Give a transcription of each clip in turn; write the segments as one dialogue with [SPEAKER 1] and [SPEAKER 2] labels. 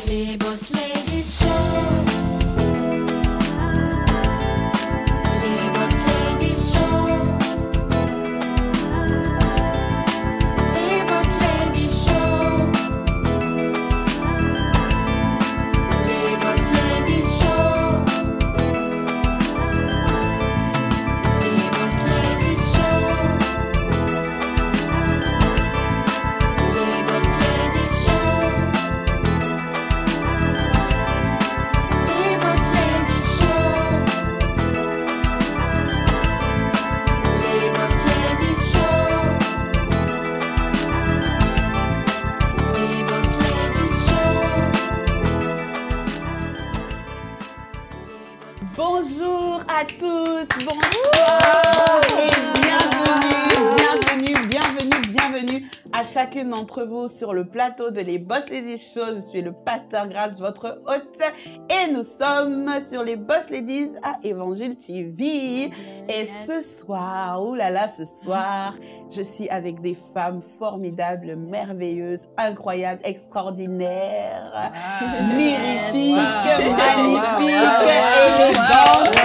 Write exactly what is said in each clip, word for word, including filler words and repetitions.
[SPEAKER 1] Les Boss Ladies Show. Les Boss Ladies Show. Les Boss Ladies Show. Les Boss Ladies Show. Les Boss Ladies Show. Les Boss Ladies Show. Les Boss Ladies Show. Les Boss Ladies Show. Les Boss Ladies Show.
[SPEAKER 2] Bonjour à tous, bonsoir et bienvenue, bienvenue, bienvenue, bienvenue à chacune d'entre vous sur le plateau de Les Boss Ladies Show. Je suis le pasteur Grace, votre hôte, et nous sommes sur Les Boss Ladies à Évangile T V. Et ce soir, oulala, ce soir, je suis avec des femmes formidables, merveilleuses, incroyables, extraordinaires, mirifiques,
[SPEAKER 3] Wow.
[SPEAKER 2] magnifiques,
[SPEAKER 3] Wow.
[SPEAKER 2] élégantes.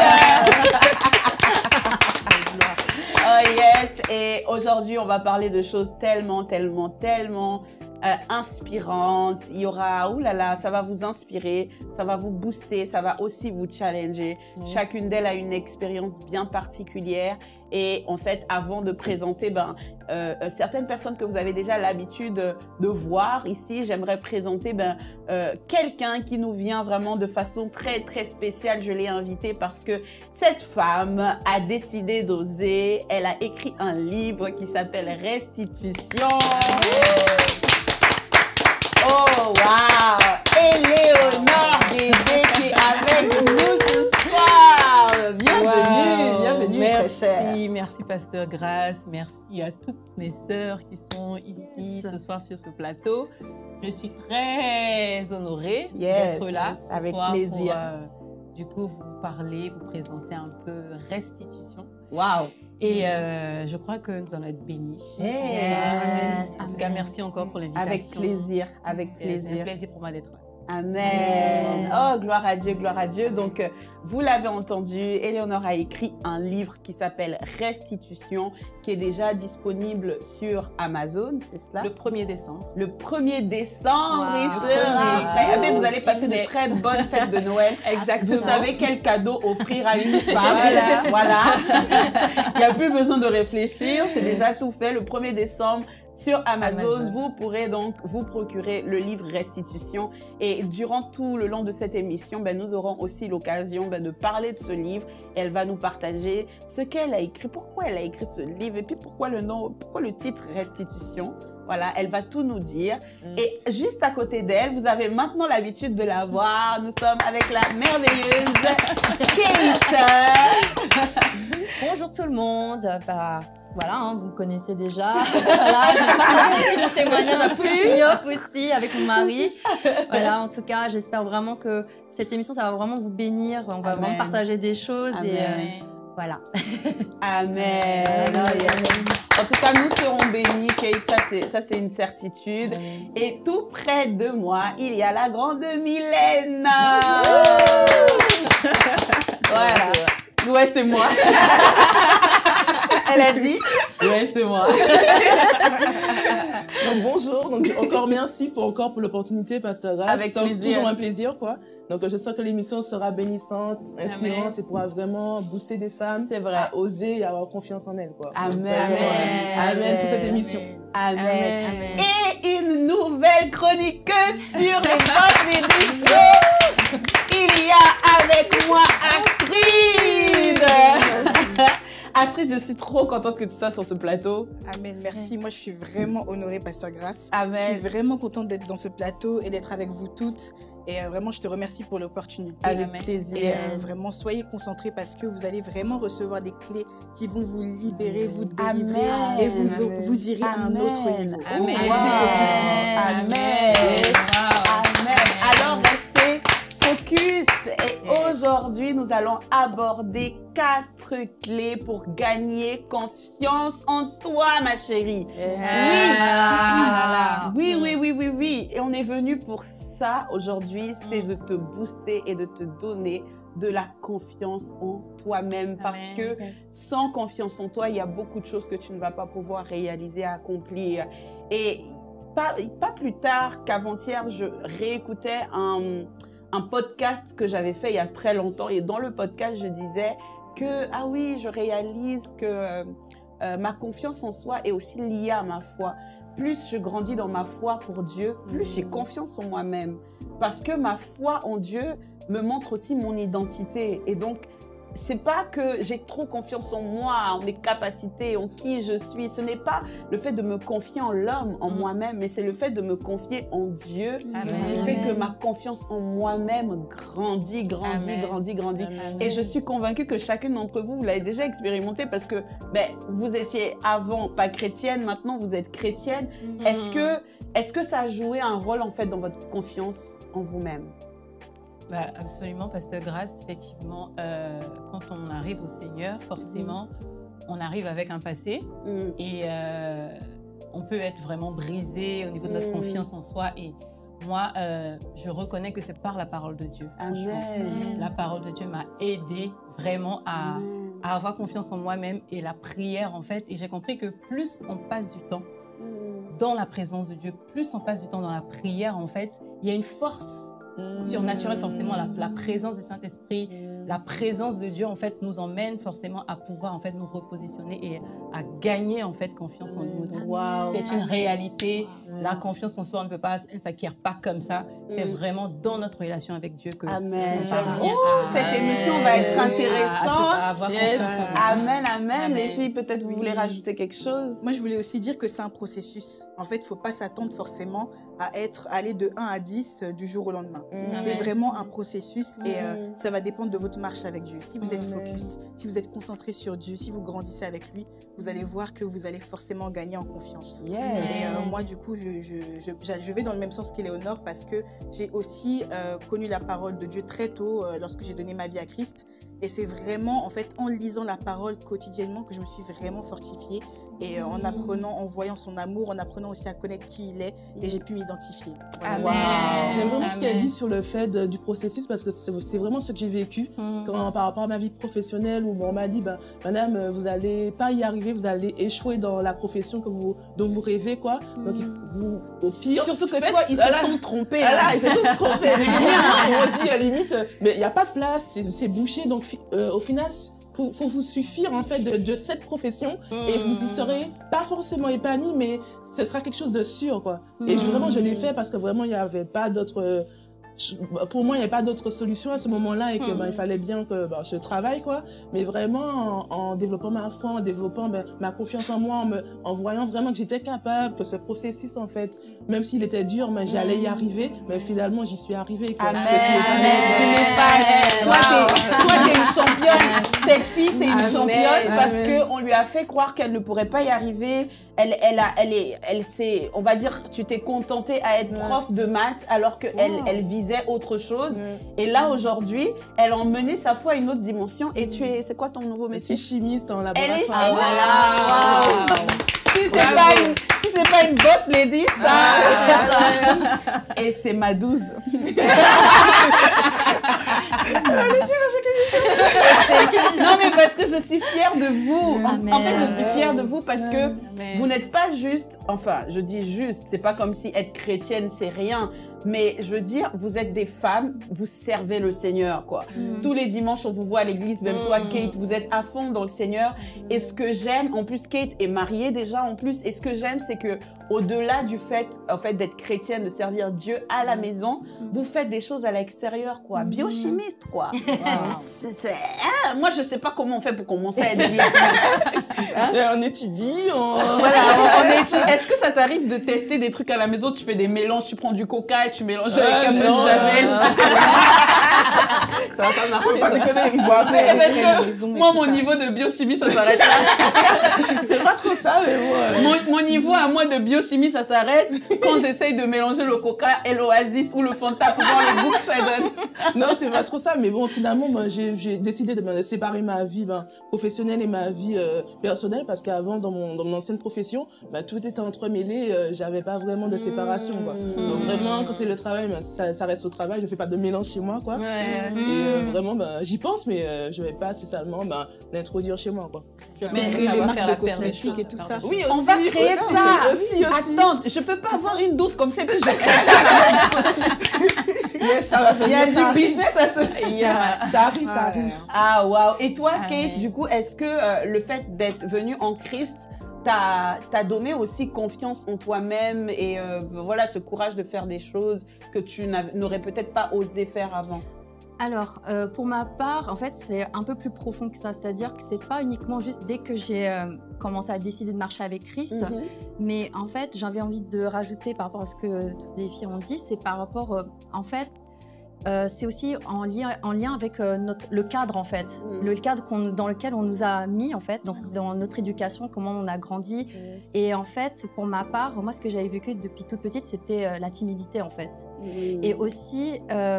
[SPEAKER 2] Oh yes, et aujourd'hui on va parler de choses tellement, tellement, tellement euh, inspirantes. Il y aura, oulala, ça va vous inspirer, ça va vous booster, ça va aussi vous challenger.
[SPEAKER 3] Yes.
[SPEAKER 2] Chacune d'elles a une expérience bien particulière. Et en fait, avant de présenter ben, euh, certaines personnes que vous avez déjà l'habitude de, de voir ici, j'aimerais présenter ben, euh, quelqu'un qui nous vient vraiment de façon très, très spéciale. Je l'ai invitée parce que cette femme a décidé d'oser. Elle a écrit un livre qui s'appelle Restitution. Oh, wow! Éléonore Guédé qui est avec nous ce soir. Bienvenue,
[SPEAKER 3] Wow.
[SPEAKER 2] bienvenue, très chère.
[SPEAKER 3] Merci, merci Pasteur Grace, merci à toutes mes sœurs qui sont ici ce soir sur ce plateau. Je suis très honorée
[SPEAKER 2] Yes,
[SPEAKER 3] d'être là ce
[SPEAKER 2] avec
[SPEAKER 3] soir
[SPEAKER 2] plaisir.
[SPEAKER 3] pour euh, du coup vous parler, vous présenter un peu Restitution.
[SPEAKER 2] Wow!
[SPEAKER 3] Et euh, je crois que nous allons être bénis.
[SPEAKER 2] Yes.
[SPEAKER 3] En tout cas, merci encore pour l'invitation.
[SPEAKER 2] Avec plaisir, avec
[SPEAKER 3] C'est- C'est
[SPEAKER 2] plaisir.
[SPEAKER 3] un plaisir pour moi d'être là.
[SPEAKER 2] Amen. Oh, gloire à Dieu, gloire à Dieu. Donc, euh, vous l'avez entendu, Éléonore a écrit un livre qui s'appelle Restitution, qui est déjà disponible sur Amazon, c'est cela?
[SPEAKER 3] Le premier décembre.
[SPEAKER 2] Le premier décembre,
[SPEAKER 3] Wow.
[SPEAKER 2] il
[SPEAKER 3] Le
[SPEAKER 2] sera
[SPEAKER 3] premier.
[SPEAKER 2] prêt. Ah, mais vous allez passer
[SPEAKER 3] Mais-
[SPEAKER 2] de très bonnes fêtes de Noël.
[SPEAKER 3] Exactement.
[SPEAKER 2] Vous savez quel cadeau offrir à une femme.
[SPEAKER 3] Voilà.
[SPEAKER 2] Voilà. Il n'y a plus besoin de réfléchir. C'est déjà tout fait. Le premier décembre, sur Amazon,
[SPEAKER 3] Amazon.
[SPEAKER 2] vous pourrez donc vous procurer le livre Restitution. Et durant tout le long de cette émission, ben, nous aurons aussi l'occasion ben, de parler de ce livre. Elle va nous partager ce qu'elle a écrit, pourquoi elle a écrit ce livre et puis pourquoi le nom, pourquoi le titre Restitution. Voilà, elle va tout nous dire.
[SPEAKER 3] Mm.
[SPEAKER 2] Et juste à côté d'elle, vous avez maintenant l'habitude de la voir. Nous sommes avec la merveilleuse Kate.
[SPEAKER 4] Bonjour tout le monde. Bah, voilà, hein, vous me connaissez déjà. Voilà, je vais partager mon témoignage à Fouchignoc aussi avec mon mari. Voilà, en tout cas, j'espère vraiment que cette émission, ça va vraiment vous bénir. On va
[SPEAKER 2] Amen.
[SPEAKER 4] vraiment partager des choses. Et, euh,
[SPEAKER 2] Amen.
[SPEAKER 4] voilà.
[SPEAKER 2] Amen. Oh, yes. En tout cas, nous serons bénis, Kate. Ça, c'est, ça, c'est une certitude. Et tout près de moi, il y a la grande Mylène. Voilà. Ouais, c'est moi. Elle a dit, ouais, c'est moi.
[SPEAKER 5] Donc bonjour, donc encore merci pour encore pour l'opportunité, Pasteur Grace.
[SPEAKER 2] Avec
[SPEAKER 5] C'est
[SPEAKER 2] plaisir.
[SPEAKER 5] toujours un plaisir, quoi. Donc je sens que l'émission sera bénissante, inspirante
[SPEAKER 2] Amen.
[SPEAKER 5] et pourra vraiment booster des femmes
[SPEAKER 2] C'est vrai.
[SPEAKER 5] à oser et à avoir confiance en elles, quoi.
[SPEAKER 2] Amen.
[SPEAKER 5] Donc, vraiment,
[SPEAKER 2] Amen.
[SPEAKER 5] Amen pour cette émission.
[SPEAKER 2] Amen.
[SPEAKER 4] Amen.
[SPEAKER 2] Et une nouvelle chroniqueuse sur les Boss Ladies Show. Il y a avec moi Astrid. Astrid, je suis trop contente que tu sois sur ce plateau.
[SPEAKER 6] Amen, merci. Moi, je suis vraiment honorée, Pasteur Grace. Je
[SPEAKER 2] Amen.
[SPEAKER 6] suis vraiment contente d'être dans ce plateau et d'être avec vous toutes. Et euh, vraiment, je te remercie pour l'opportunité.
[SPEAKER 2] Avec
[SPEAKER 3] Amen.
[SPEAKER 2] plaisir.
[SPEAKER 6] Et euh, vraiment, soyez concentrés parce que vous allez vraiment recevoir des clés qui vont vous libérer, vous délivrer
[SPEAKER 2] Amen.
[SPEAKER 6] et vous,
[SPEAKER 2] Amen.
[SPEAKER 6] vous irez à un autre niveau.
[SPEAKER 3] Amen.
[SPEAKER 6] Restez
[SPEAKER 2] Wow.
[SPEAKER 6] focus.
[SPEAKER 2] Amen.
[SPEAKER 3] Wow.
[SPEAKER 2] Amen. Alors, restez focus. Et aujourd'hui, aujourd'hui, nous allons aborder quatre clés pour gagner confiance en toi, ma chérie.
[SPEAKER 3] Ah,
[SPEAKER 2] Oui, oui, oui, oui, oui. Et on est venu pour ça aujourd'hui, c'est de te booster et de te donner de la confiance en toi-même. Parce
[SPEAKER 3] Amen.
[SPEAKER 2] que sans confiance en toi, il y a beaucoup de choses que tu ne vas pas pouvoir réaliser, accomplir. Et pas, pas plus tard qu'avant-hier, je réécoutais un, un podcast que j'avais fait il y a très longtemps. Et dans le podcast, je disais que, ah oui, je réalise que euh, euh, ma confiance en soi est aussi liée à ma foi. Plus je grandis dans ma foi pour Dieu, plus j'ai confiance en moi-même. Parce que ma foi en Dieu me montre aussi mon identité. Et donc, c'est pas que j'ai trop confiance en moi, en mes capacités, en qui je suis. Ce n'est pas le fait de me confier en l'homme, en
[SPEAKER 3] Mm.
[SPEAKER 2] moi-même, mais c'est le fait de me confier en Dieu
[SPEAKER 3] Amen.
[SPEAKER 2] qui fait que ma confiance en moi-même grandit, grandit,
[SPEAKER 3] Amen.
[SPEAKER 2] grandit, grandit.
[SPEAKER 3] Amen.
[SPEAKER 2] Et je suis convaincue que chacune d'entre vous, vous l'avez déjà expérimenté parce que ben, vous étiez avant pas chrétienne, maintenant vous êtes chrétienne.
[SPEAKER 3] Mm.
[SPEAKER 2] Est-ce que, est-ce que ça a joué un rôle en fait dans votre confiance en vous-même?
[SPEAKER 3] Bah, absolument, Pasteur Grâce, effectivement, euh, quand on arrive au Seigneur, forcément, on arrive avec un passé
[SPEAKER 2] Mm.
[SPEAKER 3] et euh, on peut être vraiment brisé au niveau de notre
[SPEAKER 2] Mm.
[SPEAKER 3] confiance en soi. Et moi, euh, je reconnais que c'est par la parole de Dieu. franchement.
[SPEAKER 2] Amen.
[SPEAKER 3] La parole de Dieu m'a aidé vraiment à,
[SPEAKER 2] Amen.
[SPEAKER 3] à avoir confiance en moi-même et la prière, en fait. Et j'ai compris que plus on passe du temps
[SPEAKER 2] Mm.
[SPEAKER 3] dans la présence de Dieu, plus on passe du temps dans la prière, en fait, il y a une force surnaturelle, forcément, la, la présence du Saint-Esprit, la présence de Dieu, en fait, nous emmène forcément à pouvoir, en fait, nous repositionner et à gagner, en fait, confiance en nous. Donc,
[SPEAKER 2] Wow.
[SPEAKER 3] c'est une réalité. La confiance en soi, on ne peut pas, elle ne s'acquiert pas comme ça. C'est
[SPEAKER 2] Mm.
[SPEAKER 3] vraiment dans notre relation avec Dieu que
[SPEAKER 2] Amen.
[SPEAKER 3] ça parvient
[SPEAKER 2] Oh,
[SPEAKER 3] à-
[SPEAKER 2] cette émission va être
[SPEAKER 3] à-
[SPEAKER 2] intéressante.
[SPEAKER 3] à avoir
[SPEAKER 6] Yes.
[SPEAKER 3] confiance en nous.
[SPEAKER 2] Amen, amen.
[SPEAKER 3] Amen.
[SPEAKER 2] Les filles, peut-être vous
[SPEAKER 6] Oui.
[SPEAKER 2] voulez rajouter quelque chose?
[SPEAKER 6] Moi, je voulais aussi dire que c'est un processus. En fait, il ne faut pas s'attendre forcément à être, à aller de un à dix euh, du jour au lendemain. C'est
[SPEAKER 3] Amen.
[SPEAKER 6] vraiment un processus et euh,
[SPEAKER 2] Mm.
[SPEAKER 6] ça va dépendre de votre marche avec Dieu. Si vous êtes
[SPEAKER 2] Amen.
[SPEAKER 6] focus, si vous êtes concentré sur Dieu, si vous grandissez avec lui, vous allez voir que vous allez forcément gagner en confiance.
[SPEAKER 2] Yes.
[SPEAKER 6] Et euh, moi, du coup, je, je, je, je- je vais dans le même sens qu'Éléonore parce que j'ai aussi euh, connu la parole de Dieu très tôt euh, lorsque j'ai donné ma vie à Christ. Et c'est vraiment, en fait, en lisant la parole quotidiennement que je me suis vraiment fortifiée. Et euh, en apprenant, en voyant son amour, en apprenant aussi à connaître qui il est, et j'ai pu m'identifier. Voilà.
[SPEAKER 3] Amen.
[SPEAKER 2] Wow.
[SPEAKER 5] J'aime vraiment ce qu'elle
[SPEAKER 3] Amen.
[SPEAKER 5] dit sur le fait de- du processus parce que c'est c'est vraiment ce que j'ai vécu
[SPEAKER 3] Mm.
[SPEAKER 5] quand, par rapport à ma vie professionnelle où bon, on m'a dit, ben, madame, euh, vous n'allez pas y arriver, vous allez échouer dans la profession que vous, dont vous rêvez. Quoi. Donc, il faut- vous, au pire,
[SPEAKER 2] Surtout que
[SPEAKER 5] faites-
[SPEAKER 2] toi, ils
[SPEAKER 5] voilà.
[SPEAKER 2] se sont trompés.
[SPEAKER 5] Voilà,
[SPEAKER 2] hein.
[SPEAKER 5] ils se sont trompés. Ils m'ont dit, à la limite, euh, mais il n'y a pas de place, c'est- c'est bouché. Donc, fi- euh, au final, il faut, faut vous suffire en fait de, de cette profession et vous y serez pas forcément épanoui, mais ce sera quelque chose de sûr. Quoi. Et je- vraiment, je l'ai fait parce que vraiment, il n'y avait pas d'autre. euh, je- Pour moi, il n'y avait pas d'autre solution à ce moment-là et que
[SPEAKER 3] Mm.
[SPEAKER 5] ben, il fallait bien que ben, je travaille. Quoi. Mais vraiment, en, en développant ma foi, en développant ben, ma confiance en moi, en, me- en voyant vraiment que j'étais capable, que ce processus, en fait, même s'il était dur, mais j'allais y arriver. Mais finalement, j'y suis arrivée. Quoi.
[SPEAKER 2] Amen.
[SPEAKER 5] Que c'est étonnant.
[SPEAKER 2] Amen. Tu n'es pas- Toi, t'es- toi, t'es une championne. Cette fille, c'est une
[SPEAKER 3] Amen.
[SPEAKER 2] championne parce
[SPEAKER 5] Amen.
[SPEAKER 2] qu'on lui a fait croire qu'elle ne pourrait pas y arriver. Elle, elle a, elle est, elle s'est, on va dire, tu t'es contentée à être prof de maths alors qu'elle,
[SPEAKER 6] Wow.
[SPEAKER 2] elle visait autre chose. Et là, aujourd'hui, elle a emmené sa foi à une autre dimension. Et tu es, c'est quoi ton nouveau
[SPEAKER 5] Je
[SPEAKER 2] métier?
[SPEAKER 5] suis chimiste en
[SPEAKER 2] Elle
[SPEAKER 5] laboratoire.
[SPEAKER 2] est
[SPEAKER 3] Ah,
[SPEAKER 2] chimiste.
[SPEAKER 3] voilà.
[SPEAKER 2] Si c'est pas une, si c'est pas une boss lady, ça. Et c'est ma douze. Non mais parce que je suis fière de vous. En, en fait, je suis fière de vous parce que
[SPEAKER 3] Amen.
[SPEAKER 2] vous n'êtes pas juste, enfin, je dis juste, c'est pas comme si être chrétienne c'est rien, mais je veux dire, vous êtes des femmes, vous servez le Seigneur, quoi. Tous les dimanches, on vous voit à l'église, même toi,
[SPEAKER 3] Mm.
[SPEAKER 2] Kate, vous êtes à fond dans le Seigneur. Et ce que j'aime, en plus, Kate est mariée déjà, en plus, et ce que j'aime, c'est que au-delà du fait, en fait, d'être chrétienne, de servir Dieu à la maison, vous faites des choses à l'extérieur, quoi. Biochimiste, quoi. C'est- c'est- ah, moi, je sais pas comment on fait pour commencer à être biochimiste.
[SPEAKER 5] On étudie, on...
[SPEAKER 2] Voilà, on, on est- est-ce que ça t'arrive de tester des trucs à la maison? Tu fais des mélanges, tu prends du coca et tu mélanges avec
[SPEAKER 5] Ah,
[SPEAKER 2] un peu de
[SPEAKER 5] non,
[SPEAKER 2] Javel.
[SPEAKER 3] Ça va pas
[SPEAKER 5] Faut
[SPEAKER 3] marcher.
[SPEAKER 5] pas
[SPEAKER 3] ça.
[SPEAKER 5] déconner, ils boivent.
[SPEAKER 2] Mais parce
[SPEAKER 6] à la
[SPEAKER 2] que
[SPEAKER 6] maison et
[SPEAKER 2] moi,
[SPEAKER 6] tout
[SPEAKER 2] mon
[SPEAKER 6] ça.
[SPEAKER 2] niveau de biochimie, ça s'arrête là.
[SPEAKER 5] C'est pas trop ça, mais bon. euh,
[SPEAKER 2] Mon, mon niveau à moi de biochimie, ça s'arrête quand j'essaye de mélanger le coca et l'oasis ou le Fanta pour voir le goût que ça donne.
[SPEAKER 5] Non, c'est pas trop ça, mais bon, finalement, moi, j'ai j'ai décidé de me séparer ma vie ben, professionnelle et ma vie euh, personnelle parce qu'avant, dans mon, dans mon ancienne profession, ben, tout était entremêlé, euh, j'avais pas vraiment de séparation, quoi. Donc vraiment, quand c'est le travail, ben, ça, ça reste au travail, je fais pas de mélange chez moi, quoi.
[SPEAKER 3] Ouais.
[SPEAKER 5] Et euh, vraiment, ben, j'y pense, mais euh, je vais pas spécialement ben, l'introduire chez moi, quoi.
[SPEAKER 6] Tu as
[SPEAKER 3] Mais
[SPEAKER 6] créé
[SPEAKER 3] ça
[SPEAKER 6] les
[SPEAKER 3] va
[SPEAKER 6] marques
[SPEAKER 3] faire
[SPEAKER 6] de
[SPEAKER 3] la paire des
[SPEAKER 6] cosmétiques
[SPEAKER 3] choses.
[SPEAKER 6] et tout ça.
[SPEAKER 5] Oui,
[SPEAKER 2] On va créer
[SPEAKER 5] aussi,
[SPEAKER 2] ça.
[SPEAKER 5] Aussi, aussi.
[SPEAKER 2] Attends, je peux pas avoir une douce comme ça et puis je crée
[SPEAKER 5] Mais ça va
[SPEAKER 2] Il y a
[SPEAKER 5] venir, ça
[SPEAKER 2] du
[SPEAKER 5] arrive.
[SPEAKER 2] business à se
[SPEAKER 3] Il y a-
[SPEAKER 5] Ça arrive, ça
[SPEAKER 6] Ah,
[SPEAKER 5] arrive.
[SPEAKER 2] Ah, waouh. Et toi,
[SPEAKER 3] Ah,
[SPEAKER 2] Kate,
[SPEAKER 3] mais-
[SPEAKER 2] du coup, est-ce que euh, le fait d'être venue en Christ t'a t'a donné aussi confiance en toi-même et euh, voilà, ce courage de faire des choses que tu n'avais- n'aurais peut-être pas osé faire avant?
[SPEAKER 4] Alors, euh, pour ma part, en fait, c'est un peu plus profond que ça. C'est-à-dire que c'est pas uniquement juste dès que j'ai euh, commencé à décider de marcher avec Christ,
[SPEAKER 2] Mhm.
[SPEAKER 4] mais en fait, j'avais envie de rajouter par rapport à ce que toutes les filles ont dit, c'est par rapport, euh, en fait, euh, c'est aussi en lien, en lien avec euh, notre, le cadre, en fait.
[SPEAKER 2] Mhm.
[SPEAKER 4] Le cadre qu'on- dans lequel on nous a mis, en fait, donc, dans notre éducation, comment on a grandi. Et en fait, pour ma part, moi, ce que j'avais vécu depuis toute petite, c'était euh, la timidité, en fait. Et aussi, euh,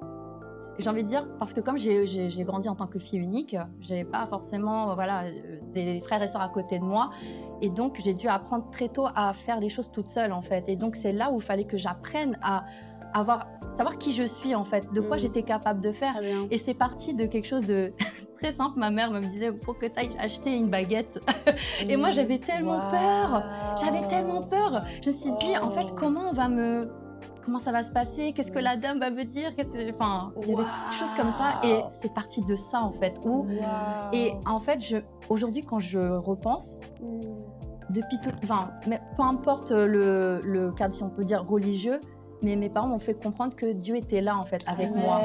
[SPEAKER 4] j'ai envie de dire, parce que comme j'ai j'ai- j'ai grandi en tant que fille unique, j'avais pas forcément euh, voilà, euh, des frères et sœurs à côté de moi. Et donc, j'ai dû apprendre très tôt à faire les choses toute seule, en fait. Et donc, c'est là où il fallait que j'apprenne à avoir, savoir qui je suis, en fait, de quoi
[SPEAKER 2] Mm.
[SPEAKER 4] j'étais capable de faire.
[SPEAKER 2] Très bien.
[SPEAKER 4] Et c'est parti de quelque chose de très simple. Ma mère me disait, il faut que tu ailles acheter une baguette. Et moi, j'avais tellement peur. J'avais tellement peur. Je me suis dit, en fait, comment on va me... Comment ça va se passer? Qu'est-ce que la dame va me dire? Qu'est-ce que... Enfin, il y avait des choses comme ça. Et c'est parti de ça, en fait. Où... Et en fait, je... aujourd'hui, quand je repense, depuis tout... Enfin, mais peu importe le, le cadre, si on peut dire, religieux, mais mes parents m'ont fait comprendre que Dieu était là, en fait, avec moi.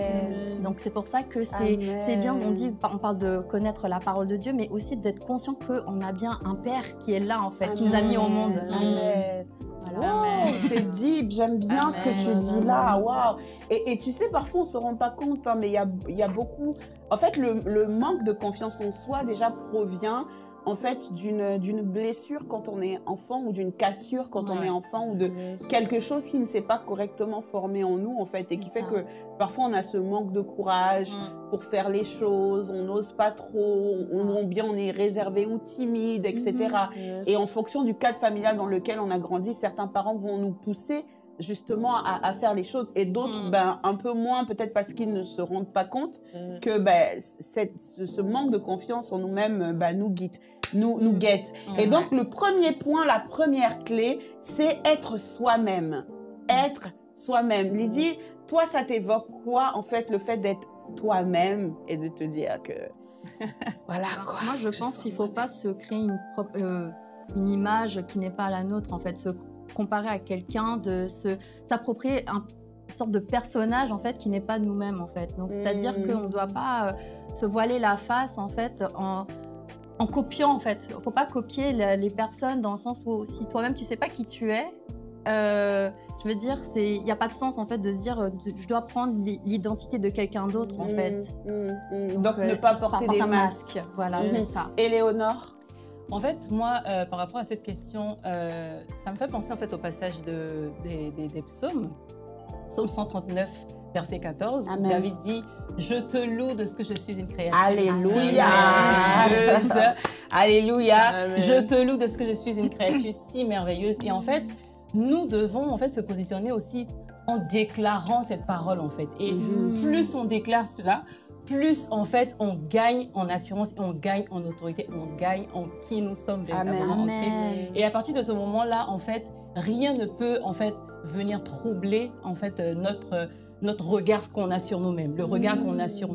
[SPEAKER 4] Donc c'est pour ça que c'est
[SPEAKER 2] Amen.
[SPEAKER 4] c'est bien, on dit, on parle de connaître la parole de Dieu, mais aussi d'être conscient qu'on a bien un Père qui est là, en fait, qui nous a mis au monde.
[SPEAKER 2] Amen.
[SPEAKER 4] Voilà.
[SPEAKER 2] Wow, c'est deep, j'aime bien ce que tu
[SPEAKER 3] Amen.
[SPEAKER 2] dis là, waouh. Et, et tu sais, parfois on se rend pas compte, hein, mais il y a, il y a beaucoup... En fait, le, le manque de confiance en soi déjà provient en fait d'une d'une blessure quand on est enfant ou d'une cassure quand on
[SPEAKER 3] Ouais.
[SPEAKER 2] est enfant ou de quelque chose qui ne s'est pas correctement formé en nous en fait et qui fait
[SPEAKER 4] ça.
[SPEAKER 2] que parfois on a ce manque de courage
[SPEAKER 3] Mm.
[SPEAKER 2] pour faire les choses, on n'ose pas trop, on, on, bien on est réservé ou timide, et cetera. Et en fonction du cadre familial dans lequel on a grandi, certains parents vont nous pousser justement à, à faire les choses et d'autres
[SPEAKER 3] Mm.
[SPEAKER 2] ben, un peu moins peut-être parce qu'ils ne se rendent pas compte
[SPEAKER 5] Mm.
[SPEAKER 2] que ben, cette, ce, ce manque de confiance en nous-mêmes ben, nous guide, nous, nous guette. Et
[SPEAKER 3] Ouais.
[SPEAKER 2] donc le premier point, la première clé, c'est être soi-même. Être soi-même. Lydie, toi ça t'évoque quoi en fait le fait d'être toi-même et de te dire que voilà quoi.
[SPEAKER 4] Moi, je pense qu'il ne faut pas se créer une, propre- euh, une image qui n'est pas la nôtre, en fait, se comparer à quelqu'un, de se s'approprier un- une sorte de personnage, en fait, qui n'est pas nous-mêmes, en fait. Donc, c'est-à-dire
[SPEAKER 2] Mhm.
[SPEAKER 4] qu'on ne doit pas euh, se voiler la face, en fait, en, en copiant, en fait. Il ne faut pas copier la- les personnes dans le sens où si toi-même, tu ne sais pas qui tu es, euh, je veux dire, il n'y a pas de sens, en fait, de se dire, euh, je dois prendre l'i- l'identité de quelqu'un d'autre, en fait.
[SPEAKER 2] Mm, mm, mm. Donc,
[SPEAKER 4] euh,
[SPEAKER 2] ne pas
[SPEAKER 4] enfin,
[SPEAKER 2] porter
[SPEAKER 4] porte
[SPEAKER 2] des
[SPEAKER 4] un
[SPEAKER 2] masques.
[SPEAKER 4] masque. Voilà,
[SPEAKER 2] Mhm.
[SPEAKER 4] c'est ça.
[SPEAKER 2] Éléonore.
[SPEAKER 3] En fait, moi, euh, par rapport à cette question, euh, ça me fait penser en fait au passage de, des, des- des psaumes. Psaume cent trente-neuf, verset quatorze, où
[SPEAKER 2] Amen.
[SPEAKER 3] David dit « Je te loue de ce que je suis une créature.
[SPEAKER 2] Alléluia.
[SPEAKER 3] si merveilleuse. Alléluia.
[SPEAKER 5] Amen.
[SPEAKER 3] Je te loue de ce que je suis une créature si merveilleuse. » Et en fait, nous devons en fait se positionner aussi en déclarant cette parole en fait. Et
[SPEAKER 2] Mhm.
[SPEAKER 3] plus on déclare cela, plus en fait on gagne en assurance, on gagne en autorité, on gagne en qui nous sommes véritablement en Christ.
[SPEAKER 4] Amen.
[SPEAKER 3] Et à partir de ce moment-là, en fait, rien ne peut en fait venir troubler en fait euh, notre notre regard, ce qu'on a sur nous-mêmes, le regard qu'on a sur nous.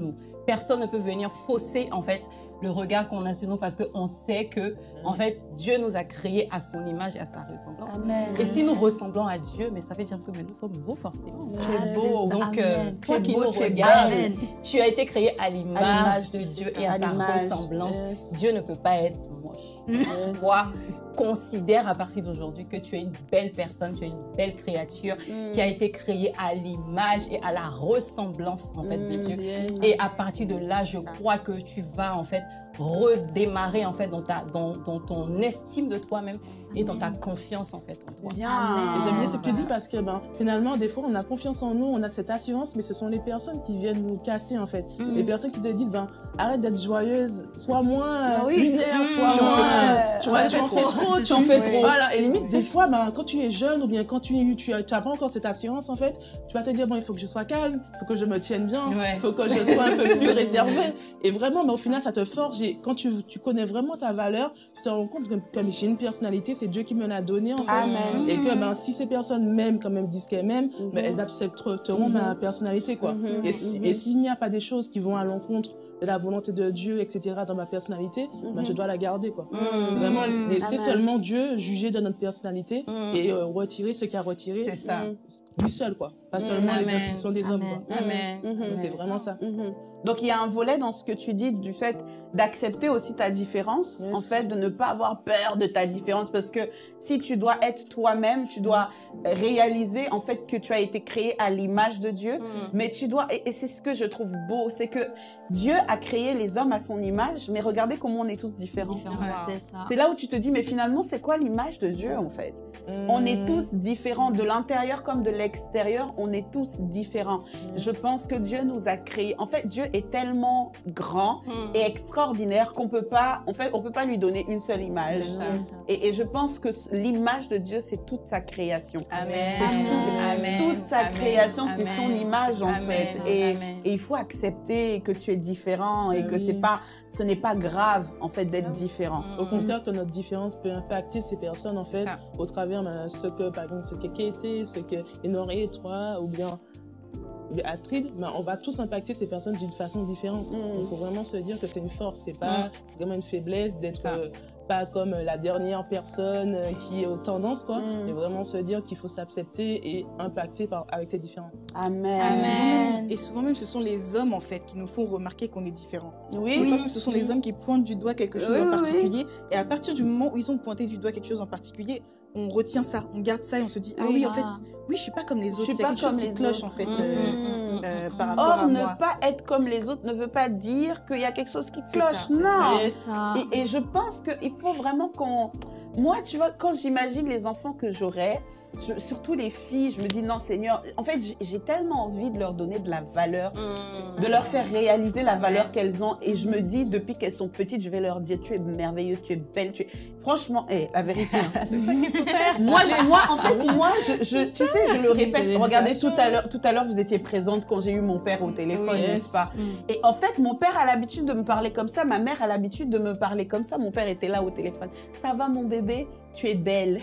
[SPEAKER 3] personne ne peut venir fausser en fait le regard qu'on a sur nous parce qu'on sait que en fait Dieu nous a créés à son image et à sa ressemblance.
[SPEAKER 2] Amen.
[SPEAKER 3] Et si nous ressemblons à Dieu, mais ça veut dire que mais nous sommes beaux forcément.
[SPEAKER 2] Tu es beau.
[SPEAKER 3] Donc euh,
[SPEAKER 4] Amen.
[SPEAKER 3] toi
[SPEAKER 2] Tu es
[SPEAKER 3] qui
[SPEAKER 2] beau,
[SPEAKER 3] nous
[SPEAKER 2] tu es
[SPEAKER 3] regardes,
[SPEAKER 4] belle.
[SPEAKER 3] tu as été créé à l'image de Dieu et à,
[SPEAKER 2] À
[SPEAKER 3] sa
[SPEAKER 2] l'image.
[SPEAKER 3] ressemblance.
[SPEAKER 5] Yes.
[SPEAKER 3] Dieu ne peut pas être moche. Toi, considère à partir d'aujourd'hui que tu es une belle personne, tu es une belle créature qui a été créée à l'image et à la ressemblance en fait de Dieu. Et à partir de là, je crois que tu vas en fait redémarrer en fait dans, ta, dans, dans ton estime de toi-même et dans ta confiance en fait en toi.
[SPEAKER 2] Bien.
[SPEAKER 4] Amen.
[SPEAKER 5] Et j'aime bien ce que tu dis parce que ben, finalement, des fois, on a confiance en nous, on a cette assurance, mais ce sont les personnes qui viennent nous casser en fait.
[SPEAKER 4] Mhm.
[SPEAKER 5] Les personnes qui te disent ben, arrête d'être joyeuse, sois moins
[SPEAKER 2] Ah
[SPEAKER 5] euh,
[SPEAKER 2] oui.
[SPEAKER 5] lunaire,
[SPEAKER 4] Mhm.
[SPEAKER 5] sois
[SPEAKER 2] Tu en
[SPEAKER 5] moins.
[SPEAKER 2] fais trop.
[SPEAKER 5] euh, Tu vois,
[SPEAKER 2] Ouais,
[SPEAKER 5] tu en
[SPEAKER 2] tu
[SPEAKER 5] fais
[SPEAKER 2] en
[SPEAKER 5] trop,
[SPEAKER 2] fais- tu en fais trop.
[SPEAKER 5] Voilà, et limite, des fois, ben, quand tu es jeune ou bien quand tu n'as tu, as- tu as pas encore cette assurance en fait, tu vas te dire bon, il faut que je sois calme, il faut que je me tienne bien, il
[SPEAKER 3] Ouais.
[SPEAKER 5] faut que je sois un peu plus réservée. Et vraiment, ben, au final, ça te forge. Et quand tu, tu connais vraiment ta valeur, tu te rends compte que comme j'ai une personnalité, c'est Dieu qui me l'a donnée en fait.
[SPEAKER 2] Amen.
[SPEAKER 5] Et que ben, si ces personnes m'aiment, quand même disent qu'elles m'aiment,
[SPEAKER 2] Mhm.
[SPEAKER 5] ben, elles accepteront ma personnalité. Quoi.
[SPEAKER 2] Mhm.
[SPEAKER 5] Et si- et s'il n'y a pas des choses qui vont à l'encontre de la volonté de Dieu, et cetera, dans ma personnalité, ben, je dois la garder. Quoi.
[SPEAKER 2] Mhm.
[SPEAKER 5] Vraiment, laisser
[SPEAKER 2] Amen.
[SPEAKER 5] seulement Dieu juger de notre personnalité
[SPEAKER 3] Mhm.
[SPEAKER 5] et euh, retirer ce qu'il a retiré,
[SPEAKER 3] C'est ça.
[SPEAKER 5] lui seul. Quoi. Pas seulement les
[SPEAKER 3] Amen.
[SPEAKER 5] instructions des hommes.
[SPEAKER 4] Amen.
[SPEAKER 5] Quoi.
[SPEAKER 3] Amen.
[SPEAKER 2] Mhm.
[SPEAKER 5] Donc, c'est vraiment ça.
[SPEAKER 2] Mhm. Donc il y a un volet dans ce que tu dis du fait d'accepter aussi ta différence,
[SPEAKER 5] Yes.
[SPEAKER 2] en fait de ne pas avoir peur de ta différence parce que si tu dois être toi-même, tu dois réaliser en fait que tu as été créé à l'image de Dieu, mais tu dois et, et c'est ce que je trouve beau, c'est que Dieu a créé les hommes à son image, mais regardez comment on est tous différents.
[SPEAKER 4] Différent,
[SPEAKER 3] Ouais.
[SPEAKER 4] c'est ça.
[SPEAKER 2] C'est là où tu te dis mais finalement c'est quoi l'image de Dieu en fait? On est tous différents de l'intérieur comme de l'extérieur, on est tous différents. Je pense que Dieu nous a créés. En fait, Dieu est tellement grand et extraordinaire qu'on peut pas, en fait, on peut pas lui donner une seule image.
[SPEAKER 3] C'est ça.
[SPEAKER 4] C'est ça.
[SPEAKER 2] Et, et je pense que c- l'image de Dieu, c'est toute sa création.
[SPEAKER 3] Amen.
[SPEAKER 4] Amen.
[SPEAKER 3] Amen.
[SPEAKER 2] Toute sa
[SPEAKER 3] Amen.
[SPEAKER 2] création, c'est son
[SPEAKER 3] Amen.
[SPEAKER 2] image en
[SPEAKER 3] Amen.
[SPEAKER 2] fait. Et,
[SPEAKER 3] Amen.
[SPEAKER 2] et il faut accepter que tu es différent et
[SPEAKER 5] Ah
[SPEAKER 2] que
[SPEAKER 5] oui.
[SPEAKER 2] c'est pas, ce n'est pas grave en fait d'être
[SPEAKER 3] ça.
[SPEAKER 2] différent.
[SPEAKER 5] Au contraire, que notre différence peut impacter ces personnes, en fait,
[SPEAKER 3] Ça.
[SPEAKER 5] au travers de ce que, par exemple, ce que Kété, ce que Honoré, toi, ou bien, ou bien Astrid, ben, on va tous impacter ces personnes d'une façon différente.
[SPEAKER 2] Mm.
[SPEAKER 5] Il faut vraiment se dire que c'est une force, c'est pas vraiment une faiblesse d'être
[SPEAKER 3] Ça.
[SPEAKER 5] euh, pas comme la dernière personne euh, qui est aux tendances, quoi,
[SPEAKER 2] Mm.
[SPEAKER 5] mais vraiment se dire qu'il faut s'accepter et impacter par, avec ces différences.
[SPEAKER 2] Amen.
[SPEAKER 6] Et souvent,
[SPEAKER 4] Amen.
[SPEAKER 6] même, et souvent même, ce sont les hommes en fait qui nous font remarquer qu'on est différent.
[SPEAKER 2] Oui,
[SPEAKER 6] Des fois, même, ce sont les hommes qui pointent du doigt quelque chose
[SPEAKER 2] Oui,
[SPEAKER 6] en
[SPEAKER 2] oui,
[SPEAKER 6] particulier. Et à partir du moment où ils ont pointé du doigt quelque chose en particulier, on retient ça, on garde ça et on se dit ah
[SPEAKER 4] Oui,
[SPEAKER 6] oui, en
[SPEAKER 4] ah.
[SPEAKER 6] fait, oui, je suis pas comme les
[SPEAKER 2] Je
[SPEAKER 6] autres.
[SPEAKER 2] suis
[SPEAKER 6] Il y a
[SPEAKER 2] pas
[SPEAKER 6] quelque chose
[SPEAKER 2] comme
[SPEAKER 6] qui
[SPEAKER 2] les
[SPEAKER 6] cloche
[SPEAKER 2] autres.
[SPEAKER 6] en fait
[SPEAKER 2] Mm,
[SPEAKER 6] euh,
[SPEAKER 2] mm, mm,
[SPEAKER 6] euh,
[SPEAKER 2] mm.
[SPEAKER 6] par rapport
[SPEAKER 2] Or,
[SPEAKER 6] à
[SPEAKER 2] ne
[SPEAKER 6] moi.
[SPEAKER 2] pas être comme les autres ne veut pas dire qu'il y a quelque chose qui
[SPEAKER 6] C'est
[SPEAKER 2] cloche.
[SPEAKER 6] ça, c'est
[SPEAKER 2] non.
[SPEAKER 4] C'est ça.
[SPEAKER 2] Et, et je pense qu'il faut vraiment qu'on... Moi, tu vois, quand j'imagine les enfants que j'aurai, je- surtout les filles, je me dis non, Seigneur, en fait, j'ai- j'ai tellement envie de leur donner de la valeur, de leur faire réaliser la valeur qu'elles ont. Et je me dis, depuis qu'elles sont petites, je vais leur dire, tu es merveilleux, tu es belle, tu es... Franchement, eh, la vérité. hein.
[SPEAKER 3] C'est ça qu'il faut faire.
[SPEAKER 2] Moi, je- moi, en fait, moi, je, je- tu sais, je le répète.
[SPEAKER 5] C'est
[SPEAKER 2] Regardez,
[SPEAKER 5] l'éducation.
[SPEAKER 2] tout à l'heure, tout à l'heure, vous étiez présente quand j'ai eu mon père au téléphone,
[SPEAKER 3] Oui.
[SPEAKER 2] n'est-ce pas?
[SPEAKER 4] Mm.
[SPEAKER 2] Et en fait, mon père a l'habitude de me parler comme ça, ma mère a l'habitude de me parler comme ça. Mon père était là au téléphone. Ça va, mon bébé? Tu es belle.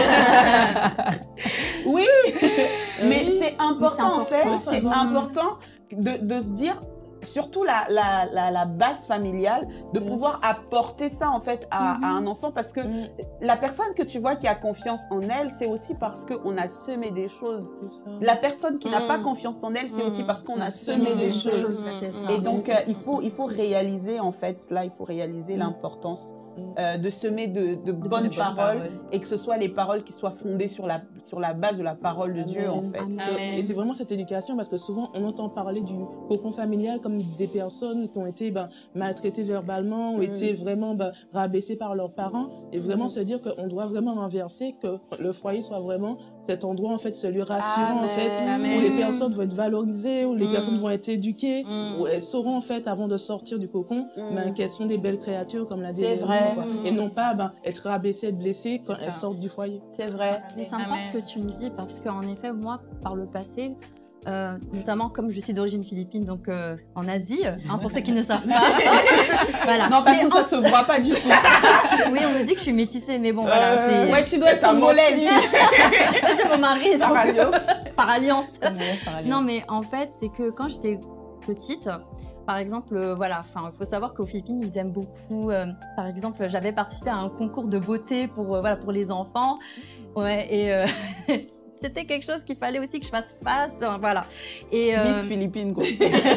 [SPEAKER 2] Oui, mais
[SPEAKER 5] Oui.
[SPEAKER 2] c'est important, en fait,
[SPEAKER 4] important,
[SPEAKER 2] c'est
[SPEAKER 5] c'est
[SPEAKER 2] important de, de se dire, surtout la, la, la, la base familiale, de
[SPEAKER 5] Yes.
[SPEAKER 2] pouvoir apporter ça en fait à, à un enfant parce que
[SPEAKER 5] Mm.
[SPEAKER 2] la personne que tu vois qui a confiance en elle, c'est aussi parce qu'on a semé des choses.
[SPEAKER 5] C'est ça.
[SPEAKER 2] La personne qui n'a
[SPEAKER 3] Mm.
[SPEAKER 2] pas confiance en elle, c'est
[SPEAKER 3] Mm.
[SPEAKER 2] aussi parce qu'on a
[SPEAKER 3] On
[SPEAKER 2] semé des choses.
[SPEAKER 4] C'est ça.
[SPEAKER 2] Et donc, euh, il, faut, il faut réaliser, en fait, cela, il faut réaliser
[SPEAKER 5] Mm.
[SPEAKER 2] l'importance
[SPEAKER 5] Mm.
[SPEAKER 2] euh, de semer de, de bonnes
[SPEAKER 3] bonnes
[SPEAKER 2] paroles
[SPEAKER 3] paroles.
[SPEAKER 2] et que ce soit les paroles qui soient fondées sur la, sur la base de la parole de
[SPEAKER 5] Amen.
[SPEAKER 2] Dieu, en fait.
[SPEAKER 4] Amen.
[SPEAKER 3] Amen.
[SPEAKER 5] Et c'est vraiment cette éducation parce que souvent on entend parler du cocon familial comme des personnes qui ont été ben, maltraitées verbalement, ou
[SPEAKER 2] Mm.
[SPEAKER 5] été vraiment ben, rabaissées par leurs parents et vraiment
[SPEAKER 2] Mm.
[SPEAKER 5] se dire qu'on doit vraiment renverser, que le foyer soit vraiment cet endroit en fait, ce lieu rassurant en fait,
[SPEAKER 3] Amen.
[SPEAKER 5] où les personnes vont être valorisées, où les
[SPEAKER 3] Mm.
[SPEAKER 5] personnes vont être éduquées,
[SPEAKER 3] Mm.
[SPEAKER 5] où elles sauront en fait avant de sortir du cocon
[SPEAKER 2] Mm.
[SPEAKER 5] ben, qu'elles sont des belles créatures comme l'a dit
[SPEAKER 2] C'est
[SPEAKER 5] Léonie,
[SPEAKER 2] vrai.
[SPEAKER 5] quoi.
[SPEAKER 3] Mm.
[SPEAKER 5] Et non pas ben, être rabaissées, être blessées quand
[SPEAKER 3] C'est
[SPEAKER 5] elles
[SPEAKER 3] ça.
[SPEAKER 5] sortent du foyer.
[SPEAKER 2] C'est vrai.
[SPEAKER 4] C'est sympa
[SPEAKER 3] Amen.
[SPEAKER 4] ce que tu me dis parce qu'en effet, moi, par le passé, euh, notamment comme je suis d'origine philippine, donc euh, en Asie, hein, pour ceux qui ne savent pas. voilà.
[SPEAKER 2] Non, parce
[SPEAKER 4] Mais
[SPEAKER 2] que ça se voit pas du tout.
[SPEAKER 4] en- Oui, on me dit que je suis métissée, mais bon, voilà.
[SPEAKER 5] Euh,
[SPEAKER 4] c'est
[SPEAKER 2] Ouais, tu dois être
[SPEAKER 6] T'as
[SPEAKER 2] congolaise.
[SPEAKER 4] c'est mon mari.
[SPEAKER 6] Par
[SPEAKER 4] donc-
[SPEAKER 6] alliance.
[SPEAKER 4] par alliance.
[SPEAKER 3] Yes, par alliance.
[SPEAKER 4] Non, mais en fait, c'est que quand j'étais petite, par exemple, euh, voilà, enfin, il faut savoir qu'aux Philippines, ils aiment beaucoup. euh, par exemple, j'avais participé à un concours de beauté pour, euh, voilà, pour les enfants. Ouais, et euh, c'était quelque chose qu'il fallait aussi que je fasse face. euh, voilà. Et, euh,
[SPEAKER 2] Miss Philippines, quoi.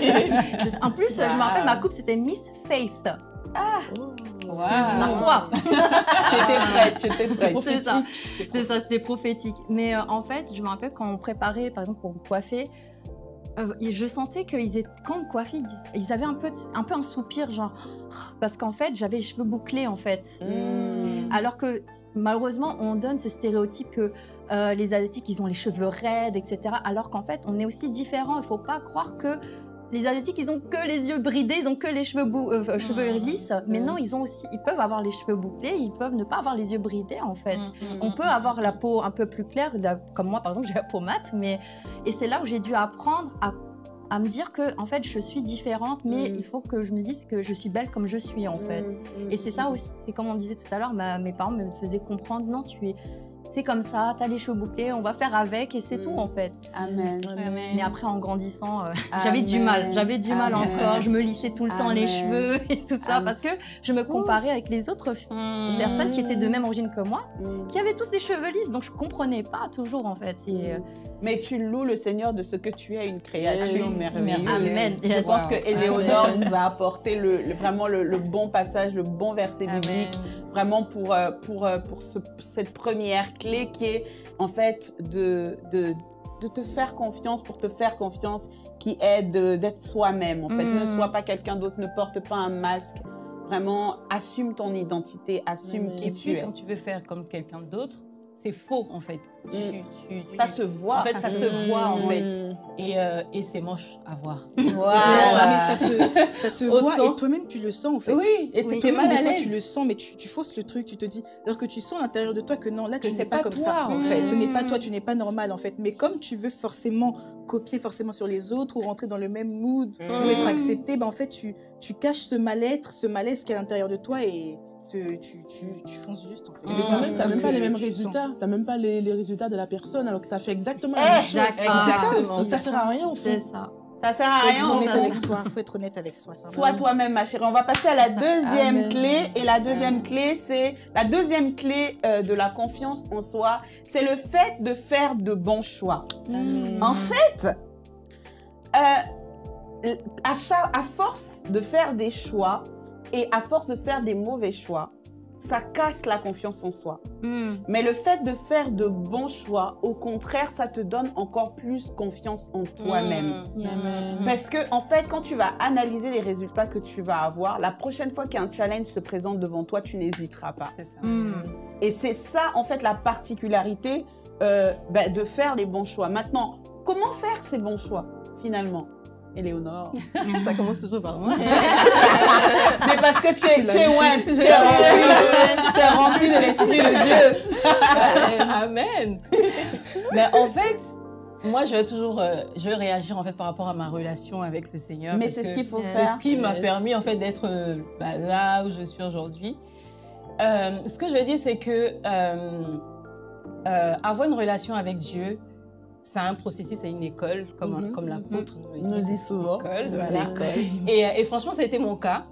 [SPEAKER 4] en plus, je me rappelle, ma coupe, c'était Miss Faith.
[SPEAKER 3] Wow.
[SPEAKER 4] La foi.
[SPEAKER 2] J'étais prête, j'étais prête.
[SPEAKER 4] C'est ça, c'est ça, c'était prophétique. Mais euh, en fait, je me rappelle quand on préparait, par exemple, pour me coiffer, euh, je sentais qu'ils étaient, quand on me coiffait, ils, dis- ils avaient un peu, de- un peu un soupir, genre, parce qu'en fait, j'avais les cheveux bouclés, en fait.
[SPEAKER 2] Mm.
[SPEAKER 4] Alors que malheureusement, on donne ce stéréotype que euh, les Asiatiques, ils ont les cheveux raides, et cetera. Alors qu'en fait, on est aussi différents. Il ne faut pas croire que les Asiatiques, ils ont que les yeux bridés, ils ont que les cheveux, bou- euh, cheveux lisses. Mais non, ils ont aussi, ils peuvent avoir les cheveux bouclés, ils peuvent ne pas avoir les yeux bridés, en fait. On peut avoir la peau un peu plus claire, la- comme moi, par exemple, j'ai la peau mate. Mais... Et c'est là où j'ai dû apprendre à à me dire que en fait je suis différente, mais
[SPEAKER 2] Mm.
[SPEAKER 4] il faut que je me dise que je suis belle comme je suis en fait. Et c'est ça aussi, c'est comme on disait tout à l'heure, ma- mes parents me faisaient comprendre, non, tu es, c'est comme ça, t'as les cheveux bouclés, on va faire avec et c'est
[SPEAKER 2] Mm.
[SPEAKER 4] tout en fait.
[SPEAKER 2] Amen.
[SPEAKER 4] Mais après en grandissant, euh,
[SPEAKER 2] Amen.
[SPEAKER 4] j'avais du mal, j'avais du mal
[SPEAKER 2] Amen.
[SPEAKER 4] encore, je me lissais tout le temps les
[SPEAKER 2] Amen.
[SPEAKER 4] cheveux et tout ça
[SPEAKER 2] Amen.
[SPEAKER 4] parce que je me comparais avec les autres
[SPEAKER 3] Mm.
[SPEAKER 4] personnes qui étaient de même origine que moi,
[SPEAKER 2] Mm.
[SPEAKER 4] qui avaient tous les cheveux lisses, donc je comprenais pas toujours en fait. Et, euh,
[SPEAKER 2] Mais tu loues le Seigneur de ce que tu es, une créature
[SPEAKER 5] Yes.
[SPEAKER 2] merveilleuse.
[SPEAKER 4] Amen.
[SPEAKER 2] Je pense
[SPEAKER 3] Wow.
[SPEAKER 2] que Éléonore nous a apporté le, le- vraiment le, le bon passage, le bon verset biblique, vraiment pour, euh, pour, euh, pour ce- cette première clé qui est en fait de, de, de te faire confiance, pour te faire confiance, qui est de- d'être soi-même en fait.
[SPEAKER 4] Mm.
[SPEAKER 2] Ne sois pas quelqu'un d'autre, ne porte pas un masque. Vraiment, assume ton identité, assume
[SPEAKER 5] Amen.
[SPEAKER 2] qui
[SPEAKER 3] Et
[SPEAKER 2] tu
[SPEAKER 3] puis,
[SPEAKER 2] es.
[SPEAKER 3] quand tu veux faire comme quelqu'un d'autre, c'est faux, en fait. Tu, tu- tu-
[SPEAKER 2] Ça se voit.
[SPEAKER 3] En fait, ça se
[SPEAKER 2] Mm.
[SPEAKER 3] voit, en fait.
[SPEAKER 2] Mm.
[SPEAKER 3] Et, euh, et c'est moche à voir.
[SPEAKER 6] Mais ça se, ça se voit
[SPEAKER 3] Autant.
[SPEAKER 6] et toi-même tu le sens en fait.
[SPEAKER 3] Oui, et
[SPEAKER 4] Oui.
[SPEAKER 3] t'es
[SPEAKER 6] Toi-même,
[SPEAKER 3] mal
[SPEAKER 6] des
[SPEAKER 3] à
[SPEAKER 6] fois,
[SPEAKER 3] l'aise.
[SPEAKER 6] tu le sens, mais tu, tu fausses le truc, tu te dis, alors que tu sens à l'intérieur de toi que non, là,
[SPEAKER 3] Que
[SPEAKER 6] tu
[SPEAKER 3] c'est
[SPEAKER 6] n'es pas,
[SPEAKER 3] pas
[SPEAKER 6] comme
[SPEAKER 3] toi,
[SPEAKER 6] ça.
[SPEAKER 3] en fait.
[SPEAKER 6] Ce n'est pas toi, tu n'es pas normal, en fait. Mais comme tu veux forcément copier forcément sur les autres ou rentrer dans le même mood
[SPEAKER 3] Mm.
[SPEAKER 6] ou être accepté, ben, en fait, tu, tu caches ce mal-être, ce malaise qui est à l'intérieur de toi et tu, tu, tu, tu fonces juste, en fait.
[SPEAKER 5] Et des fois
[SPEAKER 3] Mm.
[SPEAKER 5] même, t'as
[SPEAKER 6] Alors
[SPEAKER 5] même pas
[SPEAKER 6] que
[SPEAKER 5] les mêmes
[SPEAKER 6] tu sens.
[SPEAKER 5] résultats. T'as même pas les, les résultats de la personne, alors que t'as fait exactement la même chose.
[SPEAKER 4] Exact.
[SPEAKER 5] C'est ça,
[SPEAKER 3] Exactement.
[SPEAKER 5] donc ça sert à rien au fond.
[SPEAKER 4] c'est ça.
[SPEAKER 2] Ça sert à
[SPEAKER 6] Faut
[SPEAKER 2] rien.
[SPEAKER 6] être
[SPEAKER 2] en
[SPEAKER 6] honnête
[SPEAKER 2] fait.
[SPEAKER 6] avec soi. Faut être honnête avec soi. ça va.
[SPEAKER 2] Sois toi-même, ma chérie. On va passer à la deuxième
[SPEAKER 5] Amen.
[SPEAKER 2] clé. Et la deuxième clé, c'est la deuxième clé euh, de la confiance en soi. C'est le fait de faire de bons choix.
[SPEAKER 5] Amen.
[SPEAKER 2] En fait, euh, à, cha- à force de faire des choix et à force de faire des mauvais choix, ça casse la confiance en soi.
[SPEAKER 4] Mm.
[SPEAKER 2] Mais le fait de faire de bons choix, au contraire, ça te donne encore plus confiance en toi-même.
[SPEAKER 3] Mm.
[SPEAKER 4] Yes.
[SPEAKER 2] Parce que, en fait, quand tu vas analyser les résultats que tu vas avoir, la prochaine fois qu'un challenge se présente devant toi, tu n'hésiteras pas.
[SPEAKER 3] C'est ça.
[SPEAKER 4] Mm.
[SPEAKER 2] Et c'est ça, en fait, la particularité euh, ben, de faire les bons choix. Maintenant, comment faire ces bons choix, finalement, Éléonore?
[SPEAKER 3] Ça commence toujours par moi.
[SPEAKER 2] Mais parce que tu es, tu es ointe, tu es rempli, tu es rempli de l'Esprit de Dieu.
[SPEAKER 3] Amen. Mais en fait, moi, je vais toujours, euh, je vais réagir en fait par rapport à ma relation avec le Seigneur.
[SPEAKER 2] Mais
[SPEAKER 3] parce
[SPEAKER 2] c'est ce
[SPEAKER 3] que
[SPEAKER 2] qu'il faut
[SPEAKER 4] c'est
[SPEAKER 3] c'est
[SPEAKER 2] faire.
[SPEAKER 3] ce qui m'a
[SPEAKER 5] Yes.
[SPEAKER 3] permis en fait d'être euh, bah, là où je suis aujourd'hui. Euh, ce que je veux dire, c'est que euh, euh, avoir une relation avec Dieu, c'est un processus, c'est une école, comme,
[SPEAKER 2] Mhm.
[SPEAKER 3] comme l'apôtre nous
[SPEAKER 2] Nous
[SPEAKER 3] le
[SPEAKER 2] dit
[SPEAKER 3] dit.
[SPEAKER 2] souvent.
[SPEAKER 3] École,
[SPEAKER 2] C'est
[SPEAKER 3] voilà.
[SPEAKER 2] l'école.
[SPEAKER 3] Et, et franchement, ça a été mon cas.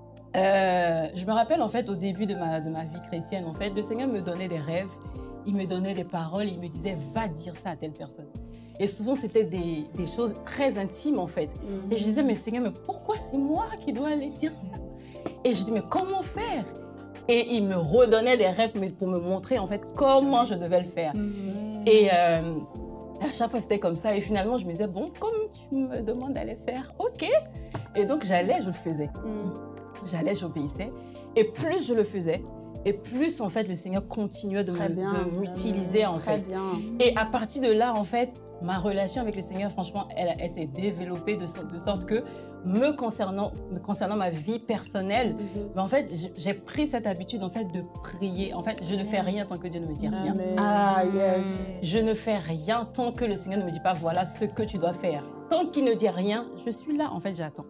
[SPEAKER 3] Euh, je me rappelle en fait au début de ma, de ma vie chrétienne, en fait, le Seigneur me donnait des rêves, il me donnait des paroles, il me disait va dire ça à telle personne. Et souvent c'était des, des choses très intimes en fait. Et je disais mais Seigneur, mais pourquoi c'est moi qui dois aller dire ça? Et je dis mais comment faire? Et il me redonnait des rêves mais pour me montrer en fait comment je devais le faire. Et euh, à chaque fois c'était comme ça. Et finalement je me disais bon comme tu me demandes d'aller faire, ok. Et donc j'allais, je le faisais. J'allais, j'obéissais. Et plus je le faisais, et plus en fait le Seigneur continuait de
[SPEAKER 2] Très
[SPEAKER 3] me-
[SPEAKER 2] bien.
[SPEAKER 3] de m'utiliser en
[SPEAKER 2] Très
[SPEAKER 3] fait.
[SPEAKER 2] bien.
[SPEAKER 3] Et à partir de là, en fait, ma relation avec le Seigneur, franchement, elle, elle s'est développée de, so- de sorte que me concernant, me concernant ma vie personnelle, ben, en fait, j- j'ai pris cette habitude en fait de prier. En fait, je ne fais rien tant que Dieu ne me dit rien.
[SPEAKER 5] Amen.
[SPEAKER 2] Ah, yes.
[SPEAKER 3] Je ne fais rien tant que le Seigneur ne me dit pas voilà ce que tu dois faire. Tant qu'il ne dit rien, je suis là, en fait, j'attends.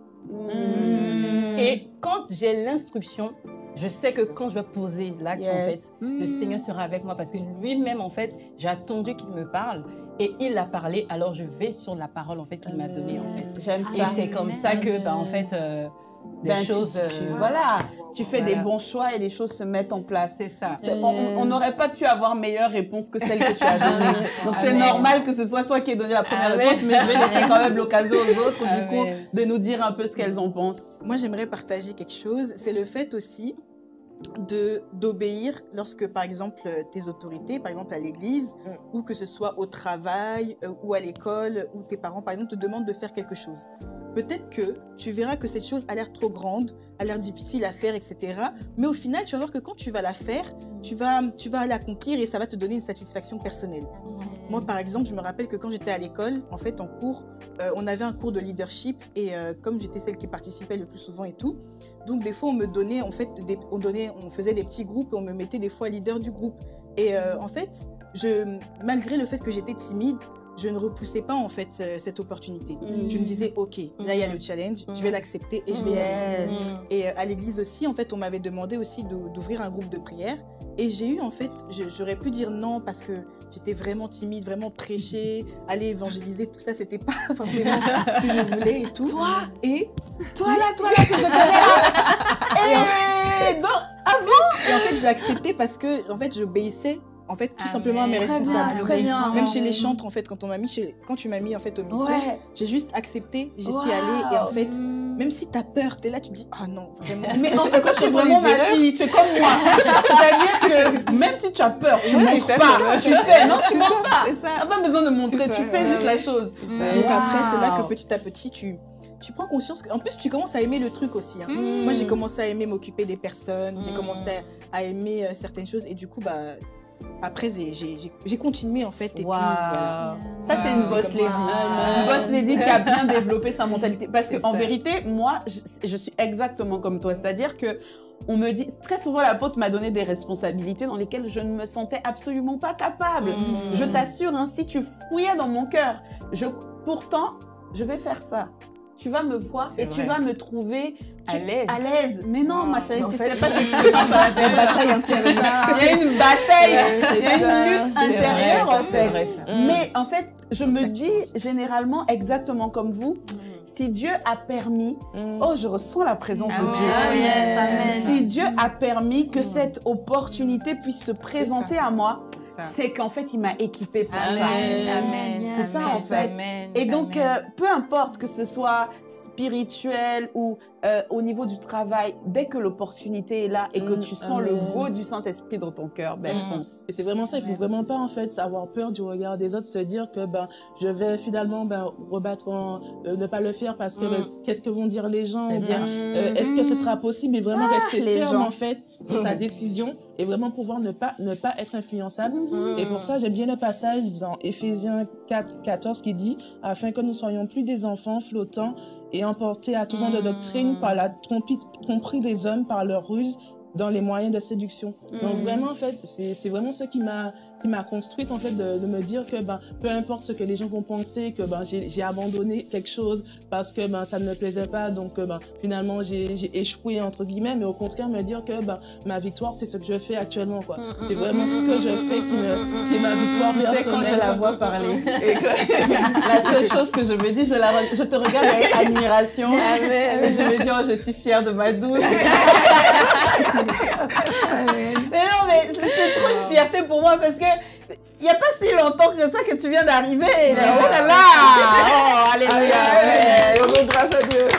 [SPEAKER 2] Mm.
[SPEAKER 3] Et quand j'ai l'instruction, je sais que quand je vais poser l'acte,
[SPEAKER 2] Yes.
[SPEAKER 3] en fait, le Seigneur sera avec moi parce que lui-même, en fait, j'ai attendu qu'il me parle. et il a parlé, alors je vais sur la parole en fait qu'il m'a donnée en fait.
[SPEAKER 2] J'aime
[SPEAKER 3] Et
[SPEAKER 2] ça.
[SPEAKER 3] c'est comme ça que bah, en fait euh, les
[SPEAKER 2] Ben, tu-
[SPEAKER 3] choses
[SPEAKER 2] tu-
[SPEAKER 3] euh,
[SPEAKER 2] voilà, tu fais
[SPEAKER 3] Voilà.
[SPEAKER 2] des bons choix et les choses se mettent en place.
[SPEAKER 3] c'est ça.
[SPEAKER 2] C'est- On on n'aurait pas pu avoir meilleure réponse que celle que tu as donnée. Donc c'est
[SPEAKER 3] Amen.
[SPEAKER 2] normal que ce soit toi qui aies donné la première
[SPEAKER 3] Amen.
[SPEAKER 2] réponse, mais je vais laisser quand même l'occasion aux autres, du coup,
[SPEAKER 3] Amen.
[SPEAKER 2] de nous dire un peu ce qu'elles en pensent.
[SPEAKER 6] Moi, j'aimerais partager quelque chose. C'est le fait aussi de d'obéir lorsque, par exemple, tes autorités, par exemple à l'église, ou que ce soit au travail, euh, ou à l'école, ou tes parents, par exemple, te demandent de faire quelque chose. Peut-être que tu verras que cette chose a l'air trop grande, a l'air difficile à faire, et cetera. Mais au final, tu vas voir que quand tu vas la faire, tu vas, tu vas l'accomplir et ça va te donner une satisfaction personnelle. Moi, par exemple, je me rappelle que quand j'étais à l'école, en fait, en cours, euh, on avait un cours de leadership et euh, comme j'étais celle qui participait le plus souvent et tout, donc des fois, on me donnait, en fait, des, on, donnait, on faisait des petits groupes et on me mettait des fois leader du groupe. Et euh, en fait, je, malgré le fait que j'étais timide, je ne repoussais pas en fait euh, cette opportunité.
[SPEAKER 2] Mm.
[SPEAKER 6] Je me disais, ok, là il y a le challenge, je vais l'accepter et je vais y aller.
[SPEAKER 2] Yes.
[SPEAKER 6] Et euh, à l'église aussi, en fait, on m'avait demandé aussi de- d'ouvrir un groupe de prière. Et j'ai eu, en fait, je- j'aurais pu dire non parce que j'étais vraiment timide, vraiment prêcher, aller évangéliser, tout ça, c'était pas forcément ce que je voulais et tout.
[SPEAKER 2] Toi,
[SPEAKER 6] Et,
[SPEAKER 2] toi là, toi là, que je connais là. Et donc, ah bon?
[SPEAKER 6] et en fait, j'ai accepté parce que, en fait, j'obéissais, en fait, tout
[SPEAKER 3] Amen.
[SPEAKER 6] simplement à mes
[SPEAKER 2] Très bien,
[SPEAKER 6] responsables.
[SPEAKER 2] très bien.
[SPEAKER 6] Même chez les chantres, en fait, quand on m'a mis chez, quand tu m'as mis en fait au micro,
[SPEAKER 2] Ouais.
[SPEAKER 6] j'ai juste accepté, j'y
[SPEAKER 2] Wow.
[SPEAKER 6] suis allée et en fait, même si t'as peur, t'es là, tu te dis ah non, vraiment.
[SPEAKER 2] Mais en
[SPEAKER 6] Et
[SPEAKER 2] fait,
[SPEAKER 6] quand
[SPEAKER 2] tu es
[SPEAKER 6] tu vois
[SPEAKER 2] vraiment
[SPEAKER 6] les
[SPEAKER 2] ma
[SPEAKER 6] erreurs,
[SPEAKER 2] fille, tu es comme moi. C'est-à-dire que même si tu as peur, tu ne montres pas. Tu fais, non, tu montres pas.
[SPEAKER 3] C'est
[SPEAKER 2] Tu
[SPEAKER 3] ça.
[SPEAKER 2] n'as pas besoin de montrer,
[SPEAKER 6] C'est ça,
[SPEAKER 2] tu fais
[SPEAKER 6] ouais,
[SPEAKER 2] juste la
[SPEAKER 6] ouais.
[SPEAKER 2] chose.
[SPEAKER 6] donc après, c'est là
[SPEAKER 2] Wow.
[SPEAKER 6] que petit à petit, tu, tu prends conscience que, en plus, tu commences à aimer le truc aussi. hein.
[SPEAKER 2] Mm.
[SPEAKER 6] Moi, j'ai commencé à aimer m'occuper des personnes, j'ai
[SPEAKER 3] Mm.
[SPEAKER 6] commencé à, à aimer euh, certaines choses et du coup, bah, après, j'ai- j'ai j'ai- j'ai continué en fait. Et
[SPEAKER 2] Waouh.
[SPEAKER 6] puis, voilà.
[SPEAKER 2] Ça, c'est une
[SPEAKER 6] C'est
[SPEAKER 2] boss
[SPEAKER 6] comme
[SPEAKER 2] lady.
[SPEAKER 6] ça.
[SPEAKER 2] Une boss lady qui a bien développé sa mentalité. Parce
[SPEAKER 6] C'est
[SPEAKER 2] qu'en
[SPEAKER 6] ça.
[SPEAKER 2] vérité, moi, je, je suis exactement comme toi. C'est-à-dire que on me dit, très souvent, l'apôtre m'a donné des responsabilités dans lesquelles je ne me sentais absolument pas capable.
[SPEAKER 3] Mm.
[SPEAKER 2] Je t'assure, hein, si tu fouillais dans mon cœur, je, pourtant, je vais faire ça. Tu vas me voir
[SPEAKER 3] C'est
[SPEAKER 2] et tu
[SPEAKER 3] vrai.
[SPEAKER 2] vas me trouver
[SPEAKER 3] À l'aise.
[SPEAKER 2] à l'aise. Mais non, ma chérie,
[SPEAKER 3] En
[SPEAKER 2] tu
[SPEAKER 3] fait,
[SPEAKER 2] sais pas ce qui se passe à
[SPEAKER 6] La bataille intérieure.
[SPEAKER 2] Il y a une bataille,
[SPEAKER 6] Ouais,
[SPEAKER 2] il y a
[SPEAKER 6] c'est ça,
[SPEAKER 2] une lutte
[SPEAKER 6] c'est
[SPEAKER 2] intérieure
[SPEAKER 3] vrai,
[SPEAKER 2] en
[SPEAKER 3] ça, c'est
[SPEAKER 2] fait.
[SPEAKER 3] vrai, ça.
[SPEAKER 2] Mais en fait, je me dis généralement exactement comme vous, si Dieu a permis, oh je ressens la présence de
[SPEAKER 3] Amen.
[SPEAKER 2] Dieu.
[SPEAKER 4] Ah yes, amen.
[SPEAKER 2] Si Dieu a permis que cette opportunité puisse se présenter à moi,
[SPEAKER 3] Ça.
[SPEAKER 2] c'est qu'en fait il m'a équipée pour ça.
[SPEAKER 3] Amen. Amen.
[SPEAKER 2] C'est ça, en fait.
[SPEAKER 3] Amen.
[SPEAKER 2] Et donc,
[SPEAKER 3] Amen.
[SPEAKER 2] euh, peu importe que ce soit spirituel ou euh, au niveau du travail, dès que l'opportunité est là et que
[SPEAKER 5] Mm,
[SPEAKER 2] tu sens le
[SPEAKER 5] amen.
[SPEAKER 2] goût du Saint-Esprit dans ton cœur, ben
[SPEAKER 3] Mm.
[SPEAKER 2] fonce.
[SPEAKER 5] Et c'est vraiment ça, il faut vraiment pas en fait avoir peur du regard des autres, se dire que ben je vais finalement ben, rebattre, en, euh, ne pas le faire parce que
[SPEAKER 3] Mm.
[SPEAKER 5] ben, qu'est-ce que vont dire les gens, ou
[SPEAKER 3] C'est
[SPEAKER 5] bien
[SPEAKER 3] ça.
[SPEAKER 5] euh, est-ce que ce sera possible, et vraiment rester
[SPEAKER 2] les
[SPEAKER 5] ferme
[SPEAKER 2] gens.
[SPEAKER 5] en fait sur sa décision et vraiment pouvoir ne pas ne pas être influençable.
[SPEAKER 3] Mm.
[SPEAKER 5] Et pour ça, j'aime bien le passage dans Éphésiens quatre, quatorze qui dit « Afin que nous soyons plus des enfants flottants et emportés à tout vent de
[SPEAKER 3] Mm.
[SPEAKER 5] doctrine par la trompi- tromperie des hommes, par leur ruse, dans les moyens de séduction. Donc
[SPEAKER 2] Mm.
[SPEAKER 5] vraiment, en fait, c'est c'est vraiment ça qui m'a qui m'a construite, en fait, de, de me dire que ben, peu importe ce que les gens vont penser, que ben, j'ai j'ai abandonné quelque chose parce que ben, ça ne me plaisait pas, donc euh, ben, finalement, j'ai j'ai échoué, entre guillemets, mais au contraire, me dire que ben, ma victoire, c'est ce que je fais actuellement, quoi. C'est vraiment ce que je fais qui, me, qui est ma victoire
[SPEAKER 2] Tu sais,
[SPEAKER 5] personnelle.
[SPEAKER 2] quand je la vois parler, et que la seule chose que je me dis, je, la, re- je te regarde avec admiration. Et je me dis, oh, je suis fière de ma douce. Mais non, mais c'est c'est trop une fierté pour moi parce que il n'y a pas si longtemps que ça que tu viens d'arriver. là. Oh là là! Oh, alléluia!
[SPEAKER 5] Amen. Grâce à Dieu.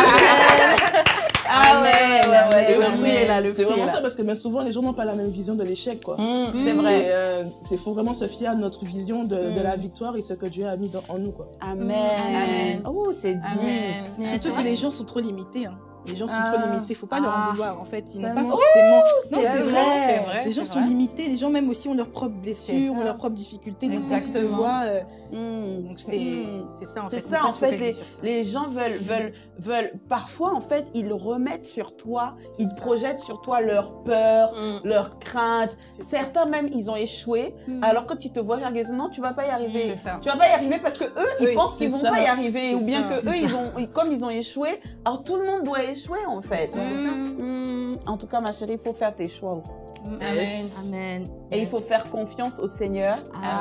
[SPEAKER 2] Ah ouais, ouais, ouais, le
[SPEAKER 5] Amen.
[SPEAKER 2] fruit est là, le
[SPEAKER 5] C'est
[SPEAKER 2] fruit est
[SPEAKER 5] vraiment
[SPEAKER 2] là.
[SPEAKER 5] ça, parce que ben, souvent, les gens n'ont pas la même vision de l'échec, quoi.
[SPEAKER 2] Mm, c'est
[SPEAKER 5] Et,
[SPEAKER 2] vrai.
[SPEAKER 5] euh, il faut vraiment se fier à notre vision de, de
[SPEAKER 2] Mm.
[SPEAKER 5] la victoire et ce que Dieu a mis dans, en nous, quoi.
[SPEAKER 2] Amen.
[SPEAKER 3] Amen.
[SPEAKER 2] Oh, c'est dit.
[SPEAKER 3] Amen.
[SPEAKER 4] Mais
[SPEAKER 6] Surtout
[SPEAKER 4] c'est
[SPEAKER 6] que
[SPEAKER 4] vrai.
[SPEAKER 6] les gens sont trop limités. hein. Les gens sont
[SPEAKER 5] Ah.
[SPEAKER 6] trop limités. Faut pas leur en
[SPEAKER 4] Ah.
[SPEAKER 6] vouloir. En fait, ils n'ont pas
[SPEAKER 5] Tellement.
[SPEAKER 6] forcément.
[SPEAKER 2] c'est
[SPEAKER 6] non, c'est
[SPEAKER 2] vrai.
[SPEAKER 6] vrai.
[SPEAKER 3] C'est vrai.
[SPEAKER 6] Les gens
[SPEAKER 3] c'est
[SPEAKER 6] sont
[SPEAKER 3] vrai.
[SPEAKER 6] limités. Les gens même aussi ont leurs propres
[SPEAKER 3] C'est
[SPEAKER 6] blessures,
[SPEAKER 3] ça.
[SPEAKER 6] ont leurs propres difficultés. Donc quand ils te
[SPEAKER 3] Exactement.
[SPEAKER 6] voient, euh,
[SPEAKER 2] Mm.
[SPEAKER 6] donc c'est
[SPEAKER 2] Mm.
[SPEAKER 6] c'est ça en
[SPEAKER 2] C'est
[SPEAKER 6] fait.
[SPEAKER 2] ça
[SPEAKER 6] Faut pas
[SPEAKER 2] en
[SPEAKER 6] se
[SPEAKER 2] fait,
[SPEAKER 6] focaliser
[SPEAKER 2] les,
[SPEAKER 6] sur ça.
[SPEAKER 2] les gens veulent, veulent, veulent, parfois en fait, ils remettent sur toi, ils
[SPEAKER 6] ça.
[SPEAKER 2] projettent sur toi leurs peurs,
[SPEAKER 3] Mm.
[SPEAKER 2] leurs craintes.
[SPEAKER 6] C'est ça.
[SPEAKER 2] Certains même, ils ont échoué, alors quand ils te voient, ils disent non, tu vas pas y arriver.
[SPEAKER 3] C'est ça.
[SPEAKER 2] Tu vas pas y arriver parce que eux, ils
[SPEAKER 3] Oui,
[SPEAKER 2] pensent qu'ils
[SPEAKER 5] c'est
[SPEAKER 2] vont
[SPEAKER 5] ça.
[SPEAKER 2] pas y arriver,
[SPEAKER 6] C'est
[SPEAKER 2] ou bien
[SPEAKER 6] ça.
[SPEAKER 2] que eux, ils ont, ils- comme ils ont échoué, alors tout le monde doit échouer en fait.
[SPEAKER 6] C'est ça.
[SPEAKER 2] Mm. En tout cas, ma chérie, il faut faire tes choix.
[SPEAKER 3] Amen.
[SPEAKER 4] Amen.
[SPEAKER 2] Et il faut faire confiance au Seigneur.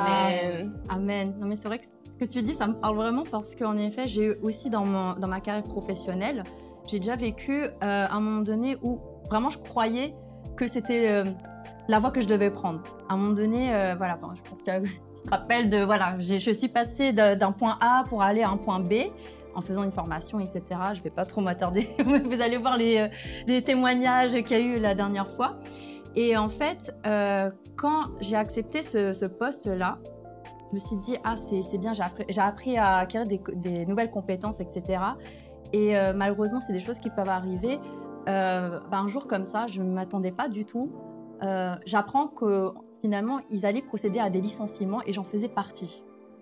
[SPEAKER 4] Amen. Amen. Non, mais c'est vrai que ce que tu dis, ça me parle vraiment parce qu'en effet, j'ai eu aussi dans, mon, dans ma carrière professionnelle, j'ai déjà vécu euh, à un moment donné où vraiment je croyais que c'était euh, la voie que je devais prendre. À un moment donné, euh, voilà, enfin, je pense que tu te rappelles de, voilà, j'ai- je suis passée de- d'un point A pour aller à un point B en faisant une formation, et cetera. Je ne vais pas trop m'attarder. Vous allez voir les, euh, les témoignages qu'il y a eu la dernière fois. Et en fait, euh, quand j'ai accepté ce, ce poste-là, je me suis dit, ah, c'est c'est bien, j'ai appris, j'ai appris à acquérir des, des nouvelles compétences, et cetera. Et euh, malheureusement, c'est des choses qui peuvent arriver. Euh, ben, un jour comme ça, je ne m'attendais pas du tout. Euh, J'apprends que finalement, ils allaient procéder à des licenciements et j'en faisais partie.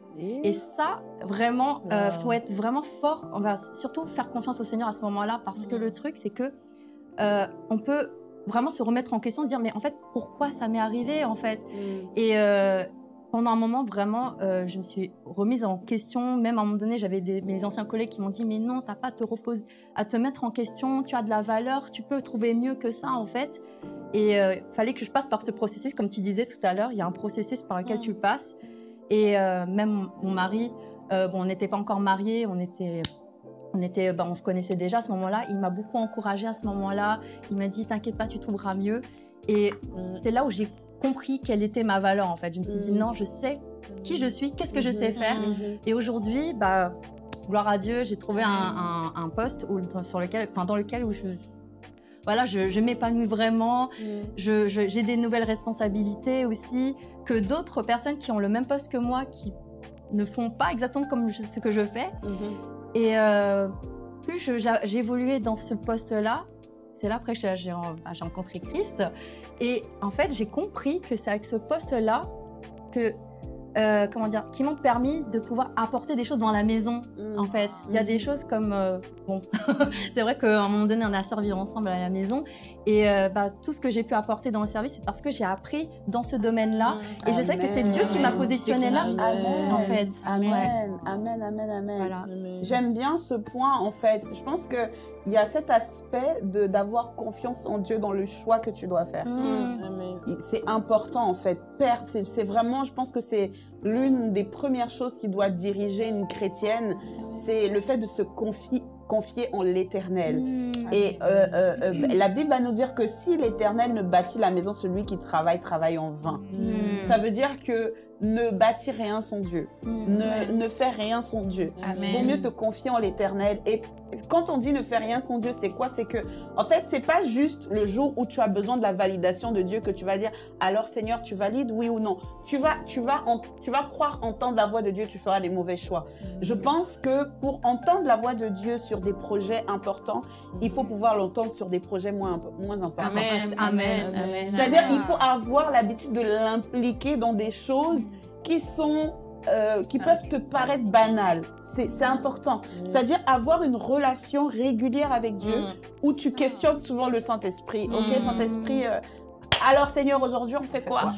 [SPEAKER 4] Et ça, vraiment, il euh, faut être vraiment fort. On va surtout faire confiance au Seigneur à ce moment-là parce que le truc, c'est que euh, on peut vraiment se remettre en question, se dire, mais en fait, pourquoi ça m'est arrivé, en fait? Et euh, pendant un moment, vraiment, euh, je me suis remise en question. Même à un moment donné, j'avais des- mes anciens collègues qui m'ont dit, mais non, t'as pas à te reposer, à te mettre en question, tu as de la valeur, tu peux trouver mieux que ça, en fait. Et il euh, fallait que je passe par ce processus, comme tu disais tout à l'heure, il y a un processus par lequel tu passes. Et euh, même mon mari, euh, bon, on n'était pas encore mariés, on était... On, était, ben, on se connaissait déjà à ce moment-là. Il m'a beaucoup encouragée à ce moment-là. Il m'a dit, t'inquiète pas, tu trouveras mieux. Et mm. c'est là où j'ai compris quelle était ma valeur, en fait. Je me suis mm. dit, non, je sais qui je suis, qu'est-ce que mm-hmm. je sais faire. Mm-hmm. Et aujourd'hui, bah, gloire à Dieu, j'ai trouvé mm. un, un, un poste où, sur lequel, enfin, dans lequel où je, voilà, je, je m'épanouis vraiment. Mm. Je, je, j'ai des nouvelles responsabilités aussi que d'autres personnes qui ont le même poste que moi, qui ne font pas exactement comme je, ce que je fais. Mm-hmm. Et euh, plus je- j'a- j'ai évolué dans ce poste-là, c'est là après que j'ai j'ai ren- bah, j'ai rencontré Christ. Et en fait, j'ai compris que c'est avec ce poste-là que, euh, comment dire, qui m'ont permis de pouvoir apporter des choses dans la maison.
[SPEAKER 2] Mm.
[SPEAKER 4] En fait, il y a des choses comme, euh, bon, c'est vrai qu'à un moment donné, on a servi ensemble à la maison. Et euh, bah, tout ce que j'ai pu apporter dans le service, c'est parce que j'ai appris dans ce domaine-là. Et je sais que c'est Dieu qui m'a positionnée là,
[SPEAKER 2] Amen.
[SPEAKER 4] en fait.
[SPEAKER 2] Amen,
[SPEAKER 4] Ouais.
[SPEAKER 2] amen, amen, amen.
[SPEAKER 4] Voilà.
[SPEAKER 2] J'aime bien ce point, en fait. Je pense qu'il y a cet aspect de- d'avoir confiance en Dieu dans le choix que tu dois faire.
[SPEAKER 4] Mm.
[SPEAKER 2] C'est important, en fait. Père, c'est c'est vraiment, je pense que c'est l'une des premières choses qui doit diriger une chrétienne, c'est le fait de se confier, confier en l'Éternel.
[SPEAKER 4] Mm.
[SPEAKER 2] Et euh, euh, euh, la Bible va nous dire que si l'Éternel ne bâtit la maison, celui qui travaille, travaille en vain.
[SPEAKER 4] Mm.
[SPEAKER 2] Ça veut dire que ne bâtis rien sans Dieu. Ne, ne fais rien sans Dieu.
[SPEAKER 4] Amen.
[SPEAKER 2] Il vaut mieux te confier en l'Éternel. Et quand on dit ne fais rien sans Dieu, c'est quoi? C'est que, en fait, c'est pas juste le jour où tu as besoin de la validation de Dieu que tu vas dire, alors Seigneur, tu valides, oui ou non. Tu vas, tu vas, en- tu vas croire entendre la voix de Dieu, tu feras des mauvais choix. Je pense que pour entendre la voix de Dieu sur des projets importants, il faut pouvoir l'entendre sur des projets moins, moins importants.
[SPEAKER 3] Amen, amen, amen.
[SPEAKER 2] C'est-à-dire qu'il faut avoir l'habitude de l'impliquer dans des choses qui sont, euh, qui peuvent te paraître banales. C'est c'est important. C'est-à-dire avoir une relation régulière avec Dieu où tu questionnes souvent le Saint-Esprit. Ok, Saint-Esprit, euh, alors Seigneur, aujourd'hui on fait quoi?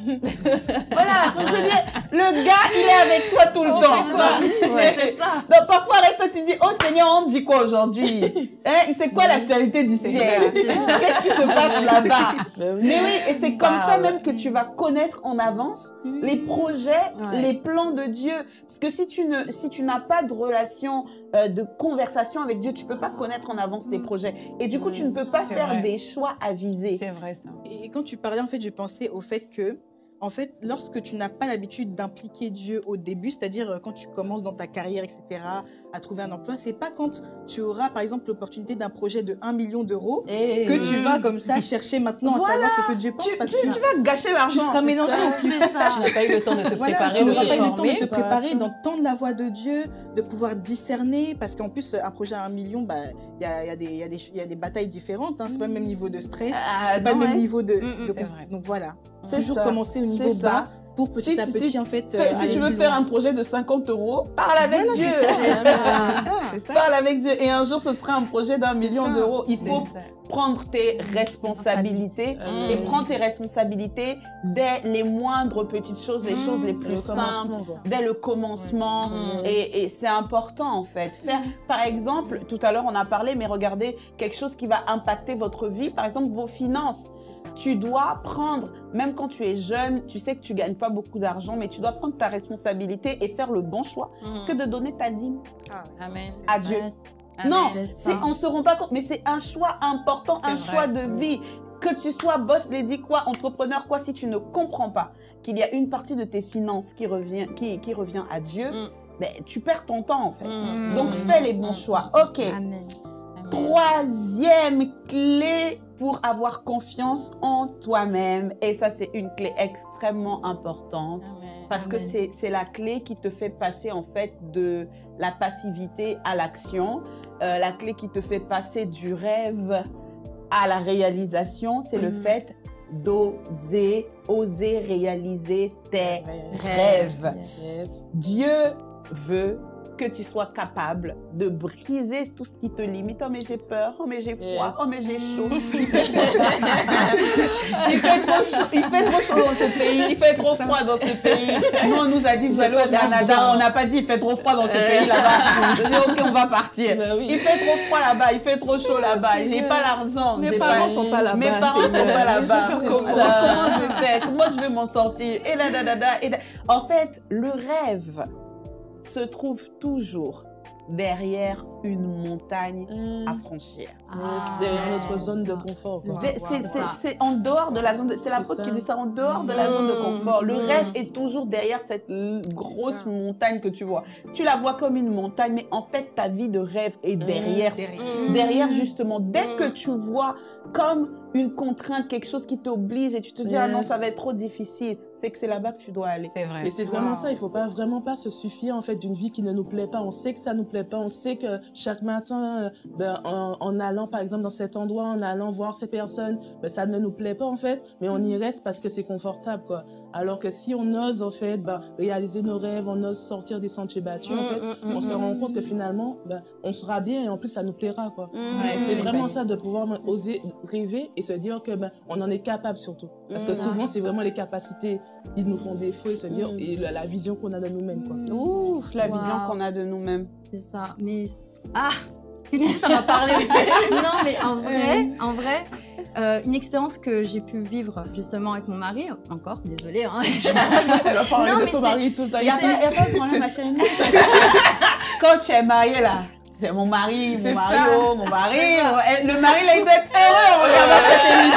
[SPEAKER 2] Voilà, donc je dis, le gars, il est avec toi tout le temps.
[SPEAKER 4] Ouais, c'est ça.
[SPEAKER 2] Donc parfois avec toi, tu dis, oh Seigneur, on dit quoi aujourd'hui? Hein, c'est quoi l'actualité du ciel? Qu'est-ce qui se passe là-bas? Mais oui, et c'est comme ça même que tu vas connaître en avance les projets,
[SPEAKER 3] Ouais.
[SPEAKER 2] les plans de Dieu. Parce que si tu ne, si tu n'as pas de relation, euh, de conversation avec Dieu, tu peux pas connaître en avance tes projets. Et du coup, tu ne peux pas
[SPEAKER 3] C'est
[SPEAKER 2] faire
[SPEAKER 3] vrai.
[SPEAKER 2] des choix avisés.
[SPEAKER 3] C'est vrai ça.
[SPEAKER 6] Et quand tu parlais, en fait, je pensais au fait que, en fait, lorsque tu n'as pas l'habitude d'impliquer Dieu au début, c'est-à-dire euh, quand tu commences dans ta carrière, et cetera, à trouver un emploi, c'est pas quand tu auras, par exemple, l'opportunité d'un projet de un million d'euros
[SPEAKER 2] Et
[SPEAKER 6] que tu vas comme ça chercher maintenant
[SPEAKER 2] Voilà.
[SPEAKER 6] à savoir ce que Dieu pense,
[SPEAKER 2] tu,
[SPEAKER 6] parce
[SPEAKER 2] tu-
[SPEAKER 6] que
[SPEAKER 2] tu vas gâcher
[SPEAKER 6] tu
[SPEAKER 2] l'argent.
[SPEAKER 6] seras mélangé en plus.
[SPEAKER 3] Tu n'as pas eu le temps de te
[SPEAKER 6] Voilà,
[SPEAKER 3] préparer,
[SPEAKER 6] tu
[SPEAKER 3] de
[SPEAKER 6] n'auras
[SPEAKER 3] te
[SPEAKER 6] pas eu le temps de
[SPEAKER 3] former.
[SPEAKER 6] te préparer, d'entendre la voix de Dieu, de pouvoir discerner, parce qu'en plus, un projet à un million, bah, il y a, il y a des- il y a des- il y a des batailles différentes, hein, c'est pas le même niveau de stress,
[SPEAKER 2] Ah,
[SPEAKER 6] c'est pas le
[SPEAKER 2] non,
[SPEAKER 6] même
[SPEAKER 2] ouais.
[SPEAKER 6] niveau de...
[SPEAKER 3] Mm, mm,
[SPEAKER 6] de
[SPEAKER 3] c'est vrai.
[SPEAKER 6] Donc voilà,
[SPEAKER 2] C'est
[SPEAKER 6] toujours
[SPEAKER 2] ça.
[SPEAKER 6] commencer au niveau
[SPEAKER 2] C'est ça.
[SPEAKER 6] bas pour petit
[SPEAKER 2] Si
[SPEAKER 6] à
[SPEAKER 2] tu-
[SPEAKER 6] petit,
[SPEAKER 2] si-
[SPEAKER 6] en fait,
[SPEAKER 2] Fais-
[SPEAKER 6] euh,
[SPEAKER 2] si
[SPEAKER 6] aller
[SPEAKER 2] tu veux
[SPEAKER 6] plus
[SPEAKER 2] faire
[SPEAKER 6] loin.
[SPEAKER 2] un projet de cinquante euros, parle avec
[SPEAKER 6] Voilà,
[SPEAKER 2] Dieu.
[SPEAKER 6] c'est ça, c'est ça.
[SPEAKER 2] ça. Parle avec Dieu. Et un jour, ce sera un projet d'un million
[SPEAKER 6] ça.
[SPEAKER 2] d'euros. Il
[SPEAKER 3] C'est
[SPEAKER 2] faut
[SPEAKER 3] ça.
[SPEAKER 2] prendre tes responsabilités
[SPEAKER 5] Mmh.
[SPEAKER 2] et prendre tes responsabilités dès les moindres petites choses, les
[SPEAKER 3] Mmh.
[SPEAKER 2] choses les plus
[SPEAKER 5] Le
[SPEAKER 2] simples,
[SPEAKER 5] commencement, quoi.
[SPEAKER 2] dès le commencement.
[SPEAKER 3] Mmh.
[SPEAKER 2] Et, et c'est important, en fait. Faire, par exemple, tout à l'heure, on a parlé, mais regardez, quelque chose qui va impacter votre vie, par exemple, vos finances. Tu dois prendre, même quand tu es jeune, tu sais que tu gagnes pas beaucoup d'argent, mais tu dois prendre ta responsabilité et faire le bon choix
[SPEAKER 3] Mm.
[SPEAKER 2] que de donner ta dîme
[SPEAKER 6] Ah,
[SPEAKER 3] Amen.
[SPEAKER 2] à Dieu.
[SPEAKER 4] Ouais,
[SPEAKER 3] Amen.
[SPEAKER 2] Non,
[SPEAKER 4] c'est
[SPEAKER 2] c'est,
[SPEAKER 4] ça.
[SPEAKER 2] on se rend pas compte, mais c'est un choix important,
[SPEAKER 3] C'est
[SPEAKER 2] un
[SPEAKER 3] vrai.
[SPEAKER 2] choix de vie. Que tu sois boss lady quoi, entrepreneur quoi, si tu ne comprends pas qu'il y a une partie de tes finances qui revient, qui, qui revient à Dieu,
[SPEAKER 3] Mm.
[SPEAKER 2] ben, tu perds ton temps en fait.
[SPEAKER 3] Mm.
[SPEAKER 2] Donc
[SPEAKER 3] Mm.
[SPEAKER 2] fais les bons
[SPEAKER 3] Mm.
[SPEAKER 2] choix. Ok.
[SPEAKER 4] Amen.
[SPEAKER 3] Amen.
[SPEAKER 2] Troisième clé pour avoir confiance en toi-même. Et ça, c'est une clé extrêmement importante.
[SPEAKER 3] Amen.
[SPEAKER 2] Parce que
[SPEAKER 4] Amen.
[SPEAKER 2] c'est c'est la clé qui te fait passer en fait de la passivité à l'action. Euh, la clé qui te fait passer du rêve à la réalisation, c'est le
[SPEAKER 4] Mhm.
[SPEAKER 2] fait d'oser, oser réaliser tes rêves.
[SPEAKER 5] Yes.
[SPEAKER 2] Dieu veut que tu sois capable de briser tout ce qui te limite. Oh mais j'ai peur, oh mais j'ai froid,
[SPEAKER 5] Yes.
[SPEAKER 2] oh mais j'ai chaud. Il fait, il fait trop chaud, il fait trop chaud dans ce pays, il fait trop froid dans ce pays. Nous on nous a dit que vous allez au Canada, on n'a pas dit il fait trop froid dans ce pays là-bas. On a dit ok on va partir.
[SPEAKER 5] Bah oui.
[SPEAKER 2] Il fait trop froid là-bas, il fait trop chaud là-bas, j'ai pas l'argent.
[SPEAKER 3] Mes
[SPEAKER 2] j'ai
[SPEAKER 3] parents
[SPEAKER 2] pas...
[SPEAKER 3] sont pas là-bas.
[SPEAKER 2] Mes parents
[SPEAKER 3] c'est
[SPEAKER 2] sont
[SPEAKER 3] vrai.
[SPEAKER 2] pas là-bas.
[SPEAKER 3] Je vais
[SPEAKER 2] C'est
[SPEAKER 3] faire comment?
[SPEAKER 2] ça. Comment je vais faire? Comment je vais m'en sortir? Et là, là, là, là, et là. En fait, le rêve se trouve toujours derrière une montagne
[SPEAKER 5] Mmh.
[SPEAKER 2] à franchir.
[SPEAKER 5] Yes, derrière notre
[SPEAKER 4] ouais,
[SPEAKER 5] zone de
[SPEAKER 4] ça.
[SPEAKER 5] confort. quoi.
[SPEAKER 2] C'est- C'est
[SPEAKER 4] c'est
[SPEAKER 2] c'est-
[SPEAKER 4] ça.
[SPEAKER 2] c'est en dehors de la zone de... C'est
[SPEAKER 5] C'est
[SPEAKER 2] l'apôtre
[SPEAKER 5] ça.
[SPEAKER 2] qui dit ça, en dehors de la zone de confort. Le
[SPEAKER 3] Mmh.
[SPEAKER 2] rêve est toujours derrière cette l- grosse
[SPEAKER 6] ça.
[SPEAKER 2] montagne que tu vois. Tu la vois comme une montagne, mais en fait, ta vie de rêve est derrière.
[SPEAKER 6] derrière.
[SPEAKER 3] Mm.
[SPEAKER 2] Derrière, justement, dès
[SPEAKER 3] Mm.
[SPEAKER 2] que tu vois comme une contrainte, quelque chose qui t'oblige et tu te dis, ah non,
[SPEAKER 5] Yes.
[SPEAKER 2] ça va être trop difficile, c'est que c'est là-bas que tu dois aller.
[SPEAKER 3] C'est vrai.
[SPEAKER 5] Et c'est vraiment
[SPEAKER 6] Wow.
[SPEAKER 5] ça, il faut pas vraiment pas se suffire en fait d'une vie qui ne nous plaît pas. On sait que ça nous plaît pas, on sait que chaque matin, euh, ben, en, en allant par exemple dans cet endroit, en allant voir ces personnes, ben, ça ne nous plaît pas en fait, mais on y reste parce que c'est confortable quoi. Alors que si on ose en fait ben, réaliser nos rêves, on ose sortir des sentiers battus, en fait,
[SPEAKER 3] Mm, mm,
[SPEAKER 5] on
[SPEAKER 3] mm,
[SPEAKER 5] se
[SPEAKER 3] mm.
[SPEAKER 5] rend compte que finalement, ben, on sera bien et en plus ça nous plaira quoi.
[SPEAKER 3] Ouais,
[SPEAKER 5] C'est
[SPEAKER 3] Mm.
[SPEAKER 5] vraiment
[SPEAKER 3] Ben,
[SPEAKER 5] ça de pouvoir oser rêver et se dire que ben, on en est capable surtout. Parce que
[SPEAKER 2] Mm.
[SPEAKER 5] souvent c'est vraiment les capacités qui nous font défaut et se dire
[SPEAKER 2] Mm.
[SPEAKER 5] et la, la vision qu'on a de nous-mêmes quoi.
[SPEAKER 2] Ouf, la
[SPEAKER 4] Wow.
[SPEAKER 2] vision qu'on a de nous-mêmes.
[SPEAKER 4] C'est ça. Mais ah, ça m'a parlé. Non, mais en vrai, en vrai, euh, une expérience que j'ai pu vivre justement avec mon mari. Encore, désolée. Hein,
[SPEAKER 5] Elle va parler
[SPEAKER 4] Non,
[SPEAKER 5] de
[SPEAKER 4] mais
[SPEAKER 5] son
[SPEAKER 4] c'est-
[SPEAKER 5] mari tout ça.
[SPEAKER 2] Il n'y a,
[SPEAKER 5] ici.
[SPEAKER 2] pas- y a pas de problème, ma chérie. Quand tu es mariée, là, c'est mon mari, mon
[SPEAKER 6] C'est
[SPEAKER 2] mari,
[SPEAKER 6] ça.
[SPEAKER 2] oh, mon mari. mon- eh, Le mari, là, il doit être heureux en regardant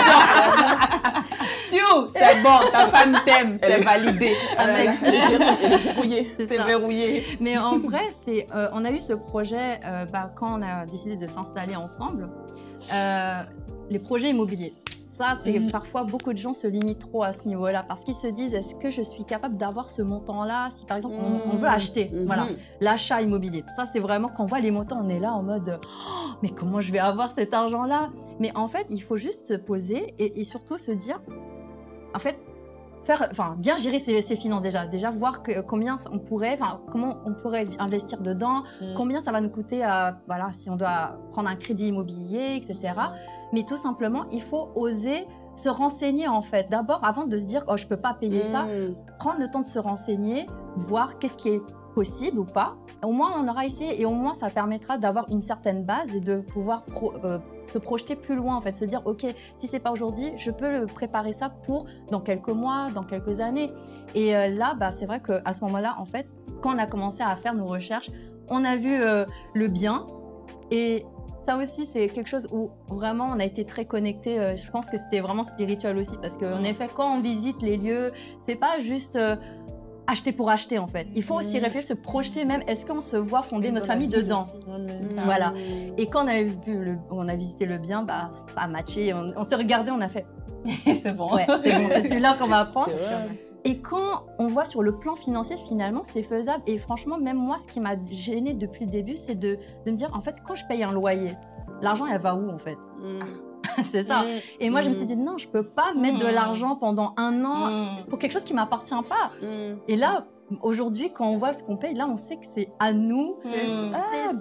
[SPEAKER 2] cette émission. Stu, c'est bon, ta femme t'aime, c'est validé.
[SPEAKER 5] Elle est verrouillée, elle est verrouillée.
[SPEAKER 4] c'est
[SPEAKER 2] C'est
[SPEAKER 4] ça.
[SPEAKER 2] verrouillé.
[SPEAKER 4] Mais en vrai, c'est, euh, on a eu ce projet euh, bah, quand on a décidé de s'installer ensemble. Euh, les projets immobiliers. Ça, c'est
[SPEAKER 5] Mhm.
[SPEAKER 4] parfois beaucoup de gens se limitent trop à ce niveau-là parce qu'ils se disent est-ce que je suis capable d'avoir ce montant-là si par exemple on, on veut acheter,
[SPEAKER 2] Mhm.
[SPEAKER 4] voilà, l'achat immobilier. Ça, c'est vraiment quand on voit les montants, on est là en mode oh, mais comment je vais avoir cet argent-là? Mais en fait, il faut juste se poser et, et surtout se dire en fait. Faire, enfin, bien gérer ses, ses finances déjà, déjà voir que, combien on pourrait, enfin, comment on pourrait investir dedans,
[SPEAKER 5] Mm.
[SPEAKER 4] combien ça va nous coûter, euh, voilà, si on doit prendre un crédit immobilier, et cetera. Mais tout simplement, il faut oser se renseigner en fait. D'abord, avant de se dire, oh, je peux pas payer ça,
[SPEAKER 2] Mm.
[SPEAKER 4] prendre le temps de se renseigner, voir qu'est-ce qui est possible ou pas. Au moins, on aura essayé et au moins, ça permettra d'avoir une certaine base et de pouvoir pro- euh, se projeter plus loin, en fait, se dire, ok, si c'est pas aujourd'hui, je peux le préparer ça pour dans quelques mois, dans quelques années. Et euh, là, bah, c'est vrai qu'à ce moment-là, en fait, quand on a commencé à faire nos recherches, on a vu euh, le bien et ça aussi, c'est quelque chose où vraiment on a été très connectés. Euh, je pense que c'était vraiment spirituel aussi parce qu'en effet, quand on visite les lieux, c'est pas juste euh, acheter pour acheter en fait. Il faut aussi réfléchir, se projeter même. Est-ce qu'on se voit fonder
[SPEAKER 6] Et
[SPEAKER 4] notre
[SPEAKER 6] dans la
[SPEAKER 4] famille
[SPEAKER 6] ville
[SPEAKER 4] dedans?
[SPEAKER 6] aussi.
[SPEAKER 5] Ouais, mais
[SPEAKER 2] Mm.
[SPEAKER 5] ça-
[SPEAKER 4] Voilà. Et quand on a vu le, on a visité le bien, bah ça a matché. On, on s'est regardé, on a fait.
[SPEAKER 3] C'est bon.
[SPEAKER 4] Ouais, c'est bon, c'est celui-là qu'on va apprendre.
[SPEAKER 5] C'est vrai.
[SPEAKER 4] Et quand on voit sur le plan financier, finalement, c'est faisable. Et franchement, même moi, ce qui m'a gênée depuis le début, c'est de, de me dire, en fait, quand je paye un loyer, l'argent, elle va où, en fait?
[SPEAKER 2] Mm.
[SPEAKER 4] C'est ça.
[SPEAKER 2] Mm.
[SPEAKER 4] Et moi, je me
[SPEAKER 2] Mm.
[SPEAKER 4] suis dit, non, je peux pas mettre de
[SPEAKER 3] Mm.
[SPEAKER 4] l'argent pendant un an
[SPEAKER 3] Mm.
[SPEAKER 4] pour quelque chose qui m'appartient pas.
[SPEAKER 2] Mm.
[SPEAKER 4] Et là, aujourd'hui, quand on voit ce qu'on paye, là, on sait que c'est à nous.
[SPEAKER 2] C'est
[SPEAKER 3] Mm.
[SPEAKER 2] ça.
[SPEAKER 4] C'est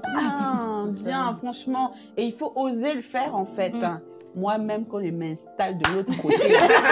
[SPEAKER 2] bien, bien, franchement. Et il faut oser le faire, en fait.
[SPEAKER 4] Mm.
[SPEAKER 2] hein. Moi-même, quand je m'installe de l'autre côté,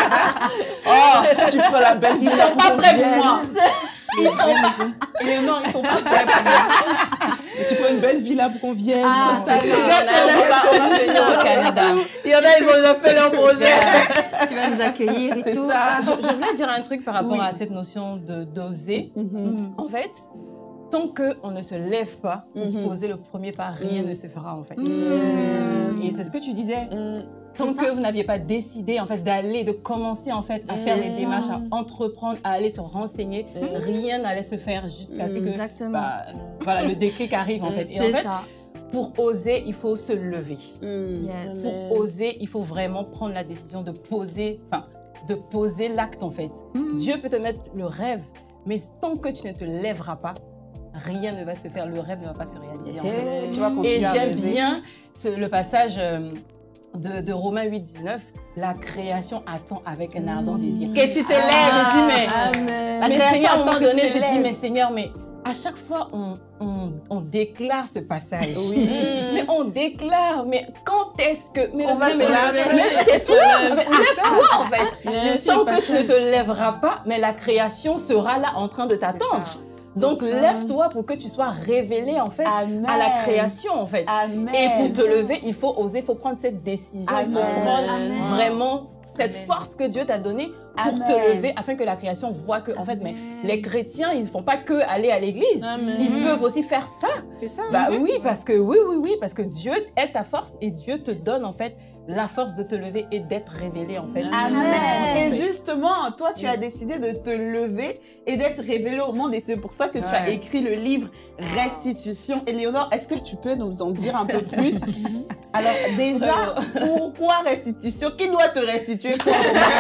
[SPEAKER 2] oh,
[SPEAKER 5] Tu prends la belle
[SPEAKER 2] ils
[SPEAKER 5] villa
[SPEAKER 2] sont pas
[SPEAKER 5] qu'on
[SPEAKER 2] prêts pour
[SPEAKER 5] vienne.
[SPEAKER 2] moi. Ils sont pas. Et non, ils sont pas prêts pour moi.
[SPEAKER 5] Et tu prends une belle villa pour qu'on vienne.
[SPEAKER 4] Ah,
[SPEAKER 5] ça,
[SPEAKER 2] c'est
[SPEAKER 5] ça,
[SPEAKER 2] ça.
[SPEAKER 3] On va, on va venir au Canada.
[SPEAKER 2] Il y en a, ils ont déjà fait leur projet.
[SPEAKER 4] Tu vas nous accueillir et
[SPEAKER 2] C'est
[SPEAKER 4] tout.
[SPEAKER 2] ça.
[SPEAKER 3] Je, je voulais dire un truc par rapport
[SPEAKER 2] Oui.
[SPEAKER 3] à cette notion de d'oser.
[SPEAKER 2] Mhm.
[SPEAKER 4] Mm.
[SPEAKER 3] En fait, tant qu'on ne se lève pas pour
[SPEAKER 2] Mhm.
[SPEAKER 3] poser le premier pas, rien
[SPEAKER 2] Mhm.
[SPEAKER 3] ne se fera en fait.
[SPEAKER 4] Mm.
[SPEAKER 3] Et c'est ce que tu disais.
[SPEAKER 2] Mm.
[SPEAKER 3] Tant
[SPEAKER 4] C'est ça.
[SPEAKER 3] que vous n'aviez pas décidé en fait d'aller, de commencer en fait à
[SPEAKER 4] C'est
[SPEAKER 3] faire les
[SPEAKER 4] ça.
[SPEAKER 3] démarches, à entreprendre, à aller se renseigner, rien n'allait se faire jusqu'à ce que
[SPEAKER 4] Exactement.
[SPEAKER 3] bah, voilà, le déclic arrive en fait. Et en
[SPEAKER 4] C'est
[SPEAKER 3] fait,
[SPEAKER 4] ça.
[SPEAKER 3] pour oser, il faut se lever.
[SPEAKER 2] Mm.
[SPEAKER 4] Yes.
[SPEAKER 3] Pour oser, il faut vraiment prendre la décision de poser, enfin, de poser l'acte en fait.
[SPEAKER 4] Mm.
[SPEAKER 3] Dieu peut te mettre le rêve, mais tant que tu ne te lèveras pas, rien ne va se faire, le rêve ne va pas se réaliser en fait.
[SPEAKER 2] Et tu vas continuer
[SPEAKER 3] Et
[SPEAKER 2] à
[SPEAKER 3] j'aime
[SPEAKER 2] rêver.
[SPEAKER 3] bien ce- le passage euh, de, de Romains huit, dix-neuf, la création attend avec un ardent désir.
[SPEAKER 2] Que tu te
[SPEAKER 3] Ah,
[SPEAKER 2] lèves.
[SPEAKER 3] je dis, mais,
[SPEAKER 5] Amen.
[SPEAKER 2] La
[SPEAKER 3] mais
[SPEAKER 2] création
[SPEAKER 3] Seigneur, à un
[SPEAKER 2] attend
[SPEAKER 3] moment
[SPEAKER 2] que tu
[SPEAKER 3] donné,
[SPEAKER 2] te
[SPEAKER 3] je dis,
[SPEAKER 2] lèves.
[SPEAKER 3] mais Seigneur, mais à chaque fois, on, on, on déclare ce passage.
[SPEAKER 2] Oui.
[SPEAKER 3] Mais on déclare, mais quand est-ce que... Mais
[SPEAKER 2] On
[SPEAKER 3] le
[SPEAKER 2] va
[SPEAKER 3] Seigneur,
[SPEAKER 2] se
[SPEAKER 3] mais-
[SPEAKER 2] lever.
[SPEAKER 3] mais c'est toi, en fait. Lève-toi en fait.
[SPEAKER 5] Yes,
[SPEAKER 3] Tant
[SPEAKER 5] c'est
[SPEAKER 3] que tu ne
[SPEAKER 5] facile.
[SPEAKER 3] te lèveras pas, mais la création sera là en train de t'attendre. Donc
[SPEAKER 2] C'est ça.
[SPEAKER 3] lève-toi pour que tu sois révélé en fait
[SPEAKER 2] Amen.
[SPEAKER 3] à la création en fait.
[SPEAKER 2] Amen.
[SPEAKER 3] Et pour te lever, il faut oser, il faut prendre cette décision, il faut
[SPEAKER 2] Amen.
[SPEAKER 3] prendre
[SPEAKER 4] Amen.
[SPEAKER 3] vraiment cette
[SPEAKER 2] Amen.
[SPEAKER 3] force que Dieu t'a donnée pour
[SPEAKER 2] Amen.
[SPEAKER 3] te lever afin que la création voit que en fait mais les chrétiens ils ne font pas que aller à l'église,
[SPEAKER 5] Amen.
[SPEAKER 3] ils peuvent aussi faire ça.
[SPEAKER 6] C'est ça.
[SPEAKER 3] Bah oui parce que oui oui oui parce que Dieu est ta force et Dieu te donne en fait la force de te lever et d'être révélé en fait.
[SPEAKER 2] Amen.
[SPEAKER 4] Amen.
[SPEAKER 2] Et justement, toi, tu as décidé de te lever et d'être révélé au monde. Et c'est pour ça que tu as
[SPEAKER 3] Ouais.
[SPEAKER 2] écrit le livre Restitution. Éléonore, est-ce que tu peux nous en dire un peu plus? Alors, déjà, pourquoi restitution? Qui doit te restituer quoi?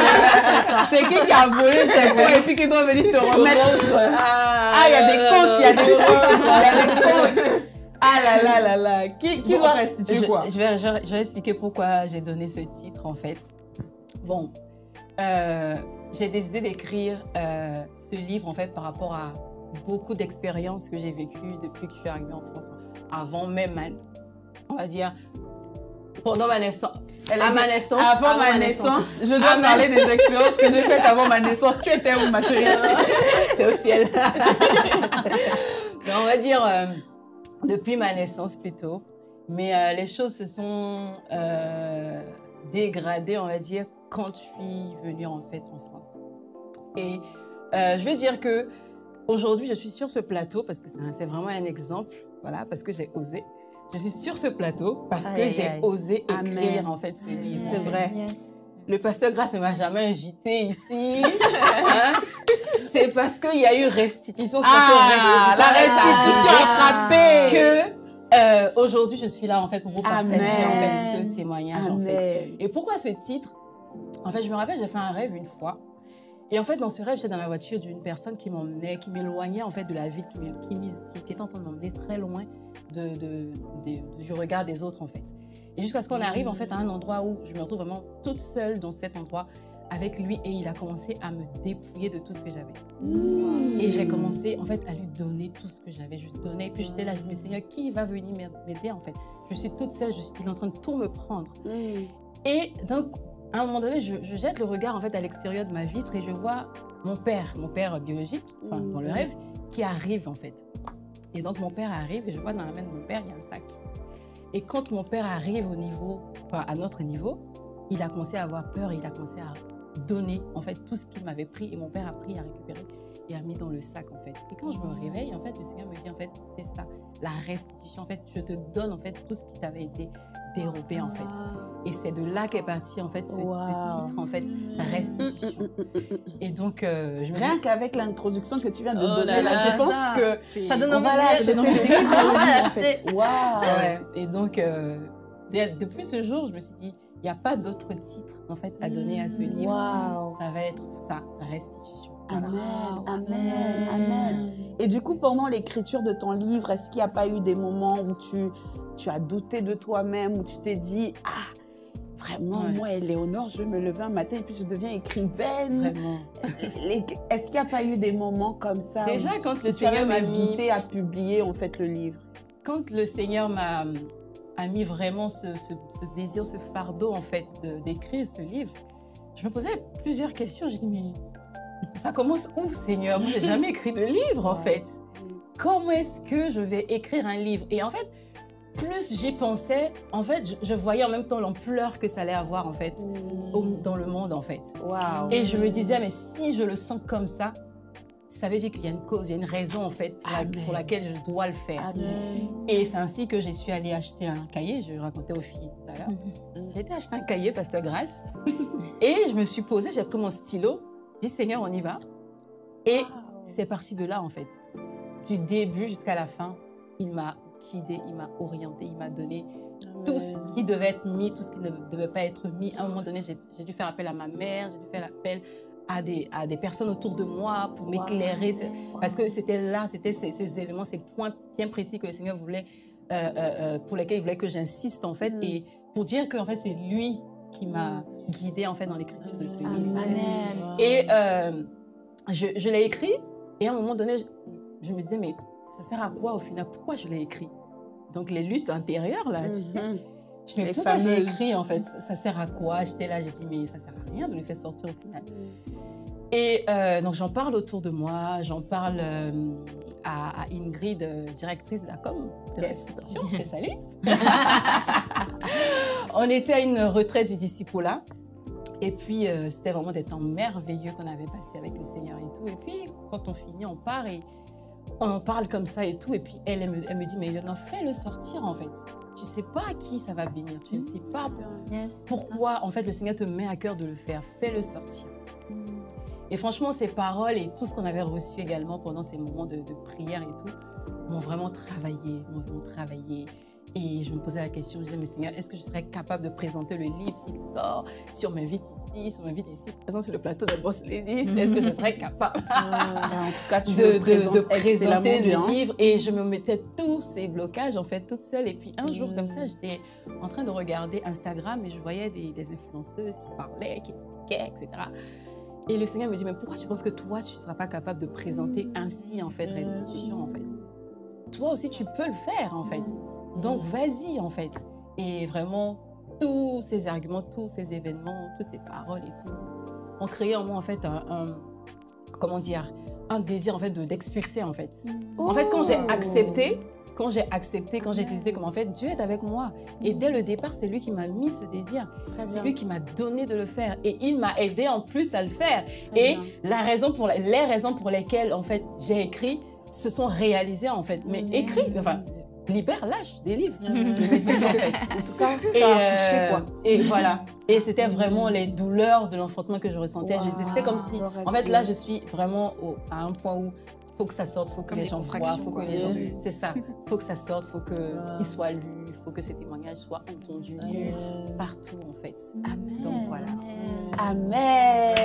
[SPEAKER 2] C'est qui qui a volé chez toi et puis qui doit venir te remettre? Ah, il y a des comptes, il y a des comptes, il y a des comptes. Ah là là là là. Qui, qui
[SPEAKER 3] Bon,
[SPEAKER 2] doit restituer
[SPEAKER 3] je,
[SPEAKER 2] quoi?
[SPEAKER 3] je vais, je, vais- je vais expliquer pourquoi j'ai donné ce titre en fait. Bon, euh, j'ai décidé d'écrire euh, ce livre en fait par rapport à beaucoup d'expériences que j'ai vécues depuis que je suis arrivée en France, avant même, ma- on va dire, pendant ma naissance.
[SPEAKER 2] Elle a
[SPEAKER 3] À
[SPEAKER 2] dit,
[SPEAKER 3] ma naissance.
[SPEAKER 2] Avant ma naissance, je dois
[SPEAKER 3] À ma-
[SPEAKER 2] parler des expériences que j'ai faites avant ma naissance. Tu étais où, ma chérie?
[SPEAKER 3] C'est au ciel. Mais on va dire euh, depuis ma naissance plutôt. Mais euh, les choses se sont euh, dégradées, on va dire, quand je suis venue en fait en France. Et euh, je veux dire que aujourd'hui, je suis sur ce plateau parce que c'est un- c'est vraiment un exemple, voilà, parce que j'ai osé. Je suis sur ce plateau parce
[SPEAKER 2] Aïe,
[SPEAKER 3] que
[SPEAKER 2] aïe,
[SPEAKER 3] j'ai
[SPEAKER 2] aïe.
[SPEAKER 3] osé écrire
[SPEAKER 2] Amen.
[SPEAKER 3] en fait ce livre.
[SPEAKER 2] C'est vrai.
[SPEAKER 4] Yes.
[SPEAKER 3] Le pasteur Grace ne m'a jamais invité ici. Hein? C'est parce qu'il y a eu restitution. c'est
[SPEAKER 2] Ah,
[SPEAKER 3] parce que
[SPEAKER 2] la
[SPEAKER 3] restitution
[SPEAKER 2] restitution
[SPEAKER 3] est
[SPEAKER 2] a frappé.
[SPEAKER 3] que euh, aujourd'hui je suis là en fait pour vous partager
[SPEAKER 2] Amen.
[SPEAKER 3] en fait ce témoignage en fait.
[SPEAKER 2] Amen.
[SPEAKER 3] Et pourquoi ce titre? En fait, je me rappelle, j'ai fait un rêve une fois. Et en fait, dans ce rêve, j'étais dans la voiture d'une personne qui m'emmenait, qui m'éloignait en fait de la ville, qui, m'é- qui, m'is- qui- qui était en train de m'emmener très loin de, de- de- du regard des autres en fait. Et jusqu'à ce qu'on arrive en fait à un endroit où je me retrouve vraiment toute seule dans cet endroit avec lui et il a commencé à me dépouiller de tout ce que j'avais. Et j'ai commencé en fait à lui donner tout ce que j'avais. Je lui donnais et puis j'étais là, je me disais, Seigneur, qui va venir m'aider en fait? Je suis toute seule, je suis- il est en train de tout me prendre. Et donc, à un moment donné, je, je jette le regard en fait à l'extérieur de ma vitre et je vois mon père, mon père biologique, enfin dans le rêve, qui arrive en fait. Et donc mon père arrive et je vois dans la main de mon père, il y a un sac. Et quand mon père arrive au niveau, enfin à notre niveau, il a commencé à avoir peur et il a commencé à donner en fait tout ce qu'il m'avait pris et mon père a pris, a récupéré et a mis dans le sac en fait. Et quand je me réveille, en fait, le Seigneur me dit en fait, c'est ça, la restitution. En fait, je te donne en fait tout ce qui t'avait été dérobé en fait. Et c'est de là qu'est parti en fait ce,
[SPEAKER 2] Wow.
[SPEAKER 3] ce titre en fait, restitution. Et donc, euh, je me
[SPEAKER 2] Rien
[SPEAKER 3] dis,
[SPEAKER 2] qu'avec l'introduction que tu viens de
[SPEAKER 5] Oh
[SPEAKER 2] donner,
[SPEAKER 5] là
[SPEAKER 2] là,
[SPEAKER 5] là,
[SPEAKER 2] je pense
[SPEAKER 4] ça.
[SPEAKER 2] que
[SPEAKER 6] C'est-
[SPEAKER 4] Ça donne
[SPEAKER 2] on
[SPEAKER 4] envie
[SPEAKER 2] va
[SPEAKER 4] de
[SPEAKER 2] l'acheter.
[SPEAKER 4] l'acheter.
[SPEAKER 2] On va
[SPEAKER 4] On va
[SPEAKER 2] l'acheter.
[SPEAKER 4] l'acheter.
[SPEAKER 2] Waouh.
[SPEAKER 3] ouais. Et donc, euh, dès- depuis ce jour, je me suis dit, il n'y a pas d'autre titre en fait à donner à ce livre.
[SPEAKER 2] Waouh.
[SPEAKER 3] Ça va être ça, restitution. Voilà.
[SPEAKER 2] Amen,
[SPEAKER 4] Wow.
[SPEAKER 2] amen, amen. Et du coup, pendant l'écriture de ton livre, est-ce qu'il n'y a pas eu des moments où tu, tu as douté de toi-même, où tu t'es dit, ah, vraiment,
[SPEAKER 3] Ouais.
[SPEAKER 2] moi, Éléonore, je vais me lever un matin et puis je deviens écrivaine.
[SPEAKER 3] Vraiment.
[SPEAKER 2] Les- Est-ce qu'il n'y a pas eu des moments comme ça?
[SPEAKER 3] Déjà,
[SPEAKER 2] où
[SPEAKER 3] quand le
[SPEAKER 2] tu
[SPEAKER 3] Seigneur
[SPEAKER 2] avais
[SPEAKER 3] m'a mis-
[SPEAKER 2] invité à publier, en fait, le livre?
[SPEAKER 3] quand le Seigneur m'a a mis vraiment ce, ce, ce désir, ce fardeau en fait de- d'écrire ce livre, je me posais plusieurs questions. J'ai dit, mais ça commence où, Seigneur? Moi, j'ai jamais écrit de livre en fait. Comment est-ce que je vais écrire un livre? Et en fait, plus j'y pensais, en fait, je, je voyais en même temps l'ampleur que ça allait avoir en fait au- dans le monde en fait.
[SPEAKER 2] Waouh.
[SPEAKER 3] Et je me disais, mais si je le sens comme ça, ça veut dire qu'il y a une cause, il y a une raison en fait pour, la-
[SPEAKER 2] Amen.
[SPEAKER 3] pour laquelle je dois le faire.
[SPEAKER 2] Amen.
[SPEAKER 3] Et c'est ainsi que je suis allée acheter un cahier, je racontais aux filles tout à l'heure. J'ai été acheter un cahier, Pasteur Grâce, et je me suis posée, j'ai pris mon stylo, j'ai dit Seigneur, on y va. Et c'est parti de là en fait. Du début jusqu'à la fin, il m'a guidée, il m'a orientée, il m'a donné tout ce qui devait être mis, tout ce qui ne devait pas être mis. À un moment donné, j'ai j'ai dû faire appel à ma mère, j'ai dû faire appel à des, à des personnes autour de moi pour m'éclairer. C'est- Parce que c'était là, c'était ces, ces éléments, ces points bien précis que le Seigneur voulait, euh, euh, euh, pour lesquels il voulait que j'insiste en fait.
[SPEAKER 2] Mm.
[SPEAKER 3] Et pour dire que en fait, c'est lui qui m'a guidée en fait dans l'écriture de ce livre.
[SPEAKER 4] Amen.
[SPEAKER 3] Et euh, je, je l'ai écrit, et à un moment donné, je, je me disais, mais ça sert à quoi au final? Pourquoi je l'ai écrit? Donc les luttes intérieures, là, tu sais,
[SPEAKER 2] Mhm.
[SPEAKER 3] je me
[SPEAKER 2] Les
[SPEAKER 3] dis, pourquoi j'ai
[SPEAKER 2] fameuses.
[SPEAKER 3] écrit en fait? Ça, ça sert à quoi? J'étais là, j'ai dit, mais ça sert à rien de le faire sortir au final. Et euh, donc j'en parle autour de moi, j'en parle euh, à, à Ingrid, euh, directrice de la com, de restitution, je fais salut. On était à une retraite du discipulat. Et puis, euh, c'était vraiment des temps merveilleux qu'on avait passés avec le Seigneur et tout. Et puis, quand on finit, on part et on en parle comme ça et tout. Et puis, elle, elle me, elle me dit, mais Eleonore, fais-le sortir, en fait. Tu sais pas à qui ça va bénir. Tu ne sais pas
[SPEAKER 4] Yes,
[SPEAKER 3] pourquoi, en fait, le Seigneur te met à cœur de le faire. Fais-le sortir. Et franchement, ces paroles et tout ce qu'on avait reçu également pendant ces moments de, de prière et tout, m'ont vraiment travaillé, m'ont vraiment travaillé. Et je me posais la question, je disais, mais Seigneur, est-ce que je serais capable de présenter le livre s'il sort, si on m'invite ici, si on m'invite ici, par exemple sur le plateau de Boss Ladies, est-ce que je serais capable
[SPEAKER 2] En tout cas, tu
[SPEAKER 3] de,
[SPEAKER 2] le
[SPEAKER 3] de-
[SPEAKER 2] présentes
[SPEAKER 3] de présenter
[SPEAKER 2] excellemment
[SPEAKER 3] le
[SPEAKER 2] bien.
[SPEAKER 3] livre? Et je me mettais tous ces blocages, en fait, toute seule. Et puis un jour, comme ça, j'étais en train de regarder Instagram et je voyais des, des influenceuses qui parlaient, qui expliquaient, et cetera. Et le Seigneur me dit, mais pourquoi tu penses que toi, tu ne seras pas capable de présenter ainsi, en fait, restitution, en fait? Toi aussi, tu peux le faire, en fait. Donc, vas-y, en fait. Et vraiment, tous ces arguments, tous ces événements, toutes ces paroles et tout, ont créé en moi, en fait, un, un- comment dire, un désir, en fait, de- d'expulser, en fait. En fait, quand j'ai accepté, quand j'ai accepté, quand j'ai décidé comme, en fait, Dieu est avec moi. Et dès le départ, c'est lui qui m'a mis ce désir.
[SPEAKER 2] Très
[SPEAKER 3] C'est
[SPEAKER 2] bien.
[SPEAKER 3] lui qui m'a donné de le faire. Et il m'a aidé en plus à le faire.
[SPEAKER 2] Très
[SPEAKER 3] Et
[SPEAKER 2] bien.
[SPEAKER 3] la raison pour la- les raisons pour lesquelles, en fait, j'ai écrit se sont réalisées, en fait. Mais écrit, enfin, libère, lâche des livres, le message, en fait.
[SPEAKER 2] En tout cas,
[SPEAKER 3] Et,
[SPEAKER 2] tu as accouché,
[SPEAKER 3] euh,
[SPEAKER 2] quoi.
[SPEAKER 3] et voilà. Et c'était vraiment les douleurs de l'enfantement que je ressentais.
[SPEAKER 2] Wow.
[SPEAKER 3] Je- C'était comme si,
[SPEAKER 2] Gloire à
[SPEAKER 3] en fait,
[SPEAKER 2] Dieu.
[SPEAKER 3] là, je suis vraiment au- à un point où il faut que ça sorte, il faut que
[SPEAKER 6] Comme
[SPEAKER 3] les
[SPEAKER 6] des
[SPEAKER 3] gens voient, il
[SPEAKER 6] contractions,
[SPEAKER 3] faut que
[SPEAKER 6] quoi.
[SPEAKER 3] les gens...
[SPEAKER 2] Yes.
[SPEAKER 3] C'est ça. Il faut que ça sorte, il faut qu'il soit lu, il faut que ces témoignages soient entendus, lus partout, en fait.
[SPEAKER 2] Amen.
[SPEAKER 3] Donc voilà.
[SPEAKER 2] Amen.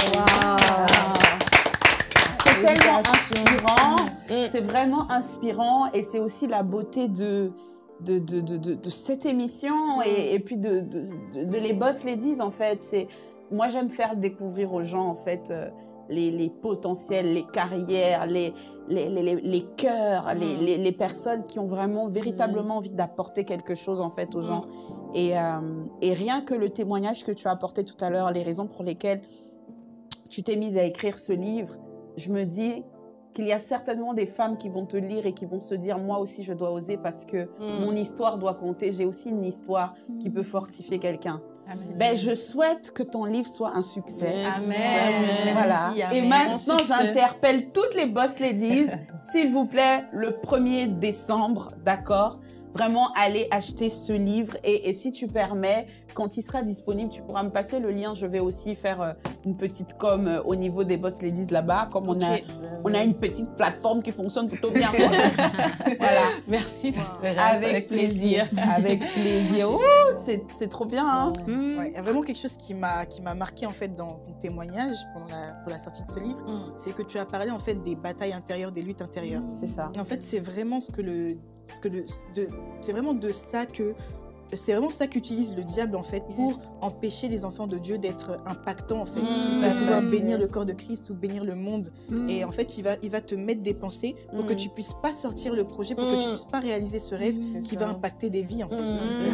[SPEAKER 2] C'est tellement inspirant. C'est vraiment inspirant et c'est aussi la beauté de, de, de, de, de, de cette émission et, et puis de, de, de, de les Boss Ladies, en fait. C'est, moi, j'aime faire découvrir aux gens, en fait, euh, les, les potentiels, les carrières, les, les, les, les, les cœurs, les, les, les personnes qui ont vraiment, véritablement envie d'apporter quelque chose, en fait, aux gens. Et, euh, et rien que le témoignage que tu as apporté tout à l'heure, les raisons pour lesquelles tu t'es mise à écrire ce livre, je me dis qu'il y a certainement des femmes qui vont te lire et qui vont se dire, moi aussi, je dois oser parce que
[SPEAKER 3] Mm.
[SPEAKER 2] mon histoire doit compter. J'ai aussi une histoire qui peut fortifier quelqu'un.
[SPEAKER 3] Amen.
[SPEAKER 2] Ben, je souhaite que ton livre soit un succès.
[SPEAKER 3] Amen.
[SPEAKER 2] Voilà.
[SPEAKER 3] Merci,
[SPEAKER 2] Et
[SPEAKER 3] amen.
[SPEAKER 2] maintenant,
[SPEAKER 3] Bon succès.
[SPEAKER 2] j'interpelle toutes les Boss Ladies, s'il vous plaît, le premier décembre, d'accord? Vraiment, allez acheter ce livre. Et, et si tu permets, quand il sera disponible, tu pourras me passer le lien. Je vais aussi faire euh, une petite com euh, au niveau des Boss Ladies là-bas, comme on, a,
[SPEAKER 3] Ok.
[SPEAKER 2] on a une petite plateforme qui fonctionne plutôt bien. quoi. Voilà.
[SPEAKER 3] Merci, Pasteur Grace,
[SPEAKER 2] Avec plaisir. Avec plaisir. Oh, c'est c'est trop bien. Hein?
[SPEAKER 3] Mm.
[SPEAKER 6] Ouais, il y a vraiment quelque chose qui m'a qui m'a marqué en fait dans ton témoignage pendant la, pour la sortie de ce livre,
[SPEAKER 3] Mm.
[SPEAKER 6] c'est que tu as parlé en fait des batailles intérieures, des luttes intérieures.
[SPEAKER 2] C'est ça.
[SPEAKER 6] Et en fait, c'est vraiment ce que le, ce que le, de, c'est vraiment de ça que c'est vraiment ça qu'utilise le diable en fait pour
[SPEAKER 3] Yes.
[SPEAKER 6] empêcher les enfants de Dieu d'être impactants en fait,
[SPEAKER 3] Mm,
[SPEAKER 6] de pouvoir
[SPEAKER 3] yes.
[SPEAKER 6] bénir le corps de Christ ou bénir le monde.
[SPEAKER 3] Mm.
[SPEAKER 6] Et en fait, il va, il va te mettre des pensées pour
[SPEAKER 2] Mm.
[SPEAKER 6] que tu puisses pas sortir le projet, pour que tu
[SPEAKER 3] Mm.
[SPEAKER 6] puisses pas réaliser ce rêve
[SPEAKER 3] Mm,
[SPEAKER 6] qui
[SPEAKER 2] c'est
[SPEAKER 6] va
[SPEAKER 2] ça.
[SPEAKER 6] impacter des vies en fait.
[SPEAKER 3] Mm,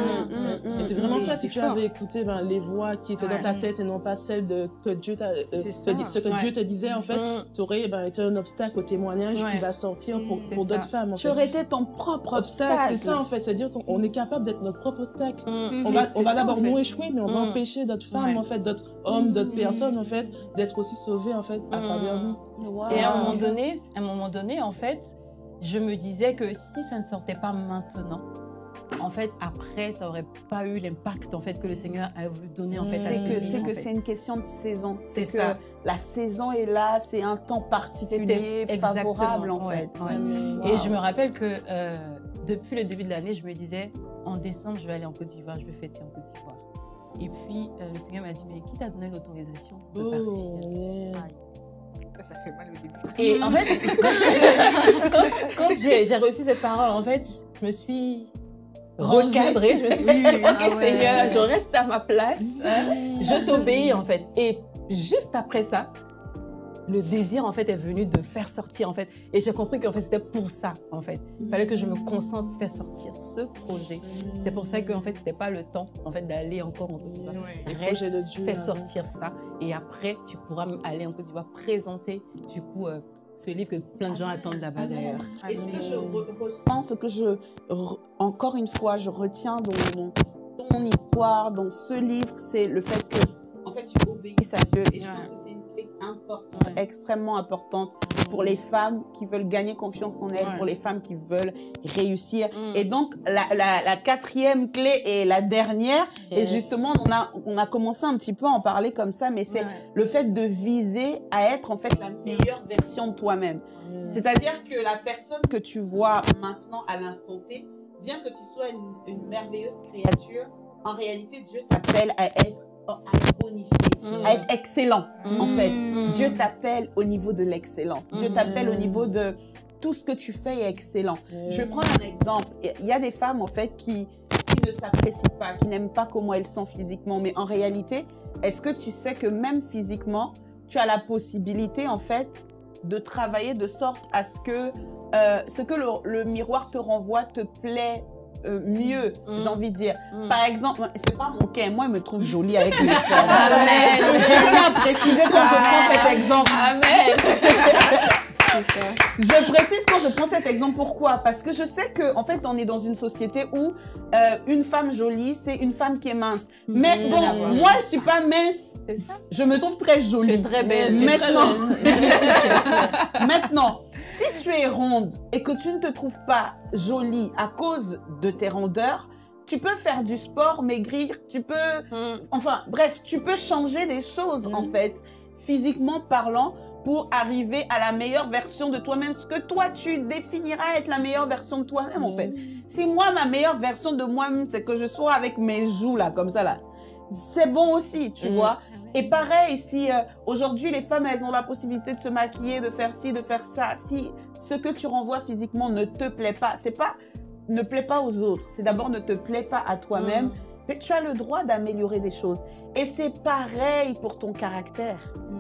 [SPEAKER 2] mm,
[SPEAKER 5] Et c'est
[SPEAKER 2] mm,
[SPEAKER 5] vraiment
[SPEAKER 6] c'est-
[SPEAKER 5] ça,
[SPEAKER 6] c'est
[SPEAKER 5] si tu
[SPEAKER 6] fort.
[SPEAKER 5] avais écouté ben, les voix qui étaient
[SPEAKER 6] Ouais.
[SPEAKER 5] dans ta tête et non pas celles de, que Dieu t'a, euh,
[SPEAKER 6] C'est
[SPEAKER 5] te
[SPEAKER 6] ça.
[SPEAKER 5] dit- ce que
[SPEAKER 3] Ouais.
[SPEAKER 5] Dieu te disait, en fait,
[SPEAKER 3] Mm.
[SPEAKER 5] tu aurais ben, été un obstacle au témoignage
[SPEAKER 3] Ouais.
[SPEAKER 5] qui va sortir pour,
[SPEAKER 6] Mm,
[SPEAKER 5] pour
[SPEAKER 3] c'est
[SPEAKER 5] d'autres
[SPEAKER 3] ça.
[SPEAKER 5] femmes. En
[SPEAKER 2] Tu
[SPEAKER 5] fait.
[SPEAKER 2] aurais été ton propre
[SPEAKER 5] Obstacle,
[SPEAKER 2] obstacle.
[SPEAKER 5] c'est ça en fait, c'est-à-dire qu'on on est capable d'être notre propre obstacle.
[SPEAKER 3] Mm.
[SPEAKER 5] On
[SPEAKER 6] Et
[SPEAKER 5] va,
[SPEAKER 6] c'est
[SPEAKER 5] on va
[SPEAKER 6] ça,
[SPEAKER 5] d'abord
[SPEAKER 6] en fait.
[SPEAKER 5] nous échouer, mais on va
[SPEAKER 3] Mm.
[SPEAKER 5] empêcher d'autres femmes,
[SPEAKER 3] Ouais.
[SPEAKER 5] en fait, d'autres hommes, d'autres personnes, en fait, d'être aussi sauvées, en fait, à
[SPEAKER 3] Mm.
[SPEAKER 5] travers nous.
[SPEAKER 2] Wow.
[SPEAKER 3] Et à un moment donné, à un moment donné, en fait, je me disais que si ça ne sortait pas maintenant, en fait, après, ça aurait pas eu l'impact en fait que le Seigneur a voulu donner en fait à
[SPEAKER 2] C'est
[SPEAKER 3] ce
[SPEAKER 2] que
[SPEAKER 3] livre,
[SPEAKER 2] c'est
[SPEAKER 3] en
[SPEAKER 2] que
[SPEAKER 3] fait.
[SPEAKER 2] c'est une question de saison.
[SPEAKER 3] C'est
[SPEAKER 2] que
[SPEAKER 3] ça.
[SPEAKER 2] La saison est là, c'est un temps particulier,
[SPEAKER 3] C'était
[SPEAKER 2] favorable en
[SPEAKER 3] exactement, ouais,
[SPEAKER 2] fait.
[SPEAKER 3] ouais. Et je me rappelle que euh, depuis le début de l'année, je me disais, en décembre, je vais aller en Côte d'Ivoire, je vais fêter en Côte d'Ivoire. Et puis, euh, le Seigneur m'a dit, mais qui t'a donné l'autorisation de
[SPEAKER 5] Oh,
[SPEAKER 3] partir?
[SPEAKER 5] yeah.
[SPEAKER 6] Ça, ça fait mal au début.
[SPEAKER 3] Et en fait, quand, quand- quand j'ai j'ai reçu cette parole, en fait, je me suis recadrée. Je me suis dit, ok
[SPEAKER 4] Ah ouais.
[SPEAKER 3] Seigneur, je reste à ma place. hein, je t'obéis en fait. Et juste après ça, le désir en fait est venu de faire sortir en fait. Et j'ai compris qu'en fait c'était pour ça en fait. Il fallait que je me concentre pour faire sortir ce projet. C'est pour ça qu'en fait c'était pas le temps en fait d'aller encore en Côte d'Ivoire.
[SPEAKER 6] Ouais.
[SPEAKER 5] Le
[SPEAKER 3] Reste,
[SPEAKER 5] projet de Dieu,
[SPEAKER 3] fais
[SPEAKER 5] là.
[SPEAKER 3] sortir ça et après tu pourras aller en Côte d'Ivoire présenter du coup euh, ce livre que plein de gens attendent là-bas d'ailleurs.
[SPEAKER 2] Et ce que je re- ressens, ce que je, re- encore une fois, je retiens dans mon, ton histoire, dans ce livre, c'est le fait que, en fait, tu obéisses à Dieu. Et je
[SPEAKER 3] Ouais.
[SPEAKER 2] pense que c'est une clé importante,
[SPEAKER 3] Ouais.
[SPEAKER 2] extrêmement importante pour les femmes qui veulent gagner confiance en elles,
[SPEAKER 3] Ouais.
[SPEAKER 2] pour les femmes qui veulent réussir.
[SPEAKER 3] Mm.
[SPEAKER 2] Et donc, la, la, la quatrième clé et la dernière, et
[SPEAKER 5] Yes.
[SPEAKER 2] justement, on a, on a commencé un petit peu à en parler comme ça, mais c'est
[SPEAKER 3] Ouais.
[SPEAKER 2] le fait de viser à être en fait la meilleure version de toi-même. C'est-à-dire que la personne que tu vois maintenant à l'instant T, bien que tu sois une, une merveilleuse créature, en réalité, Dieu t'appelle à être, à être bonifié,
[SPEAKER 3] Mm.
[SPEAKER 2] à être excellent, en fait.
[SPEAKER 3] Mm.
[SPEAKER 2] Dieu t'appelle au niveau de l'excellence. Dieu
[SPEAKER 3] Mm.
[SPEAKER 2] t'appelle au niveau de tout ce que tu fais est excellent. Je prends un exemple. Il y a des femmes, en fait, qui, qui ne s'apprécient pas, qui n'aiment pas comment elles sont physiquement. Mais en réalité, est-ce que tu sais que même physiquement, tu as la possibilité, en fait, de travailler de sorte à ce que euh, ce que le, le miroir te renvoie te plaît euh, mieux,
[SPEAKER 3] Mm.
[SPEAKER 2] j'ai envie de dire.
[SPEAKER 3] Mm.
[SPEAKER 2] Par exemple, c'est pas mon cas, moi, il me trouve jolie avec mes formes.
[SPEAKER 3] Amen.
[SPEAKER 2] Je tiens à préciser quand je prends cet exemple.
[SPEAKER 3] Amen.
[SPEAKER 2] Je précise quand je prends cet exemple, pourquoi? Parce que je sais que en fait, on est dans une société où euh, une femme jolie, c'est une femme qui est mince. Mais
[SPEAKER 3] Mmh,
[SPEAKER 2] bon,
[SPEAKER 3] d'accord.
[SPEAKER 2] moi, je suis pas mince.
[SPEAKER 3] C'est ça.
[SPEAKER 2] Je me trouve très
[SPEAKER 3] Tu
[SPEAKER 2] jolie.
[SPEAKER 3] es très belle.
[SPEAKER 5] Tu es très
[SPEAKER 2] Maintenant, maintenant, si tu es ronde et que tu ne te trouves pas jolie à cause de tes rondeurs, tu peux faire du sport, maigrir, tu peux,
[SPEAKER 3] Mm.
[SPEAKER 2] enfin, bref, tu peux changer des choses en fait, physiquement parlant, pour arriver à la meilleure version de toi-même, ce que toi tu définiras être la meilleure version de toi-même en fait. Si moi ma meilleure version de moi-même c'est que je sois avec mes joues là comme ça là, c'est bon aussi, tu
[SPEAKER 5] Mhm.
[SPEAKER 2] vois. Et pareil, si euh, aujourd'hui les femmes elles ont la possibilité de se maquiller, de faire ci, de faire ça, si ce que tu renvoies physiquement ne te plaît pas, c'est pas ne plaît pas aux autres, c'est d'abord ne te plaît pas à toi-même,
[SPEAKER 3] Mhm.
[SPEAKER 2] mais tu as le droit d'améliorer des choses. Et c'est pareil pour ton caractère.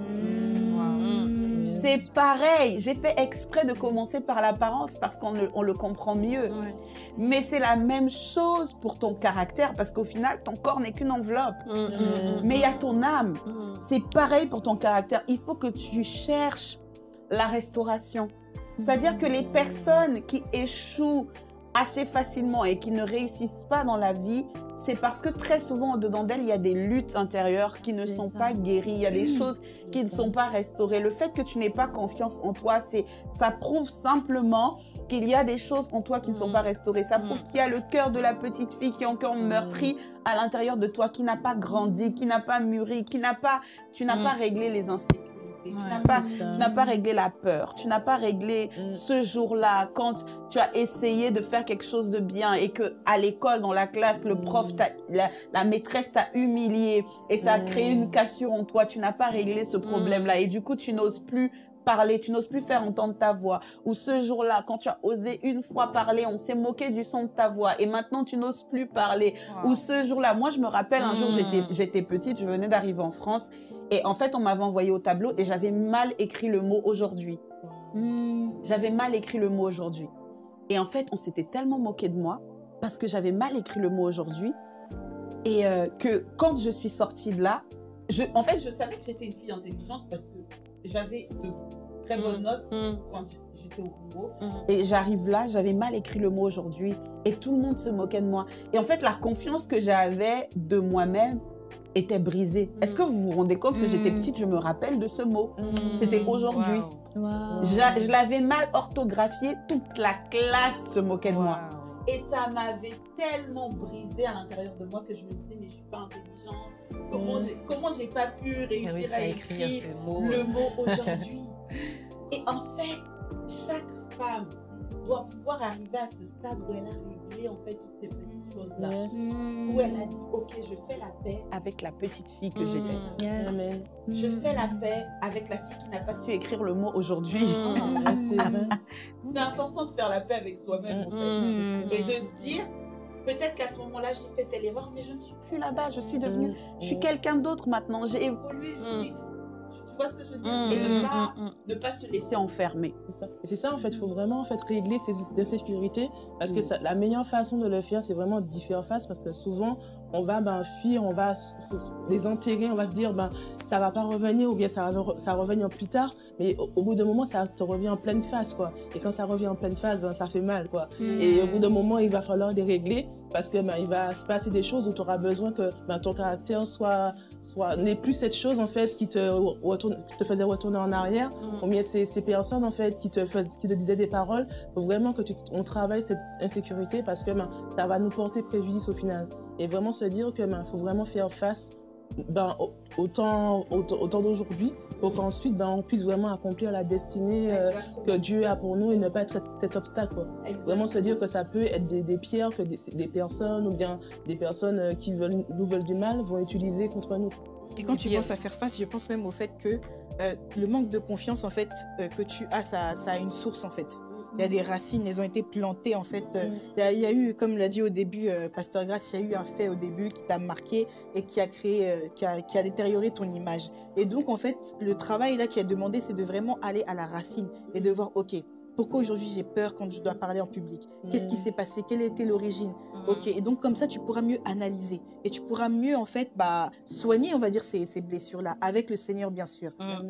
[SPEAKER 3] Mm.
[SPEAKER 2] C'est pareil. J'ai fait exprès de commencer par l'apparence parce qu'on le, on le comprend mieux.
[SPEAKER 3] Ouais.
[SPEAKER 2] Mais c'est la même chose pour ton caractère parce qu'au final, ton corps n'est qu'une enveloppe.
[SPEAKER 3] Mm, mm, mm.
[SPEAKER 2] Mais il y a ton âme.
[SPEAKER 3] Mm.
[SPEAKER 2] C'est pareil pour ton caractère. Il faut que tu cherches la restauration. C'est-à-dire que les personnes qui échouent assez facilement et qui ne réussissent pas dans la vie, c'est parce que très souvent, au-dedans d'elles, il y a des luttes intérieures qui ne
[SPEAKER 4] C'est
[SPEAKER 2] sont
[SPEAKER 4] ça.
[SPEAKER 2] pas guéries. Il y a des choses qui ne sont pas restaurées. Le fait que tu n'aies pas confiance en toi, c'est, ça prouve simplement qu'il y a des choses en toi qui ne sont
[SPEAKER 3] Mm.
[SPEAKER 2] pas restaurées. Ça
[SPEAKER 3] Mm.
[SPEAKER 2] prouve qu'il y a le cœur de la petite fille qui est encore meurtri à l'intérieur de toi, qui n'a pas grandi, qui n'a pas mûri, qui n'a pas, tu n'as
[SPEAKER 3] Mm.
[SPEAKER 2] pas réglé les insécurités. Tu
[SPEAKER 3] Ouais,
[SPEAKER 2] n'as pas,
[SPEAKER 5] c'est ça.
[SPEAKER 2] tu n'as pas réglé la peur. Tu n'as pas réglé
[SPEAKER 5] Mm.
[SPEAKER 2] ce jour-là quand tu as essayé de faire quelque chose de bien et que à l'école, dans la classe, le prof, t'a- la, la maîtresse t'a humilié et ça a créé une cassure en toi. Tu n'as pas réglé ce problème-là et du coup, tu n'oses plus parler, tu n'oses plus faire entendre ta voix. Ou ce jour-là, quand tu as osé une fois parler, on s'est moqué du son de ta voix et maintenant tu n'oses plus parler.
[SPEAKER 6] Wow.
[SPEAKER 2] Ou ce jour-là, moi je me rappelle un jour,
[SPEAKER 3] Mm.
[SPEAKER 2] j'étais j'étais petite, je venais d'arriver en France et en fait on m'avait envoyé au tableau et j'avais mal écrit le mot aujourd'hui. J'avais mal écrit le mot aujourd'hui. Et en fait, on s'était tellement moqué de moi parce que j'avais mal écrit le mot aujourd'hui et euh, que quand je suis sortie de là, je, en fait, je savais que j'étais une fille intelligente parce que j'avais de très bonnes
[SPEAKER 3] Mm.
[SPEAKER 2] notes
[SPEAKER 3] Mm.
[SPEAKER 2] quand j'étais au Congo.
[SPEAKER 3] Mm.
[SPEAKER 2] Et j'arrive là, j'avais mal écrit le mot aujourd'hui et tout le monde se moquait de moi. Et en fait, la confiance que j'avais de moi-même était brisée. Est-ce que vous vous rendez compte que j'étais
[SPEAKER 3] Mm.
[SPEAKER 2] petite, je me rappelle de ce mot.
[SPEAKER 3] Mm.
[SPEAKER 2] C'était aujourd'hui.
[SPEAKER 3] Wow.
[SPEAKER 4] Wow.
[SPEAKER 2] J'a- Je l'avais mal orthographié, toute la classe se moquait de moi. Et ça m'avait tellement brisé à l'intérieur de moi que je me disais, mais je suis pas intelligente. Comment j'ai comment j'ai pas pu réussir
[SPEAKER 3] Réussir
[SPEAKER 2] à
[SPEAKER 3] à écrire
[SPEAKER 2] écrire
[SPEAKER 3] ces mots.
[SPEAKER 2] le mot aujourd'hui? Et en fait, chaque femme doit pouvoir arriver à ce stade où elle a réglé en fait toutes ces petites choses-là.
[SPEAKER 5] Yes.
[SPEAKER 2] Où elle a dit, ok, je fais la paix avec la petite fille que
[SPEAKER 3] Mm.
[SPEAKER 2] j'étais.
[SPEAKER 4] Yes.
[SPEAKER 5] Amen.
[SPEAKER 2] Je fais la paix avec la fille qui n'a pas su écrire le mot aujourd'hui.
[SPEAKER 3] Mm.
[SPEAKER 5] Ah, c'est vrai.
[SPEAKER 2] C'est important de faire la paix avec soi-même en fait.
[SPEAKER 3] Mm.
[SPEAKER 2] Et de se dire, peut-être qu'à ce moment-là, j'ai fait telle erreur, mais je ne suis plus là-bas, je suis devenue, je suis quelqu'un d'autre maintenant, j'ai évolué, je
[SPEAKER 3] Mm.
[SPEAKER 2] suis... Tu vois ce que je veux dire?
[SPEAKER 3] Mm.
[SPEAKER 2] Et ne pas,
[SPEAKER 3] Mm.
[SPEAKER 2] ne pas se laisser enfermer.
[SPEAKER 5] C'est ça. Et c'est ça, en fait, il faut vraiment en fait, régler ces insécurités parce que ça- la meilleure façon de le faire, c'est vraiment d'y faire face parce que souvent, on va ben, fuir, on va s- s- les enterrer, on va se dire, ben, ça va pas revenir ou bien ça va, re- ça va revenir plus tard. Mais au, au bout d'un moment, ça te revient en pleine phase, quoi. Et quand ça revient en pleine phase, ben, ça fait mal, quoi. Et au bout d'un moment, il va falloir les régler parce que ben, il va se passer des choses où tu auras besoin que ben, ton caractère soit, soit n'ait plus cette chose en fait qui te, retourne, qui te faisait retourner en arrière.
[SPEAKER 3] Mm.
[SPEAKER 5] Ou bien ces, ces personnes en fait qui te, fais- qui te disaient des paroles, faut vraiment que tu, on travaille cette insécurité parce que ben, ça va nous porter préjudice au final. Et vraiment se dire que ben, faut vraiment faire face ben, au, au temps, au, au temps d'aujourd'hui pour qu'ensuite ben, on puisse vraiment accomplir la destinée euh, que Dieu a pour nous et ne pas être cet obstacle, quoi. Vraiment se dire que ça peut être des, des pierres que des, des personnes ou bien des personnes euh, qui veulent, nous veulent du mal vont utiliser contre nous.
[SPEAKER 6] Et quand tu
[SPEAKER 3] Bien.
[SPEAKER 6] penses à faire face, je pense même au fait que euh, le manque de confiance en fait euh, que tu as, ça, ça a une source en fait. Il y a des racines, elles ont été plantées en fait. Euh, il, y a, il y a eu, comme l'a dit au début euh, Pasteur Grace, il y a eu un fait au début qui t'a marqué et qui a créé, euh, qui, a, qui a détérioré ton image. Et donc en fait, le travail là qui est demandé, c'est de vraiment aller à la racine et de voir, ok, pourquoi aujourd'hui j'ai peur quand je dois parler en public? Qu'est-ce qui s'est passé? Quelle était l'origine? Ok, et donc comme ça, tu pourras mieux analyser et tu pourras mieux en fait bah, soigner, on va dire, ces, ces blessures-là avec le Seigneur, bien sûr.
[SPEAKER 3] Mm.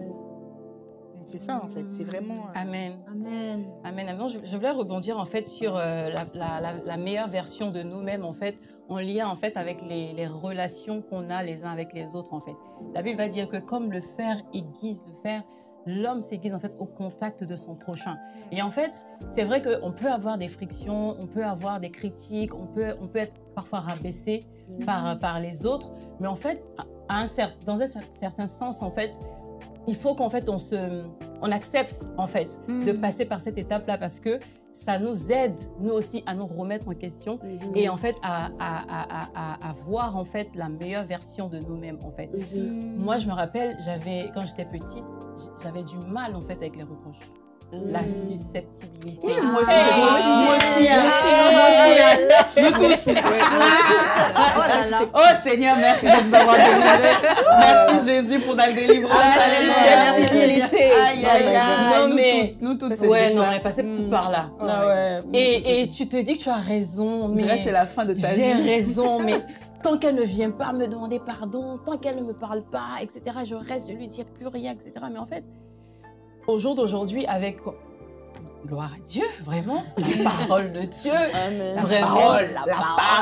[SPEAKER 6] C'est ça en fait, c'est vraiment. euh,
[SPEAKER 3] Amen.
[SPEAKER 4] Amen.
[SPEAKER 3] Amen, amen. Je, je voulais rebondir en fait sur euh, la, la- la- la meilleure version de nous-mêmes en fait, en lien en fait avec les, les relations qu'on a les uns avec les autres en fait. La Bible va dire que comme le fer aiguise le fer, l'homme s'aiguise en fait au contact de son prochain. Et en fait, c'est vrai qu'on peut avoir des frictions, on peut avoir des critiques, on peut, on peut être parfois rabaissé par, par les autres, mais en fait, à un cer- dans un cer- certain sens en fait, il faut qu'en fait on se, on accepte en fait
[SPEAKER 4] Mm.
[SPEAKER 3] de passer par cette étape-là parce que ça nous aide nous aussi à nous remettre en question et en fait à, à, à, à, à voir en fait la meilleure version de nous-mêmes en fait. Moi je me rappelle, j'avais quand j'étais petite, j'avais du mal en fait avec les reproches. La susceptibilité.
[SPEAKER 2] Oui, moi aussi,
[SPEAKER 3] Hey,
[SPEAKER 2] moi aussi, moi aussi,
[SPEAKER 3] ah,
[SPEAKER 2] hein. Nous tous.
[SPEAKER 4] Oh là là.
[SPEAKER 2] Oh Seigneur, merci de nous avoir délivrés. Merci Jésus pour la délivrance.
[SPEAKER 3] La
[SPEAKER 2] Alléluia.
[SPEAKER 3] susceptibilité.
[SPEAKER 2] Aïe, aïe, aïe.
[SPEAKER 3] Non,
[SPEAKER 2] Nous
[SPEAKER 3] mais-
[SPEAKER 2] toutes, Nous toutes, c'est
[SPEAKER 3] Ouais,
[SPEAKER 2] ça.
[SPEAKER 3] non, on est passé
[SPEAKER 2] Mm.
[SPEAKER 3] par là.
[SPEAKER 2] Ah ouais.
[SPEAKER 3] Et, et tu te dis que tu as raison,
[SPEAKER 2] On
[SPEAKER 3] mais
[SPEAKER 2] dirait que c'est la fin de ta vie.
[SPEAKER 3] j'ai raison, mais tant qu'elle ne vient pas me demander pardon, tant qu'elle ne me parle pas, et cetera, je reste, je lui dis plus rien, et cetera. Mais en fait, au jour d'aujourd'hui, avec gloire à Dieu, vraiment, la parole de Dieu,
[SPEAKER 5] Amen.
[SPEAKER 3] vraiment,
[SPEAKER 2] parole, la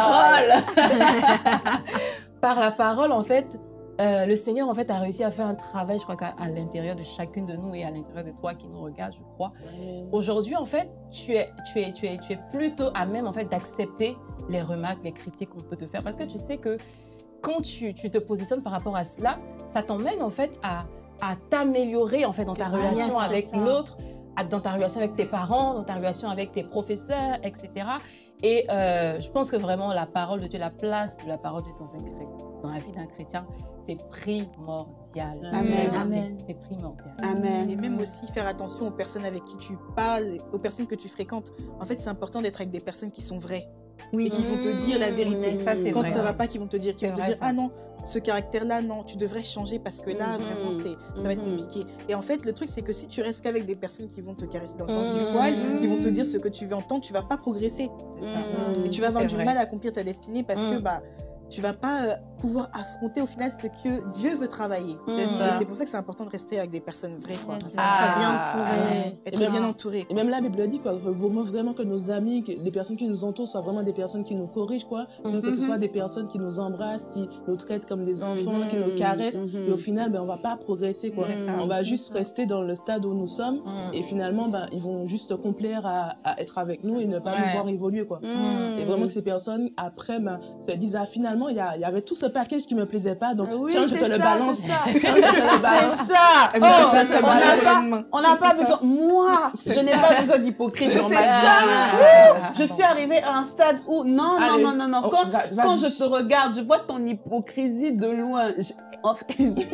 [SPEAKER 3] parole. Par la parole, en fait, euh, le Seigneur en fait a réussi à faire un travail, je crois qu'à à l'intérieur de chacune de nous et à l'intérieur de toi qui nous regarde, je crois. Aujourd'hui, en fait, tu es, tu es, tu es, tu es plutôt à même en fait d'accepter les remarques, les critiques qu'on peut te faire, parce que tu sais que quand tu, tu te positionnes par rapport à cela, ça t'emmène en fait à, à t'améliorer en fait dans
[SPEAKER 4] C'est
[SPEAKER 3] ta
[SPEAKER 4] ça,
[SPEAKER 3] relation
[SPEAKER 4] yes, c'est
[SPEAKER 3] avec
[SPEAKER 4] ça.
[SPEAKER 3] l'autre, à- dans ta relation avec tes parents, dans ta relation avec tes professeurs, et cetera. Et euh, je pense que vraiment la parole de Dieu, la place de la parole de Dieu dans, un chré- dans la vie d'un chrétien, c'est primordial.
[SPEAKER 2] Amen.
[SPEAKER 3] C'est-
[SPEAKER 4] Amen.
[SPEAKER 3] C'est primordial.
[SPEAKER 2] Amen.
[SPEAKER 6] Et même aussi faire attention aux personnes avec qui tu parles, aux personnes que tu fréquentes. En fait, c'est important d'être avec des personnes qui sont vraies
[SPEAKER 4] Oui.
[SPEAKER 6] et qui vont te dire la vérité.
[SPEAKER 3] Ça, c'est
[SPEAKER 6] Quand
[SPEAKER 3] vrai.
[SPEAKER 6] ça va pas, qui vont te dire, qui
[SPEAKER 3] C'est
[SPEAKER 6] vont te
[SPEAKER 3] vrai,
[SPEAKER 6] dire
[SPEAKER 3] ça.
[SPEAKER 6] ah non, ce caractère-là, non, tu devrais changer parce que là,
[SPEAKER 2] Mhm.
[SPEAKER 6] vraiment, c'est, ça va être
[SPEAKER 2] Mhm.
[SPEAKER 6] compliqué. Et en fait, le truc, c'est que si tu restes qu'avec des personnes qui vont te caresser dans le sens du
[SPEAKER 3] Mhm.
[SPEAKER 6] poil, qui vont te dire ce que tu veux entendre, tu vas pas progresser.
[SPEAKER 3] C'est ça.
[SPEAKER 2] Mhm.
[SPEAKER 6] Et tu vas avoir
[SPEAKER 3] C'est
[SPEAKER 6] du
[SPEAKER 3] vrai.
[SPEAKER 6] mal à accomplir ta destinée parce que
[SPEAKER 3] Mm.
[SPEAKER 6] bah, tu vas pas euh, pouvoir affronter au final ce que Dieu veut travailler.
[SPEAKER 2] C'est
[SPEAKER 6] Et
[SPEAKER 2] ça.
[SPEAKER 6] c'est pour ça que c'est important de rester avec des personnes vraies. Quoi. Comme ça,
[SPEAKER 2] Ah.
[SPEAKER 4] Ça bien
[SPEAKER 2] Ah.
[SPEAKER 4] entouré.
[SPEAKER 6] être
[SPEAKER 5] Et même-
[SPEAKER 6] bien entouré.
[SPEAKER 5] Et même la Bible dit quoi, vaut mieux vraiment que nos amis, que les personnes qui nous entourent soient vraiment des personnes qui nous corrigent, quoi. Donc que ce
[SPEAKER 2] Mhm.
[SPEAKER 5] soit des personnes qui nous embrassent, qui nous traitent comme des enfants,
[SPEAKER 2] Mhm.
[SPEAKER 5] qui nous caressent.
[SPEAKER 2] Mhm.
[SPEAKER 5] Et au final, ben, on va pas progresser, quoi.
[SPEAKER 3] C'est ça.
[SPEAKER 5] On va juste rester dans le stade où nous sommes.
[SPEAKER 3] Mm.
[SPEAKER 5] Et finalement, ben, ils vont juste complaire à, à être avec nous et ne pas
[SPEAKER 3] Ouais.
[SPEAKER 5] nous voir évoluer, quoi.
[SPEAKER 2] Mhm.
[SPEAKER 5] Et vraiment que ces personnes, après, ben, se disent, ah, finalement, il y, a- il y avait tout ce package qui me plaisait pas, donc
[SPEAKER 2] Oui,
[SPEAKER 5] tiens, je
[SPEAKER 2] c'est
[SPEAKER 5] te le
[SPEAKER 2] ça,
[SPEAKER 5] balance.
[SPEAKER 2] c'est ça.
[SPEAKER 5] Tiens, je te le balance.
[SPEAKER 2] C'est ça.
[SPEAKER 6] Elle
[SPEAKER 2] Oh,
[SPEAKER 6] vous a
[SPEAKER 2] on
[SPEAKER 6] déjà
[SPEAKER 2] n'a
[SPEAKER 6] mal au
[SPEAKER 2] pas,
[SPEAKER 6] lendemain.
[SPEAKER 2] on n'a
[SPEAKER 6] C'est
[SPEAKER 2] pas
[SPEAKER 6] ça.
[SPEAKER 2] besoin. Moi, je n'ai pas besoin d'hypocrite dans ma vie.
[SPEAKER 3] Ah.
[SPEAKER 2] Je suis arrivée à un stade où non, non,
[SPEAKER 5] Allez.
[SPEAKER 2] non, non, non.
[SPEAKER 5] Oh,
[SPEAKER 2] Quand,
[SPEAKER 5] va-
[SPEAKER 2] quand
[SPEAKER 5] vas-y.
[SPEAKER 2] je te regarde, je vois ton hypocrisie de loin. Je- en fait,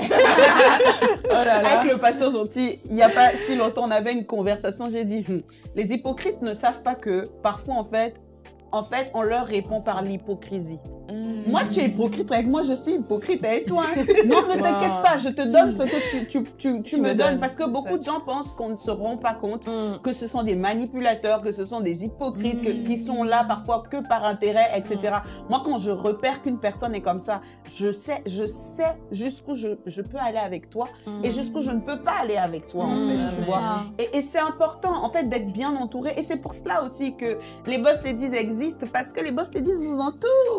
[SPEAKER 5] Oh là là.
[SPEAKER 2] avec le pasteur gentil, il n'y a pas si longtemps, on avait une conversation. J'ai dit, Hum, les hypocrites ne savent pas que parfois, en fait, en fait, on leur répond par l'hypocrisie. Moi, tu es hypocrite avec moi, je suis hypocrite avec toi. hein. Non, ne t'inquiète pas, je te donne ce que tu, tu, tu, tu
[SPEAKER 3] Tu
[SPEAKER 2] me
[SPEAKER 3] me
[SPEAKER 2] donnes.
[SPEAKER 3] donnes,
[SPEAKER 2] Parce que
[SPEAKER 3] c'est
[SPEAKER 2] beaucoup
[SPEAKER 3] ça.
[SPEAKER 2] de gens pensent qu'on ne se rend pas compte
[SPEAKER 3] Mm.
[SPEAKER 2] que ce sont des manipulateurs, que ce sont des hypocrites, que- qui sont là parfois que par intérêt, et cetera. Moi, quand je repère qu'une personne est comme ça, je sais, je sais jusqu'où je, je peux aller avec toi et jusqu'où je ne peux pas aller avec toi, en fait, tu vois. Et, et c'est important, en fait, d'être bien entouré. Et c'est pour cela aussi que les boss ladies existent, parce que les boss ladies vous entourent.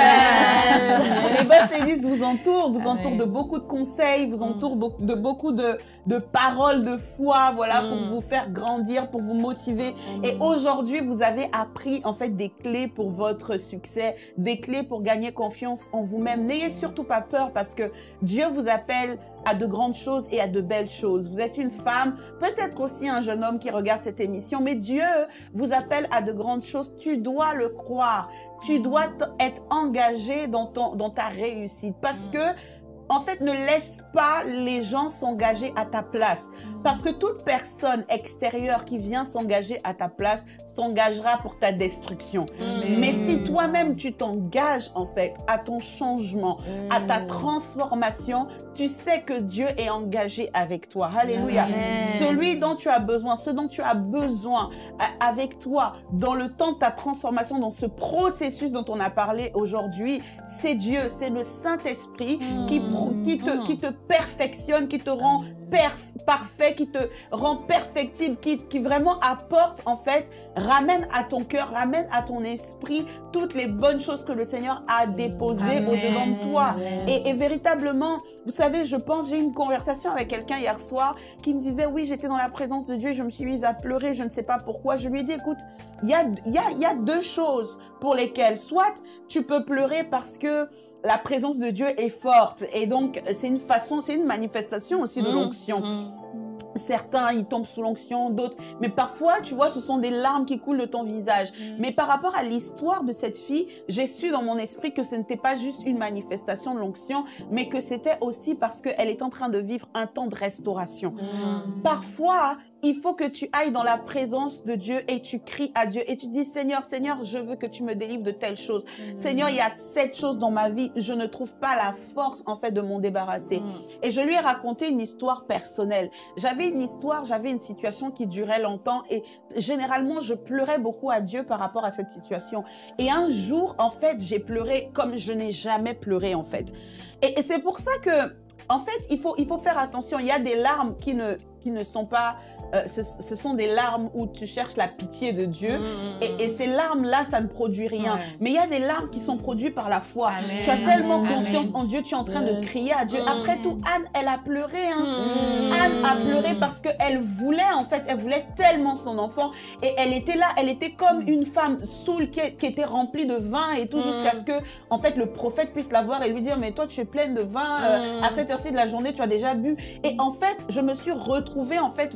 [SPEAKER 2] Les boss ladies vous entourent, vous
[SPEAKER 3] Ah
[SPEAKER 2] entourent
[SPEAKER 3] ouais.
[SPEAKER 2] de beaucoup de conseils, vous
[SPEAKER 3] Mm.
[SPEAKER 2] entourent beau- de beaucoup de, de paroles de foi, voilà, pour
[SPEAKER 3] Mm.
[SPEAKER 2] vous faire grandir, pour vous motiver. Et aujourd'hui, vous avez appris, en fait, des clés pour votre succès, des clés pour gagner confiance en vous-même. N'ayez surtout pas peur, parce que Dieu vous appelle à de grandes choses et à de belles choses. Vous êtes une femme, peut-être aussi un jeune homme qui regarde cette émission, mais Dieu vous appelle à de grandes choses. Tu dois le croire. Tu dois t- être engagé dans, ton, dans ta réussite, parce que, en fait, ne laisse pas les gens s'engager à ta place. Parce que toute personne extérieure qui vient s'engager à ta place s'engagera pour ta destruction. Mais si toi-même tu t'engages en fait à ton changement, à ta transformation, tu sais que Dieu est engagé avec toi. Alléluia.
[SPEAKER 4] Amen.
[SPEAKER 2] Celui dont tu as besoin, ce dont tu as besoin a- avec toi dans le temps de ta transformation, dans ce processus dont on a parlé aujourd'hui, c'est Dieu, c'est le Saint-Esprit qui, pro- qui, te, qui te perfectionne, qui te rend perf- parfait, qui te rend perfectible, qui, qui vraiment apporte en fait, ramène à ton cœur, ramène à ton esprit toutes les bonnes choses que le Seigneur a déposées
[SPEAKER 3] Amen.
[SPEAKER 2] au-devant de toi.
[SPEAKER 3] Amen.
[SPEAKER 2] Et, et véritablement, vous savez, je pense, j'ai eu une conversation avec quelqu'un hier soir qui me disait, oui, j'étais dans la présence de Dieu, je me suis mise à pleurer, je ne sais pas pourquoi. Je lui ai dit, écoute, il y a, il y a, il y a deux choses pour lesquelles, soit tu peux pleurer parce que la présence de Dieu est forte, et donc c'est une façon, c'est une manifestation aussi de
[SPEAKER 3] Mm.
[SPEAKER 2] l'onction.
[SPEAKER 3] Mm.
[SPEAKER 2] Certains, ils tombent sous l'onction, d'autres. Mais parfois, tu vois, ce sont des larmes qui coulent de ton visage. Mais par rapport à l'histoire de cette fille, j'ai su dans mon esprit que ce n'était pas juste une manifestation de l'onction, mais que c'était aussi parce qu'elle est en train de vivre un temps de restauration. Parfois, il faut que tu ailles dans la présence de Dieu et tu cries à Dieu et tu dis, Seigneur, Seigneur, je veux que tu me délivres de telle chose. Seigneur, il y a cette chose dans ma vie, je ne trouve pas la force en fait de m'en débarrasser. Et je lui ai raconté une histoire personnelle. J'avais une histoire, j'avais une situation qui durait longtemps et généralement, je pleurais beaucoup à Dieu par rapport à cette situation. Et un jour, en fait, j'ai pleuré comme je n'ai jamais pleuré, en fait. Et, et c'est pour ça que, en fait, il faut, il faut faire attention. Il y a des larmes qui ne, qui ne sont pas... euh, ce, ce sont des larmes où tu cherches la pitié de Dieu. Et, et ces larmes-là, ça ne produit rien.
[SPEAKER 3] Ouais.
[SPEAKER 2] Mais il y a des larmes qui sont produites par la foi.
[SPEAKER 3] Amen.
[SPEAKER 2] Tu as tellement
[SPEAKER 3] Amen.
[SPEAKER 2] confiance
[SPEAKER 3] Amen.
[SPEAKER 2] en Dieu, tu es en train de
[SPEAKER 5] Ouais.
[SPEAKER 2] crier à Dieu.
[SPEAKER 3] Mm.
[SPEAKER 2] Après tout, Anne, elle a pleuré. Hein.
[SPEAKER 3] Mm.
[SPEAKER 2] Anne a pleuré parce qu'elle voulait, en fait, elle voulait tellement son enfant. Et elle était là, elle était comme une femme saoule qui, qui était remplie de vin et tout,
[SPEAKER 3] Mm.
[SPEAKER 2] jusqu'à ce que, en fait, le prophète puisse la voir et lui dire, mais toi, tu es pleine de vin. euh,
[SPEAKER 3] Mm.
[SPEAKER 2] à cette heure-ci de la journée, tu as déjà bu. Et en fait, je me suis retrouvée, en fait, vraiment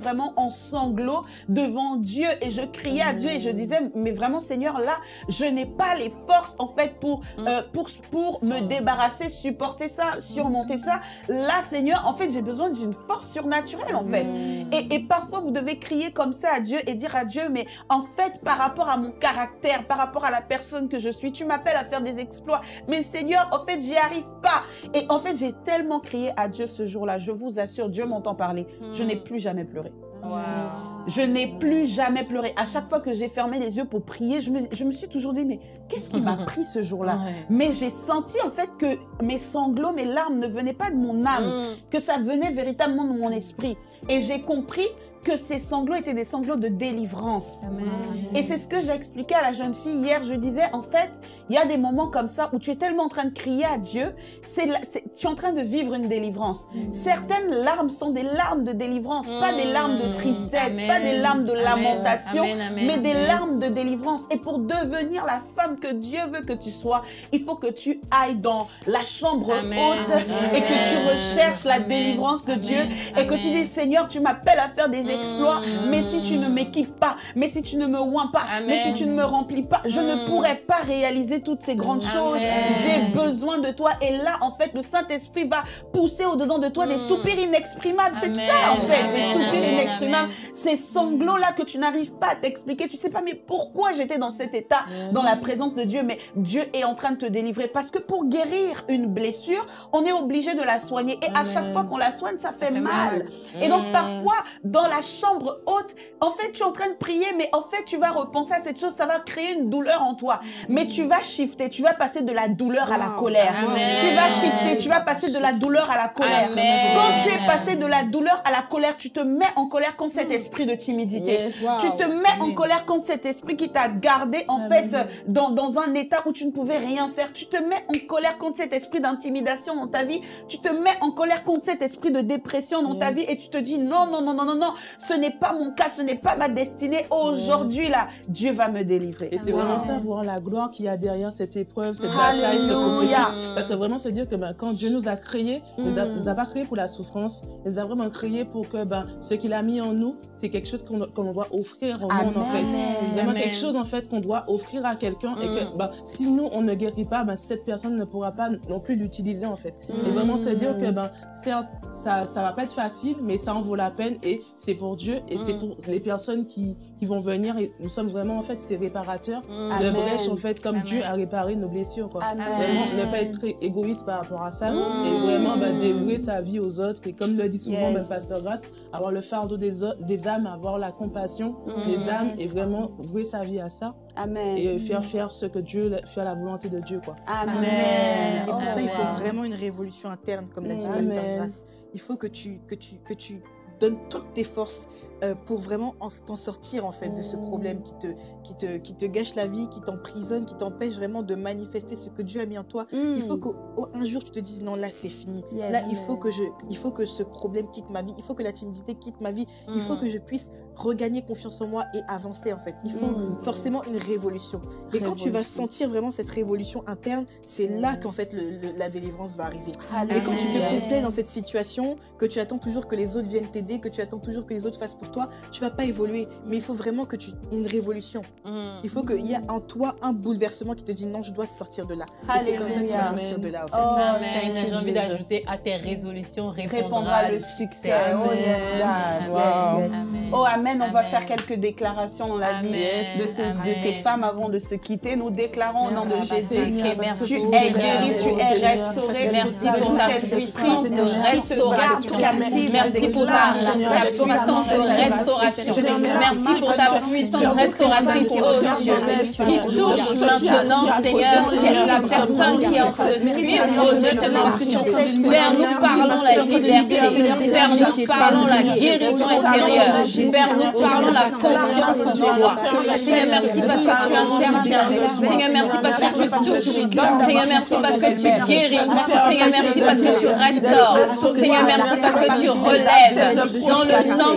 [SPEAKER 2] en sanglots devant Dieu et je criais à Dieu et je disais, mais vraiment Seigneur, là, je n'ai pas les forces en fait pour, euh, pour, pour me débarrasser, supporter ça, surmonter ça. Là, Seigneur, en fait, j'ai besoin d'une force surnaturelle en fait. Et, et parfois, vous devez crier comme ça à Dieu et dire à Dieu, mais en fait, par rapport à mon caractère, par rapport à la personne que je suis, tu m'appelles à faire des exploits. Mais Seigneur, en fait, j'y arrive pas. Et en fait, j'ai tellement crié à Dieu ce jour-là. Je vous assure, Dieu m'entend parler. Je n'ai plus jamais pleuré.
[SPEAKER 6] Wow.
[SPEAKER 2] Je n'ai plus jamais pleuré. À chaque fois que j'ai fermé les yeux pour prier, je me, je me suis toujours dit, mais qu'est-ce qui m'a pris ce jour-là?
[SPEAKER 3] Ouais.
[SPEAKER 2] Mais j'ai senti en fait que mes sanglots, mes larmes ne venaient pas de mon âme,
[SPEAKER 3] Mm.
[SPEAKER 2] que ça venait véritablement de mon esprit. Et j'ai compris que ces sanglots étaient des sanglots de délivrance.
[SPEAKER 3] Amen.
[SPEAKER 2] Et c'est ce que j'ai expliqué à la jeune fille hier. Je disais, en fait, il y a des moments comme ça où tu es tellement en train de crier à Dieu, c'est, c'est, tu es en train de vivre une délivrance.
[SPEAKER 3] Mm.
[SPEAKER 2] Certaines larmes sont des larmes de délivrance, mm. pas des larmes de tristesse,
[SPEAKER 3] Amen.
[SPEAKER 2] pas des larmes de
[SPEAKER 3] Amen.
[SPEAKER 2] lamentation,
[SPEAKER 3] Amen. Amen.
[SPEAKER 2] mais des
[SPEAKER 3] Yes.
[SPEAKER 2] larmes de délivrance. Et pour devenir la femme que Dieu veut que tu sois, il faut que tu ailles dans la chambre
[SPEAKER 3] Amen.
[SPEAKER 2] haute
[SPEAKER 3] Amen.
[SPEAKER 2] et que tu recherches la
[SPEAKER 3] Amen.
[SPEAKER 2] délivrance de
[SPEAKER 3] Amen.
[SPEAKER 2] Dieu et que tu
[SPEAKER 3] Amen.
[SPEAKER 2] dis, Seigneur, tu m'appelles à faire des exploits,
[SPEAKER 3] Mm.
[SPEAKER 2] mais si tu ne m'équipes pas, mais si tu ne me oins pas,
[SPEAKER 3] Amen.
[SPEAKER 2] mais si tu ne me remplis pas, je
[SPEAKER 3] Mm.
[SPEAKER 2] ne pourrai pas réaliser toutes ces grandes
[SPEAKER 3] Amen.
[SPEAKER 2] choses. J'ai besoin de toi. Et là, en fait, le Saint-Esprit va pousser au-dedans de toi des soupirs inexprimables. C'est
[SPEAKER 3] Amen.
[SPEAKER 2] ça, en fait,
[SPEAKER 3] Amen.
[SPEAKER 2] des soupirs
[SPEAKER 3] Amen.
[SPEAKER 2] inexprimables.
[SPEAKER 3] Amen.
[SPEAKER 2] Ces sanglots-là que tu n'arrives pas à t'expliquer. Tu sais pas, mais pourquoi j'étais dans cet état, dans la présence de Dieu, mais Dieu est en train de te délivrer. Parce que pour guérir une blessure, on est obligé de la soigner. Et à chaque fois qu'on la soigne, ça fait
[SPEAKER 3] fait
[SPEAKER 2] mal.
[SPEAKER 3] mal.
[SPEAKER 2] Et donc, parfois, dans la chambre haute, en fait, tu es en train de prier, mais en fait, tu vas repenser à cette chose, ça va créer une douleur en toi. Mais tu vas shifter, tu vas passer de la douleur à la colère.
[SPEAKER 3] Amen.
[SPEAKER 2] Tu vas shifter, tu vas passer de la douleur à la colère.
[SPEAKER 3] Amen.
[SPEAKER 2] Quand tu es passé de la douleur à la colère, tu te mets en colère contre cet esprit de timidité.
[SPEAKER 5] Yes.
[SPEAKER 6] Wow.
[SPEAKER 2] Tu te mets en colère contre cet esprit qui t'a gardé, en fait, dans, dans un état où tu ne pouvais rien faire. Tu te mets en colère contre cet esprit d'intimidation dans ta vie. Tu te mets en colère contre cet esprit de dépression dans ta vie et tu te dis non, non, non, non, non, non, ce n'est pas mon cas, ce n'est pas ma destinée. Aujourd'hui, là, Dieu va me délivrer.
[SPEAKER 5] Et c'est
[SPEAKER 6] Wow.
[SPEAKER 5] vraiment ça, voir la gloire qu'il y a derrière cette épreuve, cette bataille, ce
[SPEAKER 2] Alléluia.
[SPEAKER 5] processus. Parce que vraiment, se dire que ben, quand Dieu nous a créés, il nous a, nous a pas créés pour la souffrance, il nous a vraiment créés pour que ben, ce qu'il a mis en nous, c'est quelque chose qu'on qu'on doit offrir au monde, en fait.
[SPEAKER 2] Amen.
[SPEAKER 5] Vraiment
[SPEAKER 3] Amen.
[SPEAKER 5] quelque chose, en fait, qu'on doit offrir à quelqu'un et que ben, si nous, on ne guérit pas, ben, cette personne ne pourra pas non plus l'utiliser, en fait. Et vraiment se dire que, ben, certes, ça, ça va pas être facile, mais ça en vaut la peine et c'est pour Dieu et c'est pour les personnes qui, qui vont venir et nous sommes vraiment, en fait, ces réparateurs de
[SPEAKER 2] Amen.
[SPEAKER 5] brèches, en fait, comme
[SPEAKER 3] Amen.
[SPEAKER 5] Dieu a réparé nos blessures, quoi.
[SPEAKER 2] Amen.
[SPEAKER 5] Vraiment, ne pas être très égoïste par rapport à ça et vraiment bah, dévouer sa vie aux autres. Et comme le dit souvent
[SPEAKER 2] Yes.
[SPEAKER 5] même Pasteur Grace, avoir le fardeau des, o- des âmes, avoir la compassion des âmes et vraiment vouer sa vie à ça
[SPEAKER 2] Amen.
[SPEAKER 5] et faire faire ce que Dieu, faire la volonté de Dieu, quoi.
[SPEAKER 2] Amen.
[SPEAKER 6] Et pour
[SPEAKER 2] Oh,
[SPEAKER 6] ça, il faut
[SPEAKER 2] wow.
[SPEAKER 6] vraiment une révolution interne, comme l'a dit
[SPEAKER 5] Amen.
[SPEAKER 6] Pasteur Grace. Il faut que tu, que tu, que tu donnes toutes tes forces euh, pour vraiment en- t'en sortir en fait de ce problème qui te, qui te, qui te gâche la vie, qui t'emprisonne, qui t'empêche vraiment de manifester ce que Dieu a mis en toi.
[SPEAKER 2] Mm.
[SPEAKER 6] Il faut qu'un jour tu te dises non, là c'est fini.
[SPEAKER 2] Yes.
[SPEAKER 6] Là il faut que je, il faut que ce problème quitte ma vie. Il faut que la timidité quitte ma vie. Il faut que je puisse regagner confiance en moi et avancer en fait. Il faut
[SPEAKER 2] Mm.
[SPEAKER 6] forcément une révolution. Et quand tu vas sentir vraiment cette révolution interne, c'est là qu'en fait le- le- la délivrance va arriver. Et quand tu te
[SPEAKER 2] Yes.
[SPEAKER 6] complais dans cette situation, que tu attends toujours que les autres viennent t'aider, que tu attends toujours que les autres fassent pour toi, tu vas pas évoluer. Mais il faut vraiment que tu aies une révolution. Il faut qu'il y ait en toi un bouleversement qui te dit non, je dois sortir de là. Et c'est comme ça que tu vas
[SPEAKER 2] Alléluia.
[SPEAKER 6] sortir de là en fait.
[SPEAKER 2] Oh,
[SPEAKER 3] Amen.
[SPEAKER 2] thank you,
[SPEAKER 3] J'ai envie
[SPEAKER 2] Jesus.
[SPEAKER 3] d'ajouter à tes résolutions répondra,
[SPEAKER 2] Répondra le succès. Oh, yes, God.
[SPEAKER 3] Amen.
[SPEAKER 2] Yes, yes.
[SPEAKER 3] Amen.
[SPEAKER 2] Oh, Amen. On va
[SPEAKER 3] Amen.
[SPEAKER 2] faire quelques déclarations dans la vie
[SPEAKER 3] Amen.
[SPEAKER 2] de ces, de
[SPEAKER 3] Amen.
[SPEAKER 2] ces femmes avant de se quitter. Nous déclarons au nom de Jésus.
[SPEAKER 3] Ok, merci.
[SPEAKER 2] Tu es guéri, tu es restauré.
[SPEAKER 3] Merci
[SPEAKER 2] de
[SPEAKER 3] pour
[SPEAKER 2] tout
[SPEAKER 3] ta
[SPEAKER 2] esprit
[SPEAKER 3] puissance de
[SPEAKER 2] qui te
[SPEAKER 3] restauration.
[SPEAKER 2] garde captive.
[SPEAKER 3] Merci pour ta, ta puissance de restauration. Merci pour ta puissance restauratrice, oh Dieu, qui touche maintenant, Seigneur, la personne qui est en train de suivre, oh Dieu, te mentionne. Père, nous parlons la liberté. Père, nous parlons la guérison intérieure. Père, nous parlons la confiance en toi. Seigneur, merci parce que tu interviens. Seigneur, merci parce que tu touches. Seigneur, merci parce que tu guéris. Seigneur, merci parce que tu restaures. Seigneur, merci parce que tu relèves. Dans le sang puissant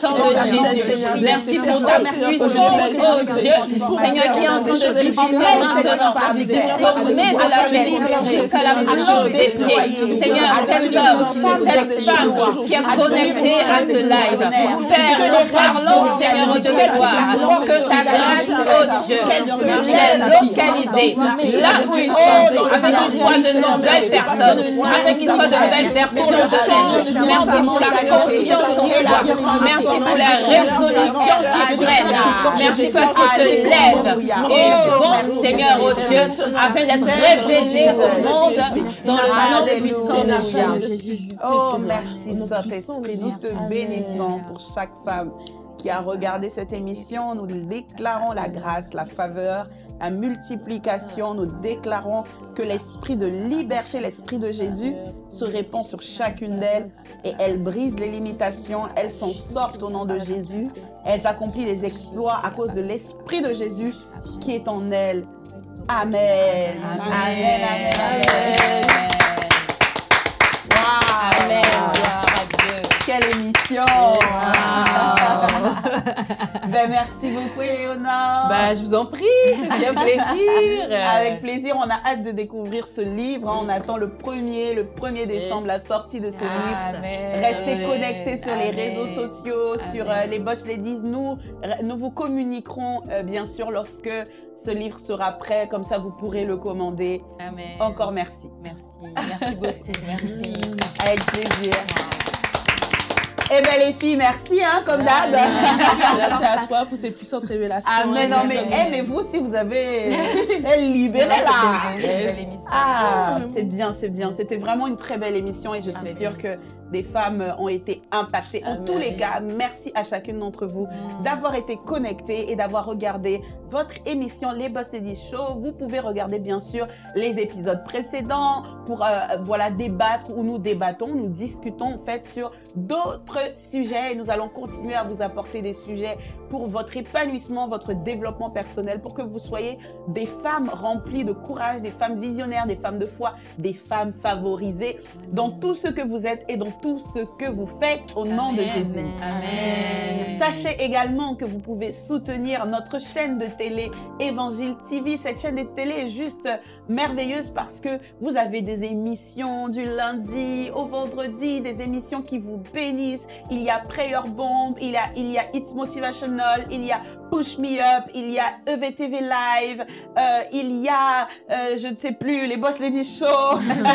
[SPEAKER 3] sang de Jésus. Merci pour ta puissance, oh Dieu. Seigneur, qui est en train de descendre maintenant du sommet de la tête jusqu'à la plante des pieds. Seigneur, cet homme, cette femme qui est connectée à ce live. Père, nous parlons, Seigneur, au Dieu de gloire, que ta grâce, oh Dieu, puisse les localiser là où ils sont, afin qu'ils soient de nouvelles personnes, afin qu'ils soient de nouvelles versions de change. Merci pour la confiance en soi. Merci pour la résolution qu'ils prennent. Merci parce qu'ils se lèvent et vont, Seigneur, oh Dieu, afin d'être révélés au monde dans le nom puissant de Jésus.
[SPEAKER 2] Oh, merci Saint-Esprit. Nous te bénissons pour chaque femme qui a regardé cette émission. Nous déclarons la grâce, la faveur, la multiplication. Nous déclarons que l'esprit de liberté, l'esprit de Jésus se répand sur chacune d'elles et elles brisent les limitations. Elles s'en sortent au nom de Jésus. Elles accomplissent des exploits à cause de l'esprit de Jésus qui est en elles. Amen. Amen. Amen. Amen. Wow.
[SPEAKER 3] Amen. Gloire à Dieu.
[SPEAKER 2] Quelle émission.
[SPEAKER 3] Wow.
[SPEAKER 2] Ben, merci beaucoup, Éléonore.
[SPEAKER 3] Ben, je vous en prie, c'est bien plaisir.
[SPEAKER 2] Avec plaisir, on a hâte de découvrir ce livre. Hein. On attend le premier, le premier décembre, la sortie de ce
[SPEAKER 3] Amen.
[SPEAKER 2] livre. Restez
[SPEAKER 3] Amen.
[SPEAKER 2] connectés sur les
[SPEAKER 3] Amen.
[SPEAKER 2] réseaux sociaux,
[SPEAKER 3] Amen.
[SPEAKER 2] sur euh, les Boss Ladies. Nous, nous vous communiquerons, euh, bien sûr, lorsque ce livre sera prêt. Comme ça, vous pourrez le commander.
[SPEAKER 3] Amen.
[SPEAKER 2] Encore merci.
[SPEAKER 3] Merci, merci beaucoup, merci.
[SPEAKER 2] Avec plaisir. Eh bien, les filles, merci, hein, comme d'hab.
[SPEAKER 5] Merci à toi pour ces puissantes révélations.
[SPEAKER 2] Ah, mais non, mais, eh, mais vous aussi, vous avez elle libéré là.
[SPEAKER 3] C'était une belle émission.
[SPEAKER 2] Ah, c'est bien, c'est bien. C'était vraiment une très belle émission et je suis
[SPEAKER 3] Amen.
[SPEAKER 2] sûre que des femmes ont été impactées. En
[SPEAKER 3] Amen.
[SPEAKER 2] tous les cas, merci à chacune d'entre vous d'avoir été connectées et d'avoir regardé votre émission Les Boss Ladies Show. Vous pouvez regarder bien sûr les épisodes précédents pour euh, voilà, débattre où nous débattons, nous discutons en fait sur d'autres sujets et nous allons continuer à vous apporter des sujets pour votre épanouissement, votre développement personnel, pour que vous soyez des femmes remplies de courage, des femmes visionnaires, des femmes de foi, des femmes favorisées dans tout ce que vous êtes et dans tout ce que vous faites au nom de Jésus.
[SPEAKER 3] Amen.
[SPEAKER 2] Sachez également que vous pouvez soutenir notre chaîne de télé Évangile T V. Cette chaîne de télé est juste merveilleuse parce que vous avez des émissions du lundi au vendredi, des émissions qui vous bénissent. Il y a Prayer Bomb, il y a, il y a It's Motivational, il y a Push Me Up, il y a E V T V Live, euh, il y a, euh, je ne sais plus, les Boss Ladies Show,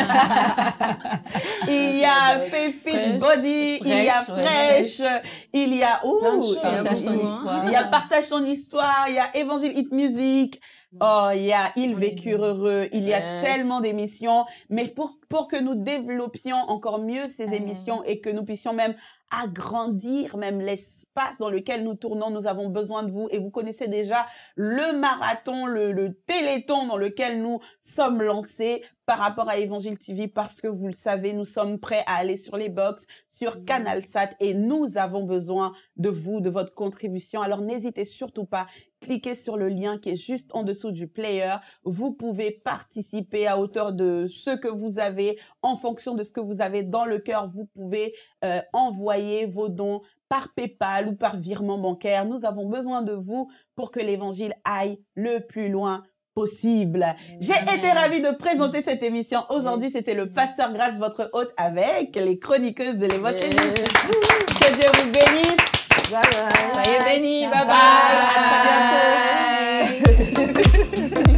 [SPEAKER 2] il y a Fit
[SPEAKER 5] Fresh,
[SPEAKER 2] Body, il y a
[SPEAKER 3] Fresh,
[SPEAKER 2] Fresh, il y a, ouh,
[SPEAKER 5] Plein de choses.
[SPEAKER 3] Partage ton
[SPEAKER 2] il-
[SPEAKER 3] histoire.
[SPEAKER 2] il y a Partage ton histoire, il y a Évangile Hit Music, oh, il y a Ils vécurent heureux, il y a
[SPEAKER 5] Yes.
[SPEAKER 2] tellement d'émissions, mais pour, pour que nous développions encore mieux ces émissions et que nous puissions même agrandir même l'espace dans lequel nous tournons, nous avons besoin de vous et vous connaissez déjà le marathon, le, le téléthon dans lequel nous sommes lancés par rapport à Évangile T V parce que vous le savez, nous sommes prêts à aller sur les box, sur CanalSat et nous avons besoin de vous, de votre contribution. Alors n'hésitez surtout pas, cliquez sur le lien qui est juste en dessous du player. Vous pouvez participer à hauteur de ce que vous avez, en fonction de ce que vous avez dans le cœur. Vous pouvez euh, envoyer vos dons par PayPal ou par virement bancaire. Nous avons besoin de vous pour que l'évangile aille le plus loin possible. J'ai été ravie de présenter cette émission. Aujourd'hui, c'était le Pasteur Grâce, votre hôte, avec les chroniqueuses de Les Boss Ladies. Que Dieu vous bénisse.
[SPEAKER 5] Bye bye.
[SPEAKER 3] Soyez bénis, bye bye.
[SPEAKER 2] Bye. À très bientôt.